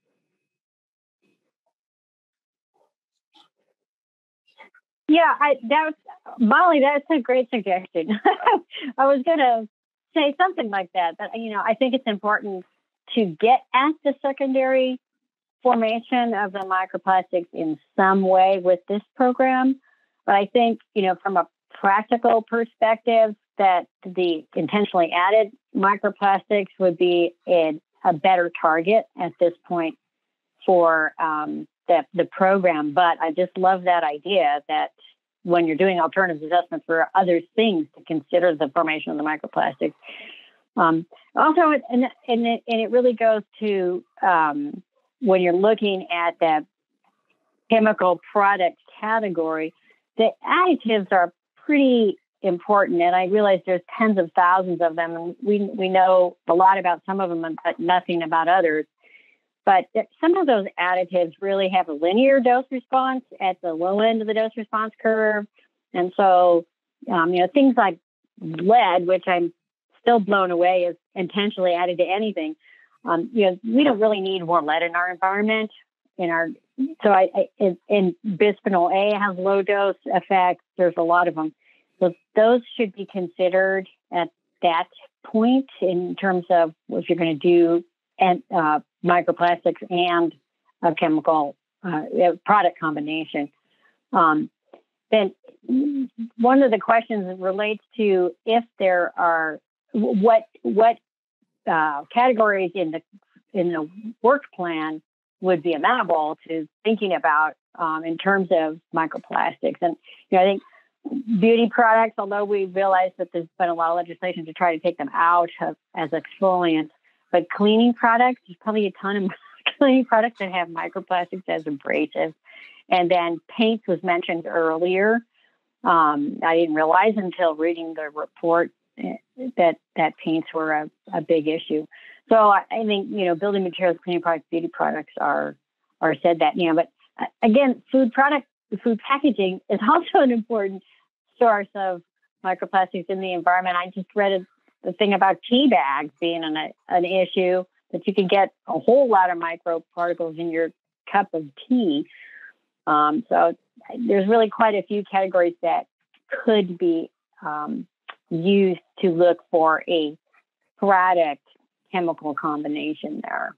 Yeah, Molly, that's a great suggestion. I was going to say something like that, but I think it's important to get at the secondary formation of the microplastics in some way with this program. But I think, from a practical perspective, that the intentionally added microplastics would be a better target at this point for the program. But I just love that idea that when you're doing alternative assessments, there are other things to consider the formation of the microplastics. Also, and it really goes to when you're looking at the chemical product category, the additives are pretty important. And I realize there's tens of thousands of them. And we know a lot about some of them, but nothing about others. But some of those additives really have a linear dose response at the low end of the dose response curve. And so, things like lead, which I'm still blown away is intentionally added to anything, We don't really need more lead in our environment. And bisphenol A has low dose effects. There's a lot of them. So those should be considered at that point in terms of if you're going to do microplastics and a chemical product combination. Then one of the questions relates to if there are what categories in the work plan would be amenable to thinking about in terms of microplastics. And I think beauty products, although we realize that there's been a lot of legislation to try to take them out as exfoliants, but cleaning products, there's probably a ton of cleaning products that have microplastics as abrasives. And then paints was mentioned earlier. I didn't realize until reading the report that paints were a big issue. So I think, building materials, cleaning products, beauty products are said that, but again, food packaging is also an important source of microplastics in the environment. I just read the thing about tea bags being an issue, that you can get a whole lot of microparticles in your cup of tea. So there's really quite a few categories that could be used to look for a product chemical combination there.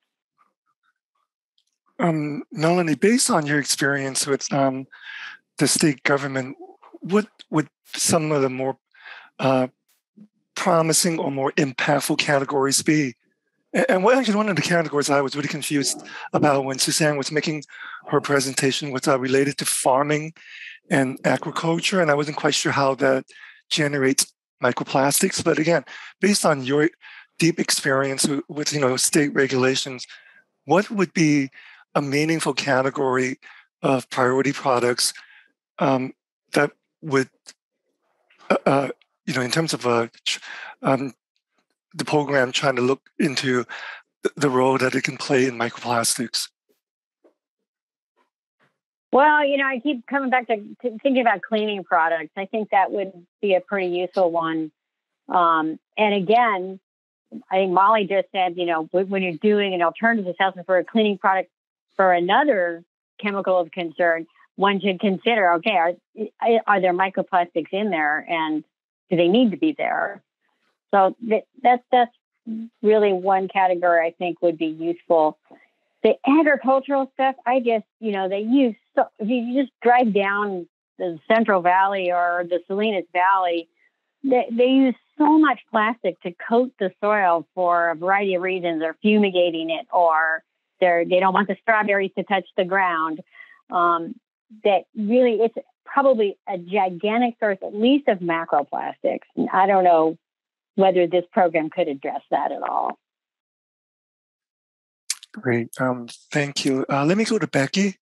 Melanie, based on your experience with the state government, what would some of the more promising or more impactful categories be? And one of the categories I was really confused about when Susanne was making her presentation was related to farming and agriculture, and I wasn't quite sure how that generates microplastics. But again, based on your deep experience with state regulations, what would be a meaningful category of priority products that would, in terms of the program trying to look into the role that it can play in microplastics? Well, I keep coming back to thinking about cleaning products. I think that would be a pretty useful one. And again, I think Molly just said, when you're doing an alternative assessment for a cleaning product for another chemical of concern, one should consider, okay, are there microplastics in there, and do they need to be there? So that's really one category I think would be useful. The agricultural stuff, I guess, they use, if you just drive down the Central Valley or the Salinas Valley, they use so much plastic to coat the soil for a variety of reasons. They're fumigating it, or they don't want the strawberries to touch the ground. That really, it's probably a gigantic source, at least of macroplastics. And I don't know whether this program could address that at all. Great. Thank you. Let me go to Becky.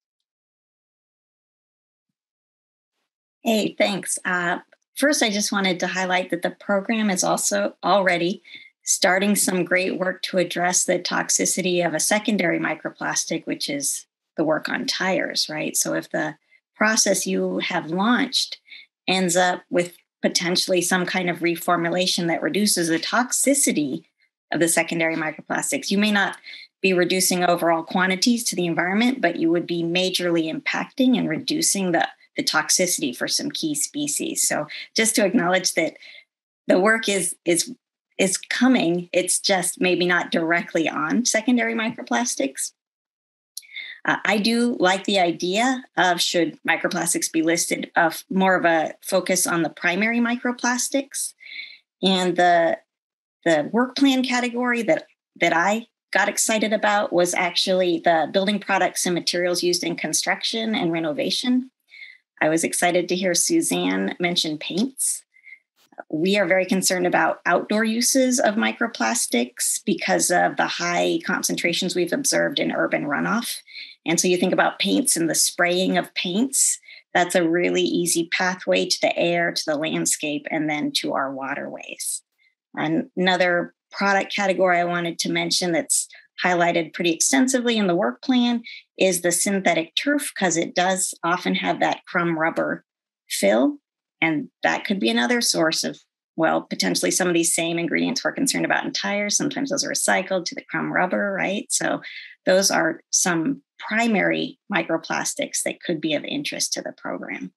Hey, thanks. First, I just wanted to highlight that the program is also already starting some great work to address the toxicity of a secondary microplastic, which is the work on tires, right? So if the process you have launched ends up with potentially some kind of reformulation that reduces the toxicity of the secondary microplastics, you may not be reducing overall quantities to the environment, but you would be majorly impacting and reducing the toxicity for some key species. So just to acknowledge that the work is coming, it's just maybe not directly on secondary microplastics. I do like the idea of, should microplastics be listed, of more of a focus on the primary microplastics. And the work plan category that I got excited about was actually the building products and materials used in construction and renovation. I was excited to hear Susanne mention paints. We are very concerned about outdoor uses of microplastics because of the high concentrations we've observed in urban runoff. And so you think about paints and the spraying of paints, that's a really easy pathway to the air, to the landscape, and then to our waterways. Another product category I wanted to mention that's highlighted pretty extensively in the work plan is the synthetic turf, because it does often have that crumb rubber fill. And that could be another source of well, potentially some of these same ingredients we're concerned about in tires. Sometimes those are recycled to the crumb rubber, right? So those are some primary microplastics that could be of interest to the program.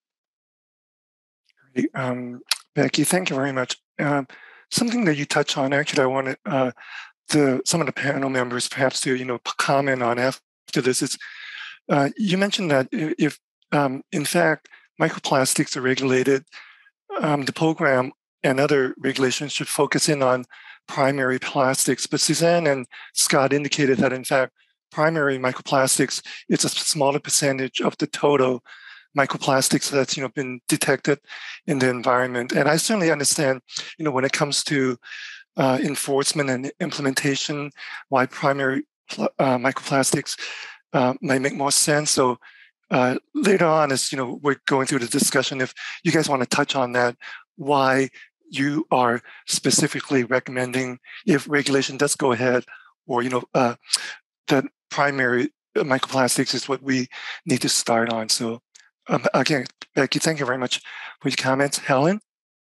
Becky, thank you very much. Something that you touch on, actually, I wanted some of the panel members perhaps to comment on after this is you mentioned that if in fact microplastics are regulated, the program and other regulations should focus in on primary plastics. But Susanne and Scott indicated that in fact primary microplastics is a smaller percentage of the total microplastics that's been detected in the environment. And I certainly understand when it comes to enforcement and implementation, why primary microplastics might make more sense. So later on, as we're going through the discussion, if you guys want to touch on that, why you are specifically recommending, if regulation does go ahead, or that primary microplastics is what we need to start on. So again, Becky, thank you very much for your comments. Helen?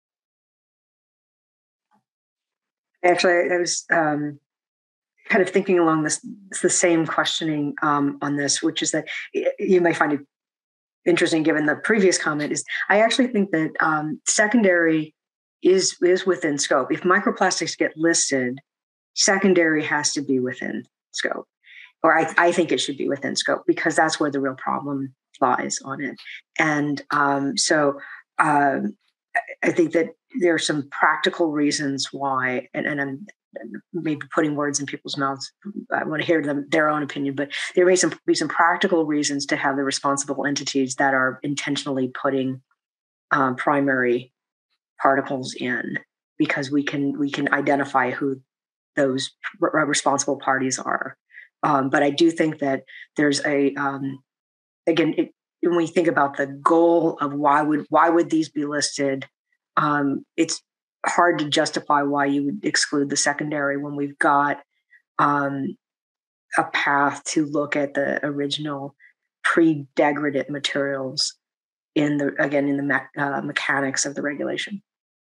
Actually, I was kind of thinking along the same questioning on this, which is that you may find it interesting given the previous comment, is I actually think that secondary is within scope. If microplastics get listed, secondary has to be within scope. Or I think it should be within scope, because that's where the real problem lies on it. And so I think that there are some practical reasons why, and I'm maybe putting words in people's mouths. I want to hear their own opinion, but there may be some practical reasons to have the responsible entities that are intentionally putting primary particles in, because we can identify who those responsible parties are. But I do think that there's when we think about the goal of why would these be listed, it's hard to justify why you would exclude the secondary when we've got a path to look at the original pre-degradate materials in the mechanics of the regulation.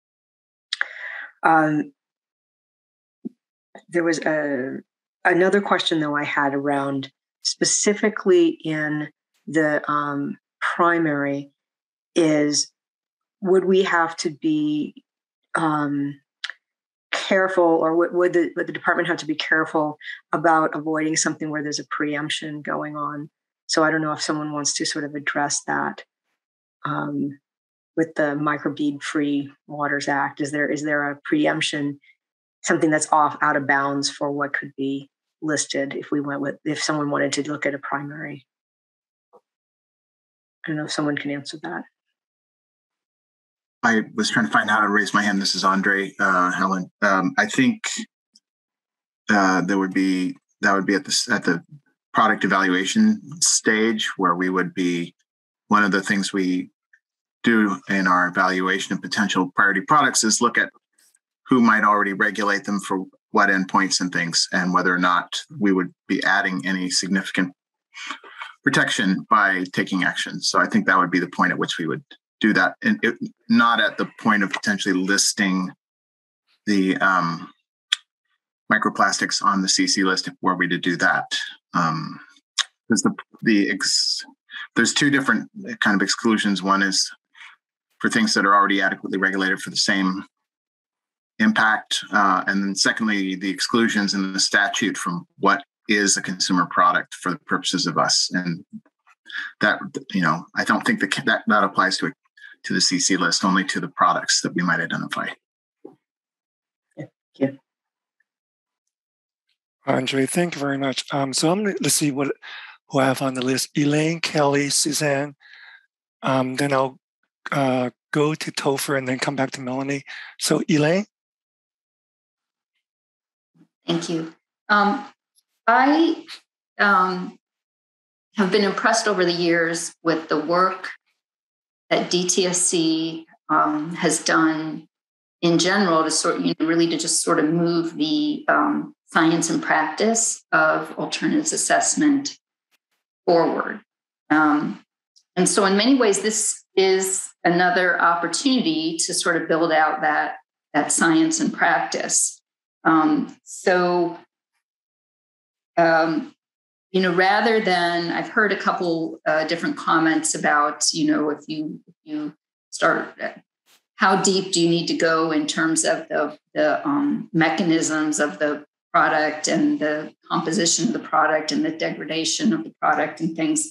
There was another question, though, I had around specifically in the primary is, would we have to be careful, or would the department have to be careful about avoiding something where there's a preemption going on? So I don't know if someone wants to sort of address that with the Microbead Free Waters Act. Is there a preemption, something that's out of bounds for what could be listed if someone wanted to look at a primary? I don't know if someone can answer that. I was trying to find out how to raise my hand. This is Andre, Helen. I think that would be at the product evaluation stage, where we would be, one of the things we do in our evaluation of potential priority products is look at who might already regulate them for what endpoints and things, and whether or not we would be adding any significant protection by taking action. So I think that would be the point at which we would do that, and not at the point of potentially listing the microplastics on the CC list if were we to do that. Because there's two different kind of exclusions. One is for things that are already adequately regulated for the same impact, and then secondly, the exclusions in the statute from what is a consumer product for the purposes of us, and that I don't think that applies to the CC list, only to the products that we might identify. Yeah. Andre, thank you very much. So let's see who I have on the list. Elaine, Kelly, Suzanne. Then I'll go to Topher and then come back to Melanie. So Elaine? Thank you. I have been impressed over the years with the work that DTSC has done in general to really just sort of move the science and practice of alternatives assessment forward. And so in many ways, this is another opportunity to sort of build out that science and practice. Rather than, I've heard a couple different comments about, if you start, how deep do you need to go in terms of the mechanisms of the product and the composition of the product and the degradation of the product and things,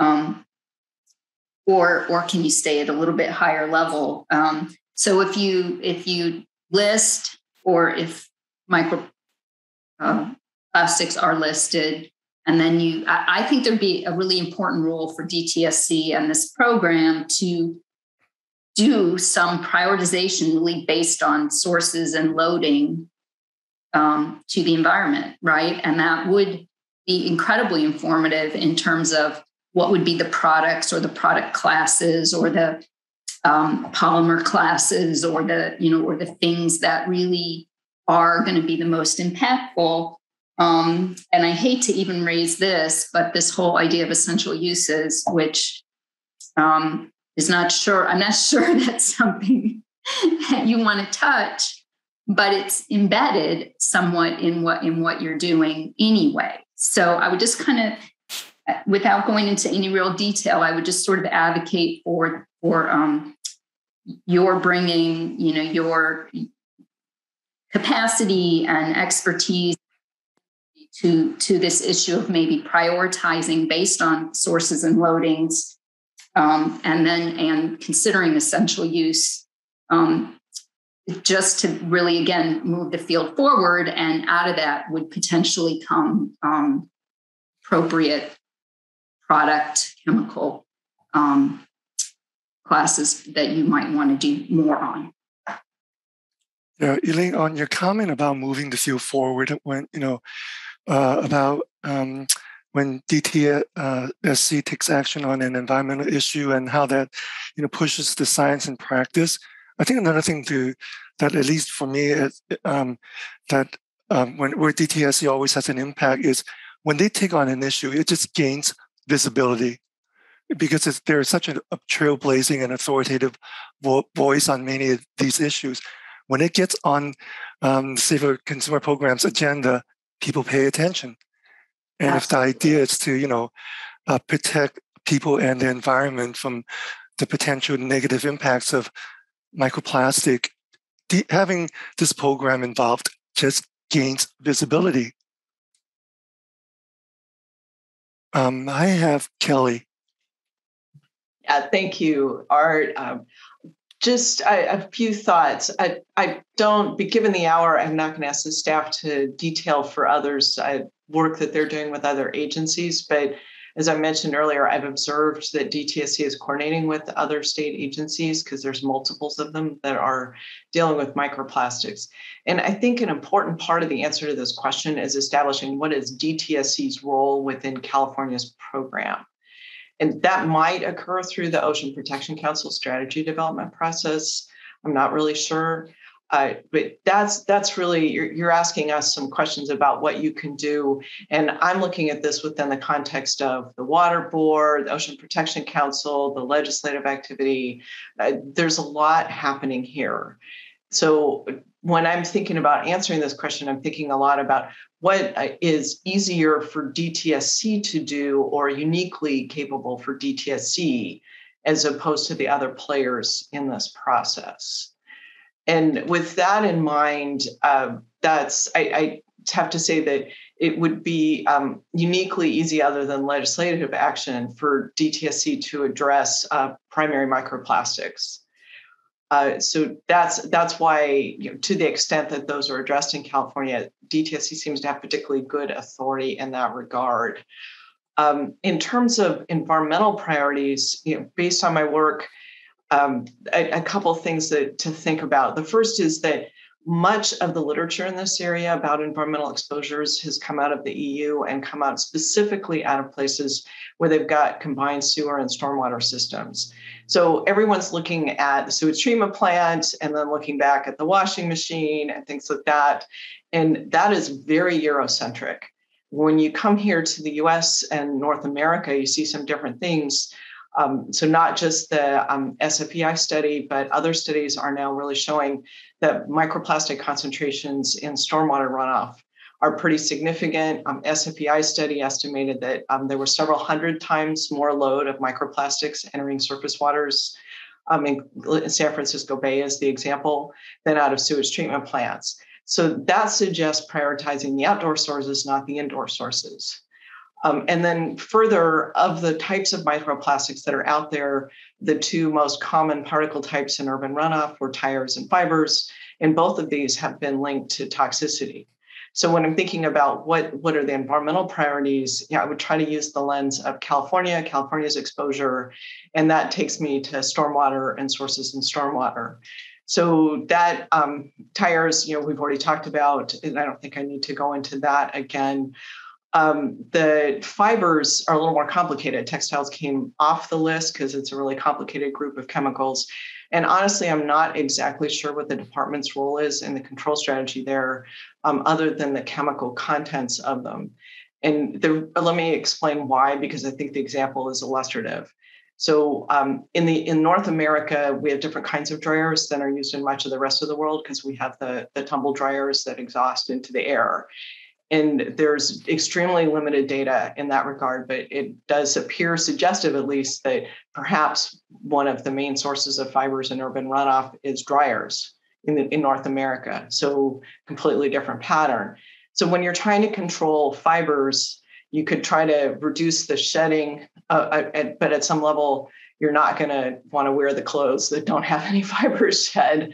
or can you stay at a little bit higher level? So if you list, or if microplastics are listed, and then I think there'd be a really important role for DTSC and this program to do some prioritization really based on sources and loading to the environment, right? And that would be incredibly informative in terms of what would be the products or the product classes or the polymer classes or the things that really are going to be the most impactful. And I hate to even raise this, but this whole idea of essential uses, which is not sure, I'm not sure that's something that you want to touch, but it's embedded somewhat in what you're doing anyway. So I would just kind of, without going into any real detail, I would just sort of advocate for your bringing, your capacity and expertise to this issue of maybe prioritizing based on sources and loadings, and considering essential use, just to really, again, move the field forward. And out of that would potentially come appropriate product, chemical classes that you might want to do more on. Yeah, Elaine, on your comment about moving the field forward, when about when DTSC takes action on an environmental issue and how that pushes the science and practice. I think another thing that at least for me is where DTSC always has an impact is when they take on an issue, it just gains visibility because there's such a trailblazing and authoritative voice on many of these issues. When it gets on Safer Consumer Program's agenda, people pay attention. And if the idea is to, protect people and the environment from the potential negative impacts of microplastic, having this program involved just gains visibility. I have Kelly. Yeah, thank you, Art. Just a few thoughts. I don't, but given the hour, I'm not going to ask the staff to detail for others work that they're doing with other agencies. But as I mentioned earlier, I've observed that DTSC is coordinating with other state agencies because there's multiples of them that are dealing with microplastics. And I think an important part of the answer to this question is establishing what is DTSC's role within California's program. And that might occur through the Ocean Protection Council strategy development process. I'm not really sure. But that's really, you're asking us some questions about what you can do. And I'm looking at this within the context of the Water Board, the Ocean Protection Council, the legislative activity. There's a lot happening here. So when I'm thinking about answering this question, I'm thinking a lot about what is easier for DTSC to do or uniquely capable for DTSC as opposed to the other players in this process. And with that in mind, I have to say that it would be uniquely easy other than legislative action for DTSC to address primary microplastics. So that's why, to the extent that those are addressed in California, DTSC seems to have particularly good authority in that regard. In terms of environmental priorities, based on my work, a couple of things to think about. The first is that much of the literature in this area about environmental exposures has come out of the EU and come out specifically out of places where they've got combined sewer and stormwater systems. So everyone's looking at the sewage treatment plant and then looking back at the washing machine and things like that. And that is very Eurocentric. When you come here to the US and North America, you see some different things. So not just the SFEI study, but other studies are now really showing that microplastic concentrations in stormwater runoff are pretty significant. SFEI study estimated that there were several hundred times more load of microplastics entering surface waters in San Francisco Bay as the example than out of sewage treatment plants. So that suggests prioritizing the outdoor sources, not the indoor sources. And then further, of the types of microplastics that are out there, the two most common particle types in urban runoff were tires and fibers, and both of these have been linked to toxicity. So when I'm thinking about what are the environmental priorities, I would try to use the lens of California's exposure, and that takes me to stormwater and sources in stormwater. So that tires, we've already talked about, and I don't think I need to go into that again. The fibers are a little more complicated. Textiles came off the list because it's a really complicated group of chemicals. And honestly, I'm not exactly sure what the department's role is in the control strategy there, other than the chemical contents of them. And let me explain why, because I think the example is illustrative. So in North America, we have different kinds of dryers than are used in much of the rest of the world because we have the tumble dryers that exhaust into the air. And there's extremely limited data in that regard, but it does appear suggestive, at least, that perhaps one of the main sources of fibers in urban runoff is dryers in North America. So completely different pattern. So when you're trying to control fibers, you could try to reduce the shedding, but at some level, you're not going to want to wear the clothes that don't have any fibers shed.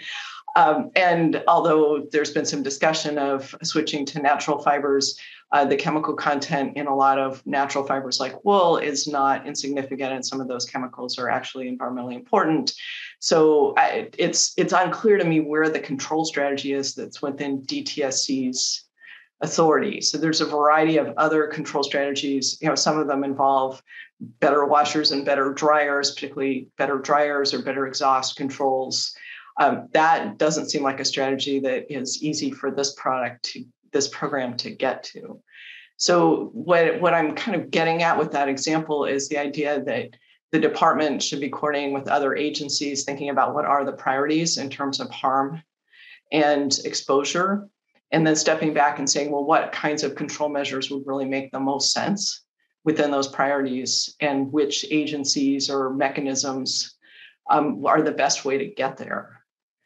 And although there's been some discussion of switching to natural fibers, the chemical content in a lot of natural fibers like wool is not insignificant, and some of those chemicals are actually environmentally important. So it's unclear to me where the control strategy is that's within DTSC's authority. So there's a variety of other control strategies. Some of them involve better washers and better dryers, particularly better dryers or better exhaust controls. That doesn't seem like a strategy that is easy for this program to get to. So what I'm kind of getting at with that example is the idea that the department should be coordinating with other agencies, thinking about what are the priorities in terms of harm and exposure, and then stepping back and saying, well, what kinds of control measures would really make the most sense within those priorities, and which agencies or mechanisms are the best way to get there.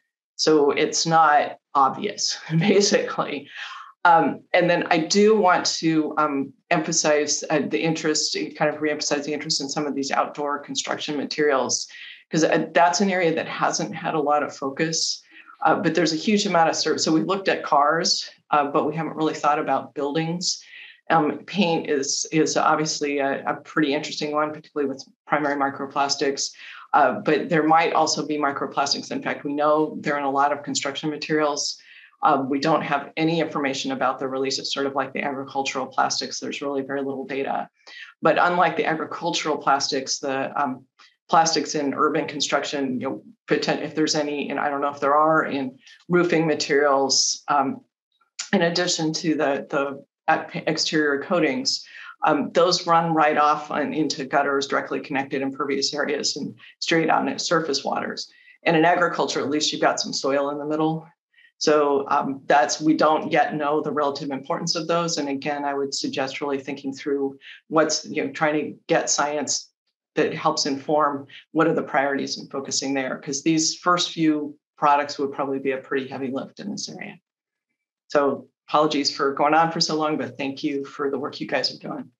So it's not obvious, basically. And then I do want to emphasize the interest, kind of reemphasize the interest in some of these outdoor construction materials, because that's an area that hasn't had a lot of focus, but there's a huge amount of service. So we looked at cars, but we haven't really thought about buildings. Paint is obviously a pretty interesting one, particularly with primary microplastics. But there might also be microplastics. In fact, we know they're in a lot of construction materials. We don't have any information about the release of sort of like the agricultural plastics. There's really very little data. But unlike the agricultural plastics, the plastics in urban construction, if there's any, and I don't know if there are, in roofing materials, in addition to the exterior coatings, those run right off into gutters, directly connected impervious areas, and straight out into surface waters. And in agriculture, at least you've got some soil in the middle. So we don't yet know the relative importance of those. And again, I would suggest really thinking through trying to get science that helps inform what are the priorities and focusing there, because these first few products would probably be a pretty heavy lift in this area. So apologies for going on for so long, but thank you for the work you guys are doing.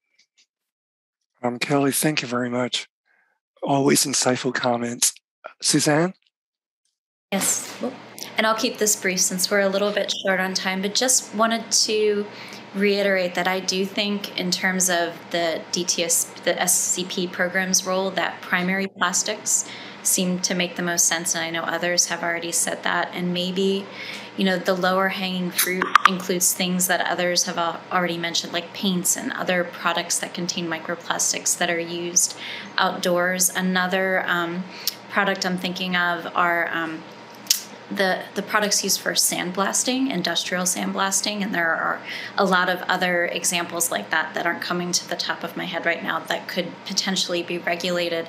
Kelly, thank you very much. Always insightful comments. Susanne? Yes, and I'll keep this brief since we're a little bit short on time, but just wanted to reiterate that I do think in terms of the SCP program's role, that primary plastics seem to make the most sense. And I know others have already said that. And maybe, the lower hanging fruit includes things that others have already mentioned, like paints and other products that contain microplastics that are used outdoors. Another product I'm thinking of are the products used for sandblasting, industrial sandblasting, and there are a lot of other examples like that aren't coming to the top of my head right now that could potentially be regulated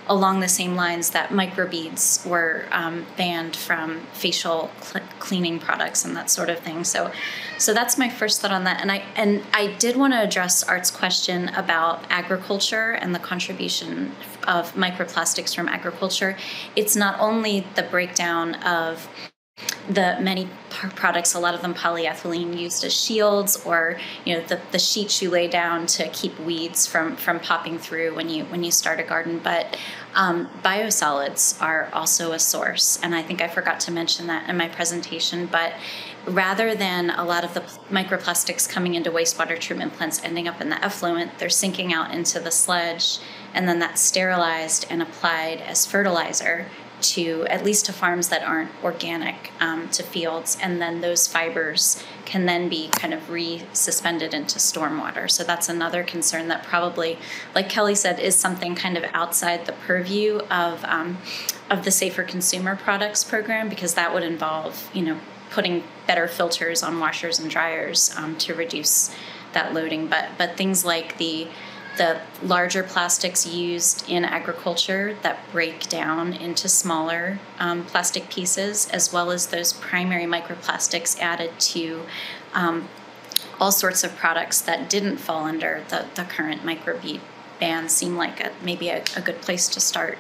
along the same lines that microbeads were banned from facial cleaning products and that sort of thing. So that's my first thought on that. And I did want to address Art's question about agriculture and the contribution of microplastics from agriculture. It's not only the breakdown of the many products, a lot of them polyethylene used as shields, or the sheets you lay down to keep weeds from popping through when you start a garden. But biosolids are also a source, and I think I forgot to mention that in my presentation. But rather than a lot of the microplastics coming into wastewater treatment plants ending up in the effluent, they're sinking out into the sludge, and then that's sterilized and applied as fertilizer to at least to farms that aren't organic, to fields, and then those fibers can then be kind of resuspended into stormwater. So that's another concern that probably, like Kelly said, is something kind of outside the purview of the Safer Consumer Products program, because that would involve putting better filters on washers and dryers to reduce that loading. But things like the larger plastics used in agriculture that break down into smaller plastic pieces, as well as those primary microplastics added to all sorts of products that didn't fall under the current microbead ban, seem like maybe a good place to start.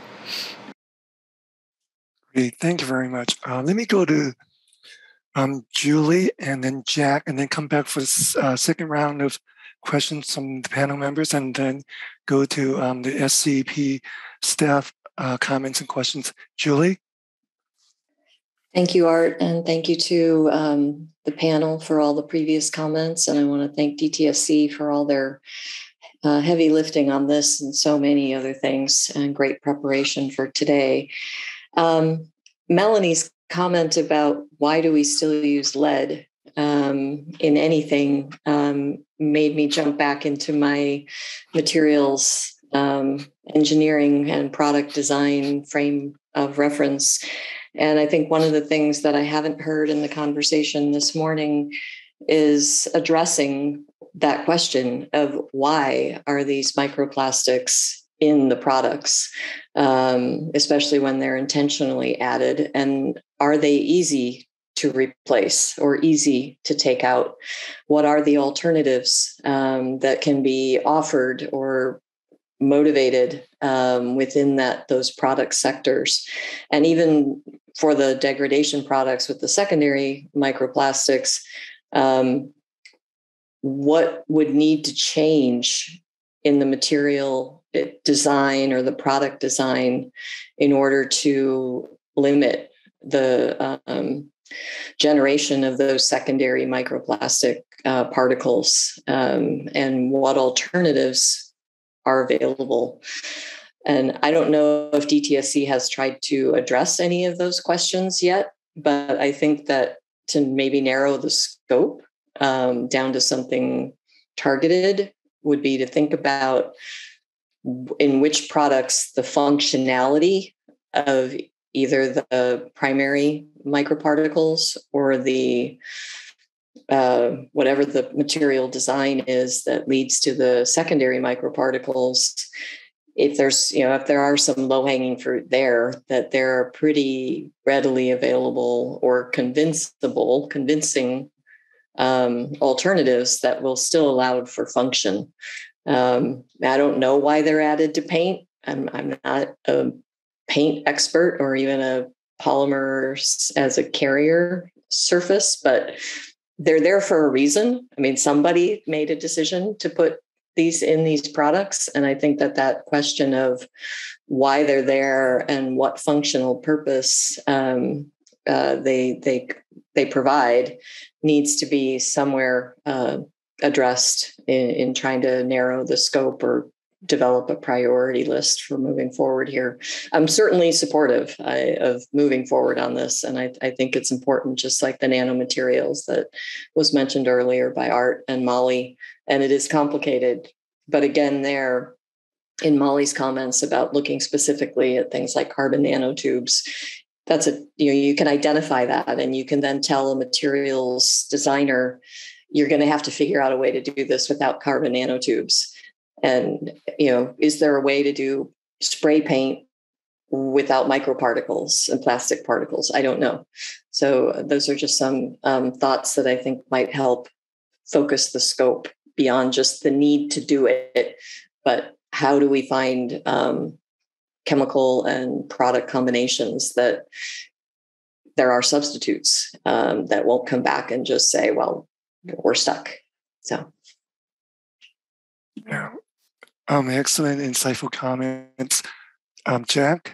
Great, thank you very much. Let me go to Julie and then Jack, and then come back for the second round of questions from the panel members, and then go to the SCP staff comments and questions. Julie? Thank you, Art, and thank you to the panel for all the previous comments. And I want to thank DTSC for all their heavy lifting on this and so many other things, and great preparation for today. Melanie's comment about why do we still use lead in anything made me jump back into my materials engineering and product design frame of reference. And I think one of the things that I haven't heard in the conversation this morning is addressing that question of why are these microplastics in the products, especially when they're intentionally added, and are they easy to replace or easy to take out? What are the alternatives that can be offered or motivated within those product sectors? And even for the degradation products with the secondary microplastics, what would need to change in the material design or the product design in order to limit the generation of those secondary microplastic particles, and what alternatives are available? And I don't know if DTSC has tried to address any of those questions yet, but I think that to maybe narrow the scope down to something targeted would be to think about in which products the functionality of either the primary microparticles or the whatever the material design is that leads to the secondary microparticles, if there are some low-hanging fruit there, that there are pretty readily available or convincing alternatives that will still allow for function. I don't know why they're added to paint. I'm not a paint expert or even a polymer as a carrier surface, but they're there for a reason. I mean, somebody made a decision to put these in these products. And I think that question of why they're there and what functional purpose they provide needs to be somewhere addressed in trying to narrow the scope or develop a priority list for moving forward here. I'm certainly supportive of moving forward on this. And I think it's important, just like the nanomaterials that was mentioned earlier by Art and Molly. And it is complicated. But again, there in Molly's comments about looking specifically at things like carbon nanotubes, that's you can identify that, and you can then tell a materials designer, you're going to have to figure out a way to do this without carbon nanotubes. And, is there a way to do spray paint without microparticles and plastic particles? I don't know. So those are just some thoughts that I think might help focus the scope beyond just the need to do it, but how do we find chemical and product combinations that there are substitutes that won't come back and just say, well, we're stuck. So. Yeah. Excellent, insightful comments. Jack?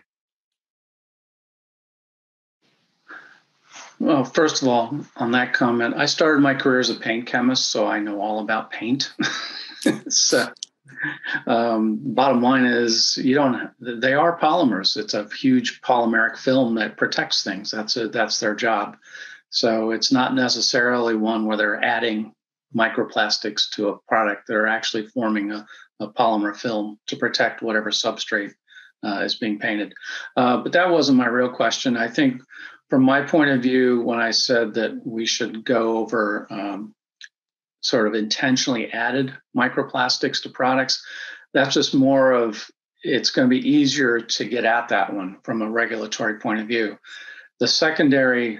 Well, first of all, on that comment, I started my career as a paint chemist, so I know all about paint. So, bottom line is, they are polymers. It's a huge polymeric film that protects things. That's their job. So it's not necessarily one where they're adding microplastics to a product. They're actually forming a polymer film to protect whatever substrate is being painted. But that wasn't my real question. I think from my point of view, when I said that we should go over sort of intentionally added microplastics to products, that's just more of, it's going to be easier to get at that one from a regulatory point of view. The secondary,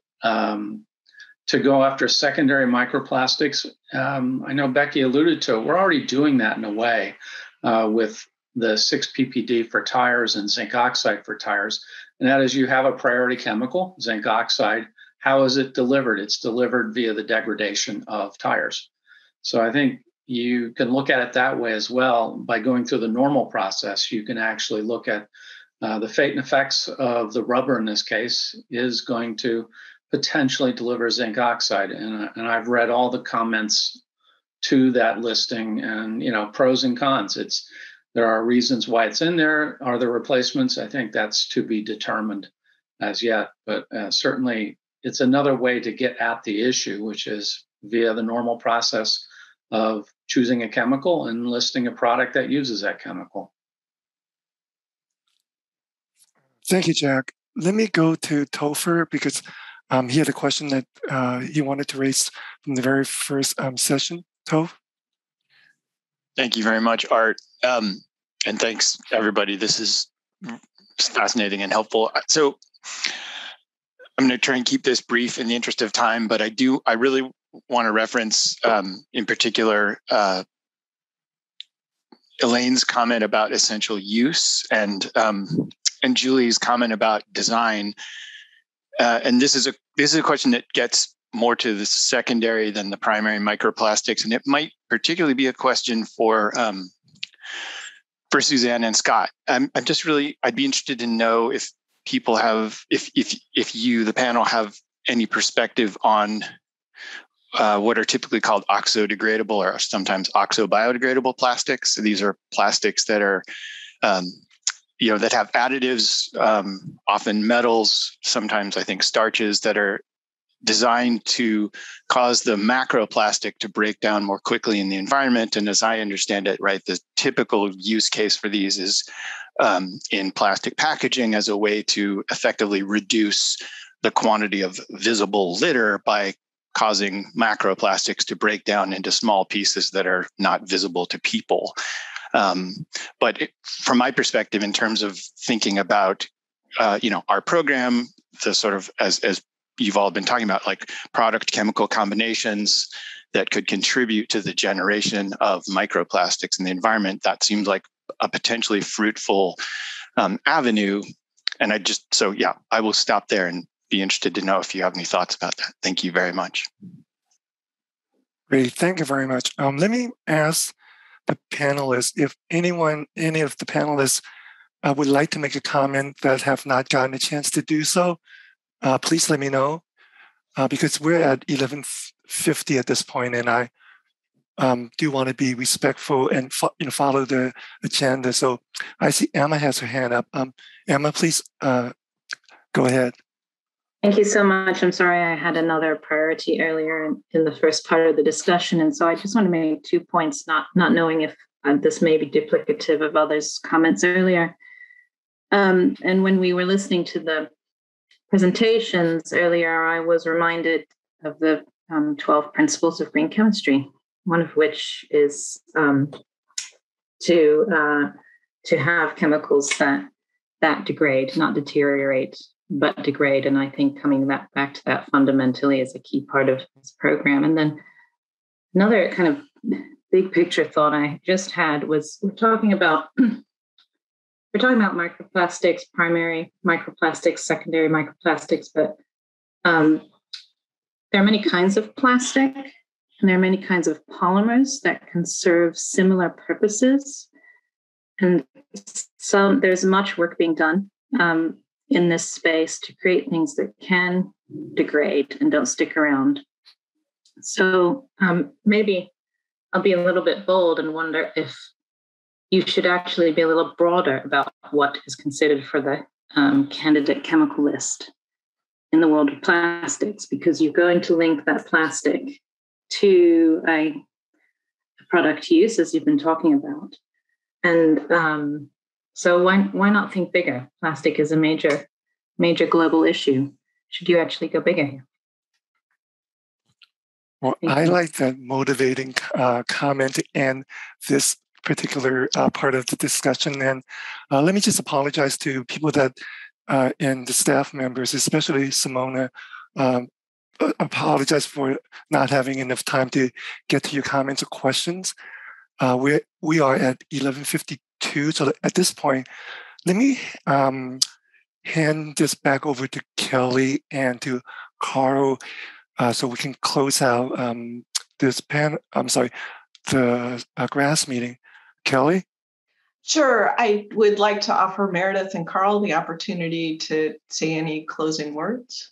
to go after secondary microplastics, I know Becky alluded to it. We're already doing that in a way with the 6-PPD for tires and zinc oxide for tires. And that is, you have a priority chemical, zinc oxide. How is it delivered? It's delivered via the degradation of tires. So I think you can look at it that way as well. By going through the normal process, you can actually look at the fate and effects of the rubber in this case is going to potentially deliver zinc oxide. And I've read all the comments to that listing, and, pros and cons. There are reasons why it's in there. Are there replacements? I think that's to be determined as yet. But certainly it's another way to get at the issue, which is via the normal process of choosing a chemical and listing a product that uses that chemical. Thank you, Jack. Let me go to Topher, because he had a question that he wanted to raise from the very first session. Toph? Thank you very much, Art. And thanks, everybody. This is fascinating and helpful. So I'm going to try and keep this brief in the interest of time, but I really want to reference in particular Elaine's comment about essential use and Julie's comment about design. And this is a question that gets more to the secondary than the primary microplastics, and it might particularly be a question for Susanne and Scott. I'd be interested to know if people have, if you, the panel, have any perspective on what are typically called oxo-degradable or sometimes oxo-biodegradable plastics. So these are plastics that are, that have additives, often metals, sometimes I think starches, that are designed to cause the macroplastic to break down more quickly in the environment. And as I understand it, right, the typical use case for these is in plastic packaging as a way to effectively reduce the quantity of visible litter by causing macroplastics to break down into small pieces that are not visible to people. But from my perspective, in terms of thinking about, our program, the sort of, as you've all been talking about, like product chemical combinations that could contribute to the generation of microplastics in the environment, that seems like a potentially fruitful avenue. And I will stop there and be interested to know if you have any thoughts about that. Thank you very much. Great, thank you very much. Let me ask the panelists, if any of the panelists would like to make a comment that have not gotten a chance to do so, please let me know, because we're at 11:50 at this point, and I do want to be respectful and follow the agenda. So I see Emma has her hand up. Emma, please go ahead. Thank you so much. I'm sorry I had another priority earlier in the first part of the discussion. And so I just want to make 2 points, not knowing if this may be duplicative of others' comments earlier. And when we were listening to the presentations earlier, I was reminded of the 12 principles of green chemistry, one of which is to have chemicals that that degrade, not deteriorate, but degrade. And I think coming back to that fundamentally is a key part of this program. And then another kind of big picture thought I just had was we're talking about microplastics, primary microplastics, secondary microplastics, but there are many kinds of plastic and there are many kinds of polymers that can serve similar purposes. And so there's much work being done in this space to create things that can degrade and don't stick around. So maybe I'll be a little bit bold and wonder if you should actually be a little broader about what is considered for the candidate chemical list in the world of plastics, because you're going to link that plastic to a product use, as you've been talking about. And so why not think bigger? Plastic is a major global issue. Should you actually go bigger here? Well, I like that motivating comment and this particular part of the discussion. And let me just apologize to people that and the staff members, especially Simona. Apologize for not having enough time to get to your comments or questions. We are at 11:52, so at this point, let me hand this back over to Kelly and to Karl, so we can close out this the GRASS meeting. Kelly? Sure. I would like to offer Meredith and Karl the opportunity to say any closing words.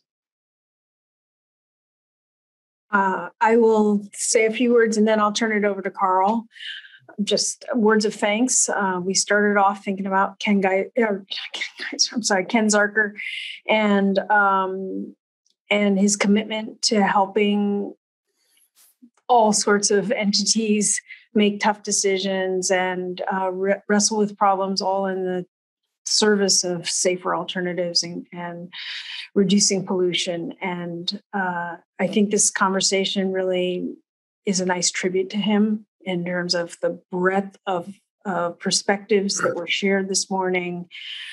I will say a few words and then I'll turn it over to Karl. Just words of thanks. We started off thinking about Ken Zarker and his commitment to helping all sorts of entities make tough decisions and wrestle with problems, all in the service of safer alternatives and reducing pollution. And I think this conversation really is a nice tribute to him in terms of the breadth of perspectives that were shared this morning,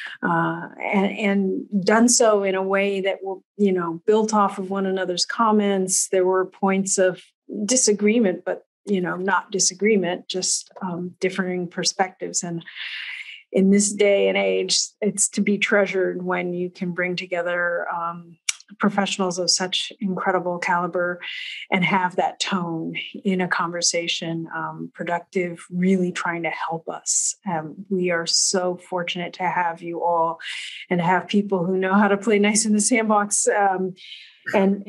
and done so in a way that were, built off of one another's comments. There were points of disagreement, but not disagreement, just differing perspectives. And in this day and age, it's to be treasured when you can bring together professionals of such incredible caliber and have that tone in a conversation, productive, really trying to help us. We are so fortunate to have you all and have people who know how to play nice in the sandbox and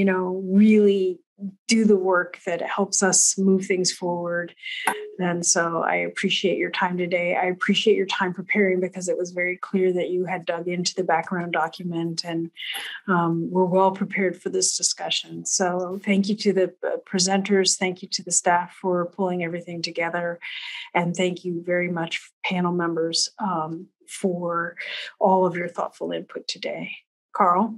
really do the work that helps us move things forward. And so I appreciate your time today. I appreciate your time preparing, because it was very clear that you had dug into the background document and were well prepared for this discussion. So thank you to the presenters. Thank you to the staff for pulling everything together. And thank you very much, panel members, for all of your thoughtful input today. Karl?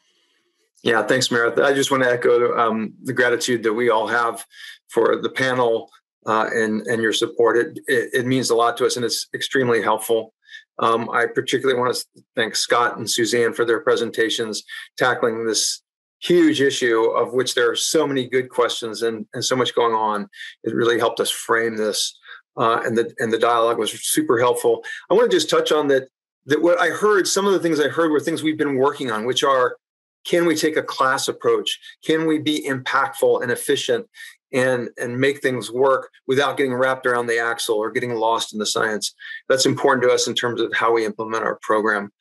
Yeah, thanks, Meredith. I just want to echo the gratitude that we all have for the panel and your support. It means a lot to us, and it's extremely helpful. I particularly want to thank Scott and Susanne for their presentations, tackling this huge issue of which there are so many good questions and so much going on. It really helped us frame this, and the dialogue was super helpful. I want to just touch on that what I heard, some of the things I heard were things we've been working on, which are, can we take a class approach? Can we be impactful and efficient and make things work without getting wrapped around the axle or getting lost in the science? That's important to us in terms of how we implement our program.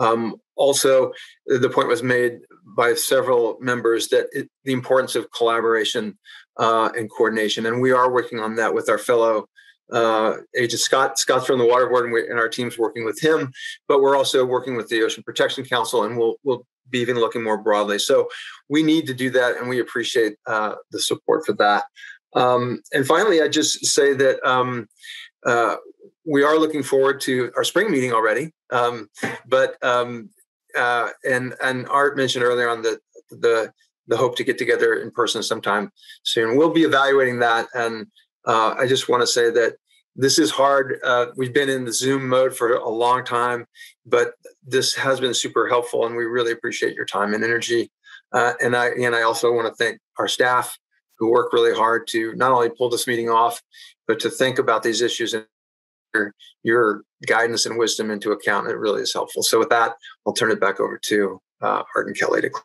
Also, the point was made by several members that the importance of collaboration and coordination. And we are working on that with our fellow agent Scott's from the Water Board, and our team's working with him, but we're also working with the Ocean Protection Council, and we'll be even looking more broadly. So we need to do that, and we appreciate the support for that. And finally, I just say that we are looking forward to our spring meeting already. But Art mentioned earlier on the hope to get together in person sometime soon. We'll be evaluating that, and I just want to say that This is hard. We've been in the Zoom mode for a long time, but this has been super helpful, and we really appreciate your time and energy. And I also want to thank our staff who work really hard to not only pull this meeting off, but to think about these issues and your guidance and wisdom into account. It really is helpful. So with that, I'll turn it back over to Art and Kelly to.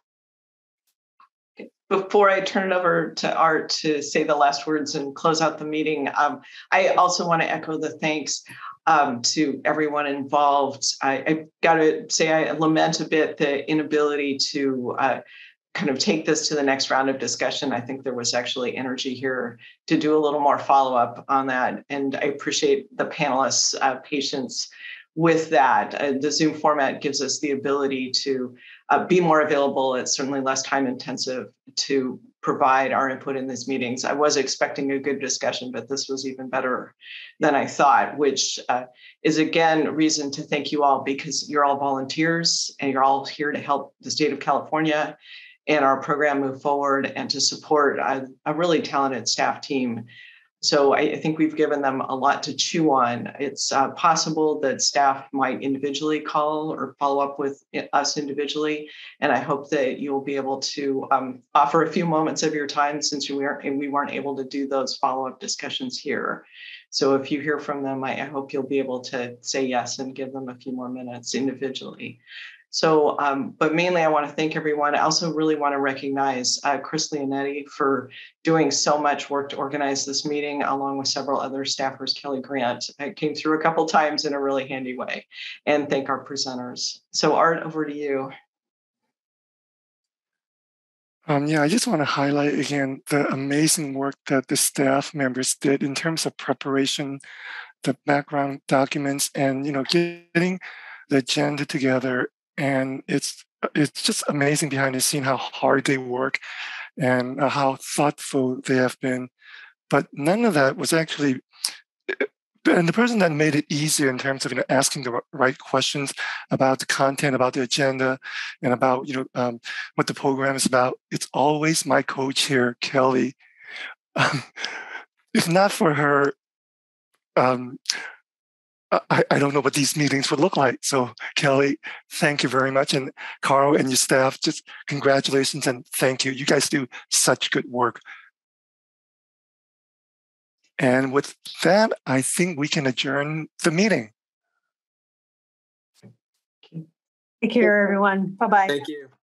Before I turn it over to Art to say the last words and close out the meeting, I also want to echo the thanks to everyone involved. I got to say I lament a bit the inability to kind of take this to the next round of discussion. I think there was actually energy here to do a little more follow-up on that. And I appreciate the panelists' patience with that. The Zoom format gives us the ability to be more available. It's certainly less time intensive to provide our input in these meetings. I was expecting a good discussion, but this was even better than I thought, which is again a reason to thank you all, because you're all volunteers and you're all here to help the state of California and our program move forward and to support a really talented staff team. So I think we've given them a lot to chew on. It's possible that staff might individually call or follow up with us individually. And I hope that you'll be able to offer a few moments of your time, since we weren't able to do those follow-up discussions here. So if you hear from them, I hope you'll be able to say yes and give them a few more minutes individually. So, but mainly I want to thank everyone. I also really want to recognize Chris Leonetti for doing so much work to organize this meeting, along with several other staffers. Kelly Grant came through a couple times in a really handy way, and thank our presenters. So Art, over to you. Yeah, I just want to highlight again the amazing work that the staff members did in terms of preparation, the background documents, and getting the agenda together. And it's just amazing behind the scene how hard they work and how thoughtful they have been. But none of that was actually, and the person that made it easier in terms of asking the right questions about the content, about the agenda, and about what the program is about. It's always my co-chair, Kelly. If not for her, I don't know what these meetings would look like. So Kelly, thank you very much. And Karl and your staff, just congratulations and thank you. You guys do such good work. And with that, I think we can adjourn the meeting. Take care, everyone. Bye-bye. Thank you.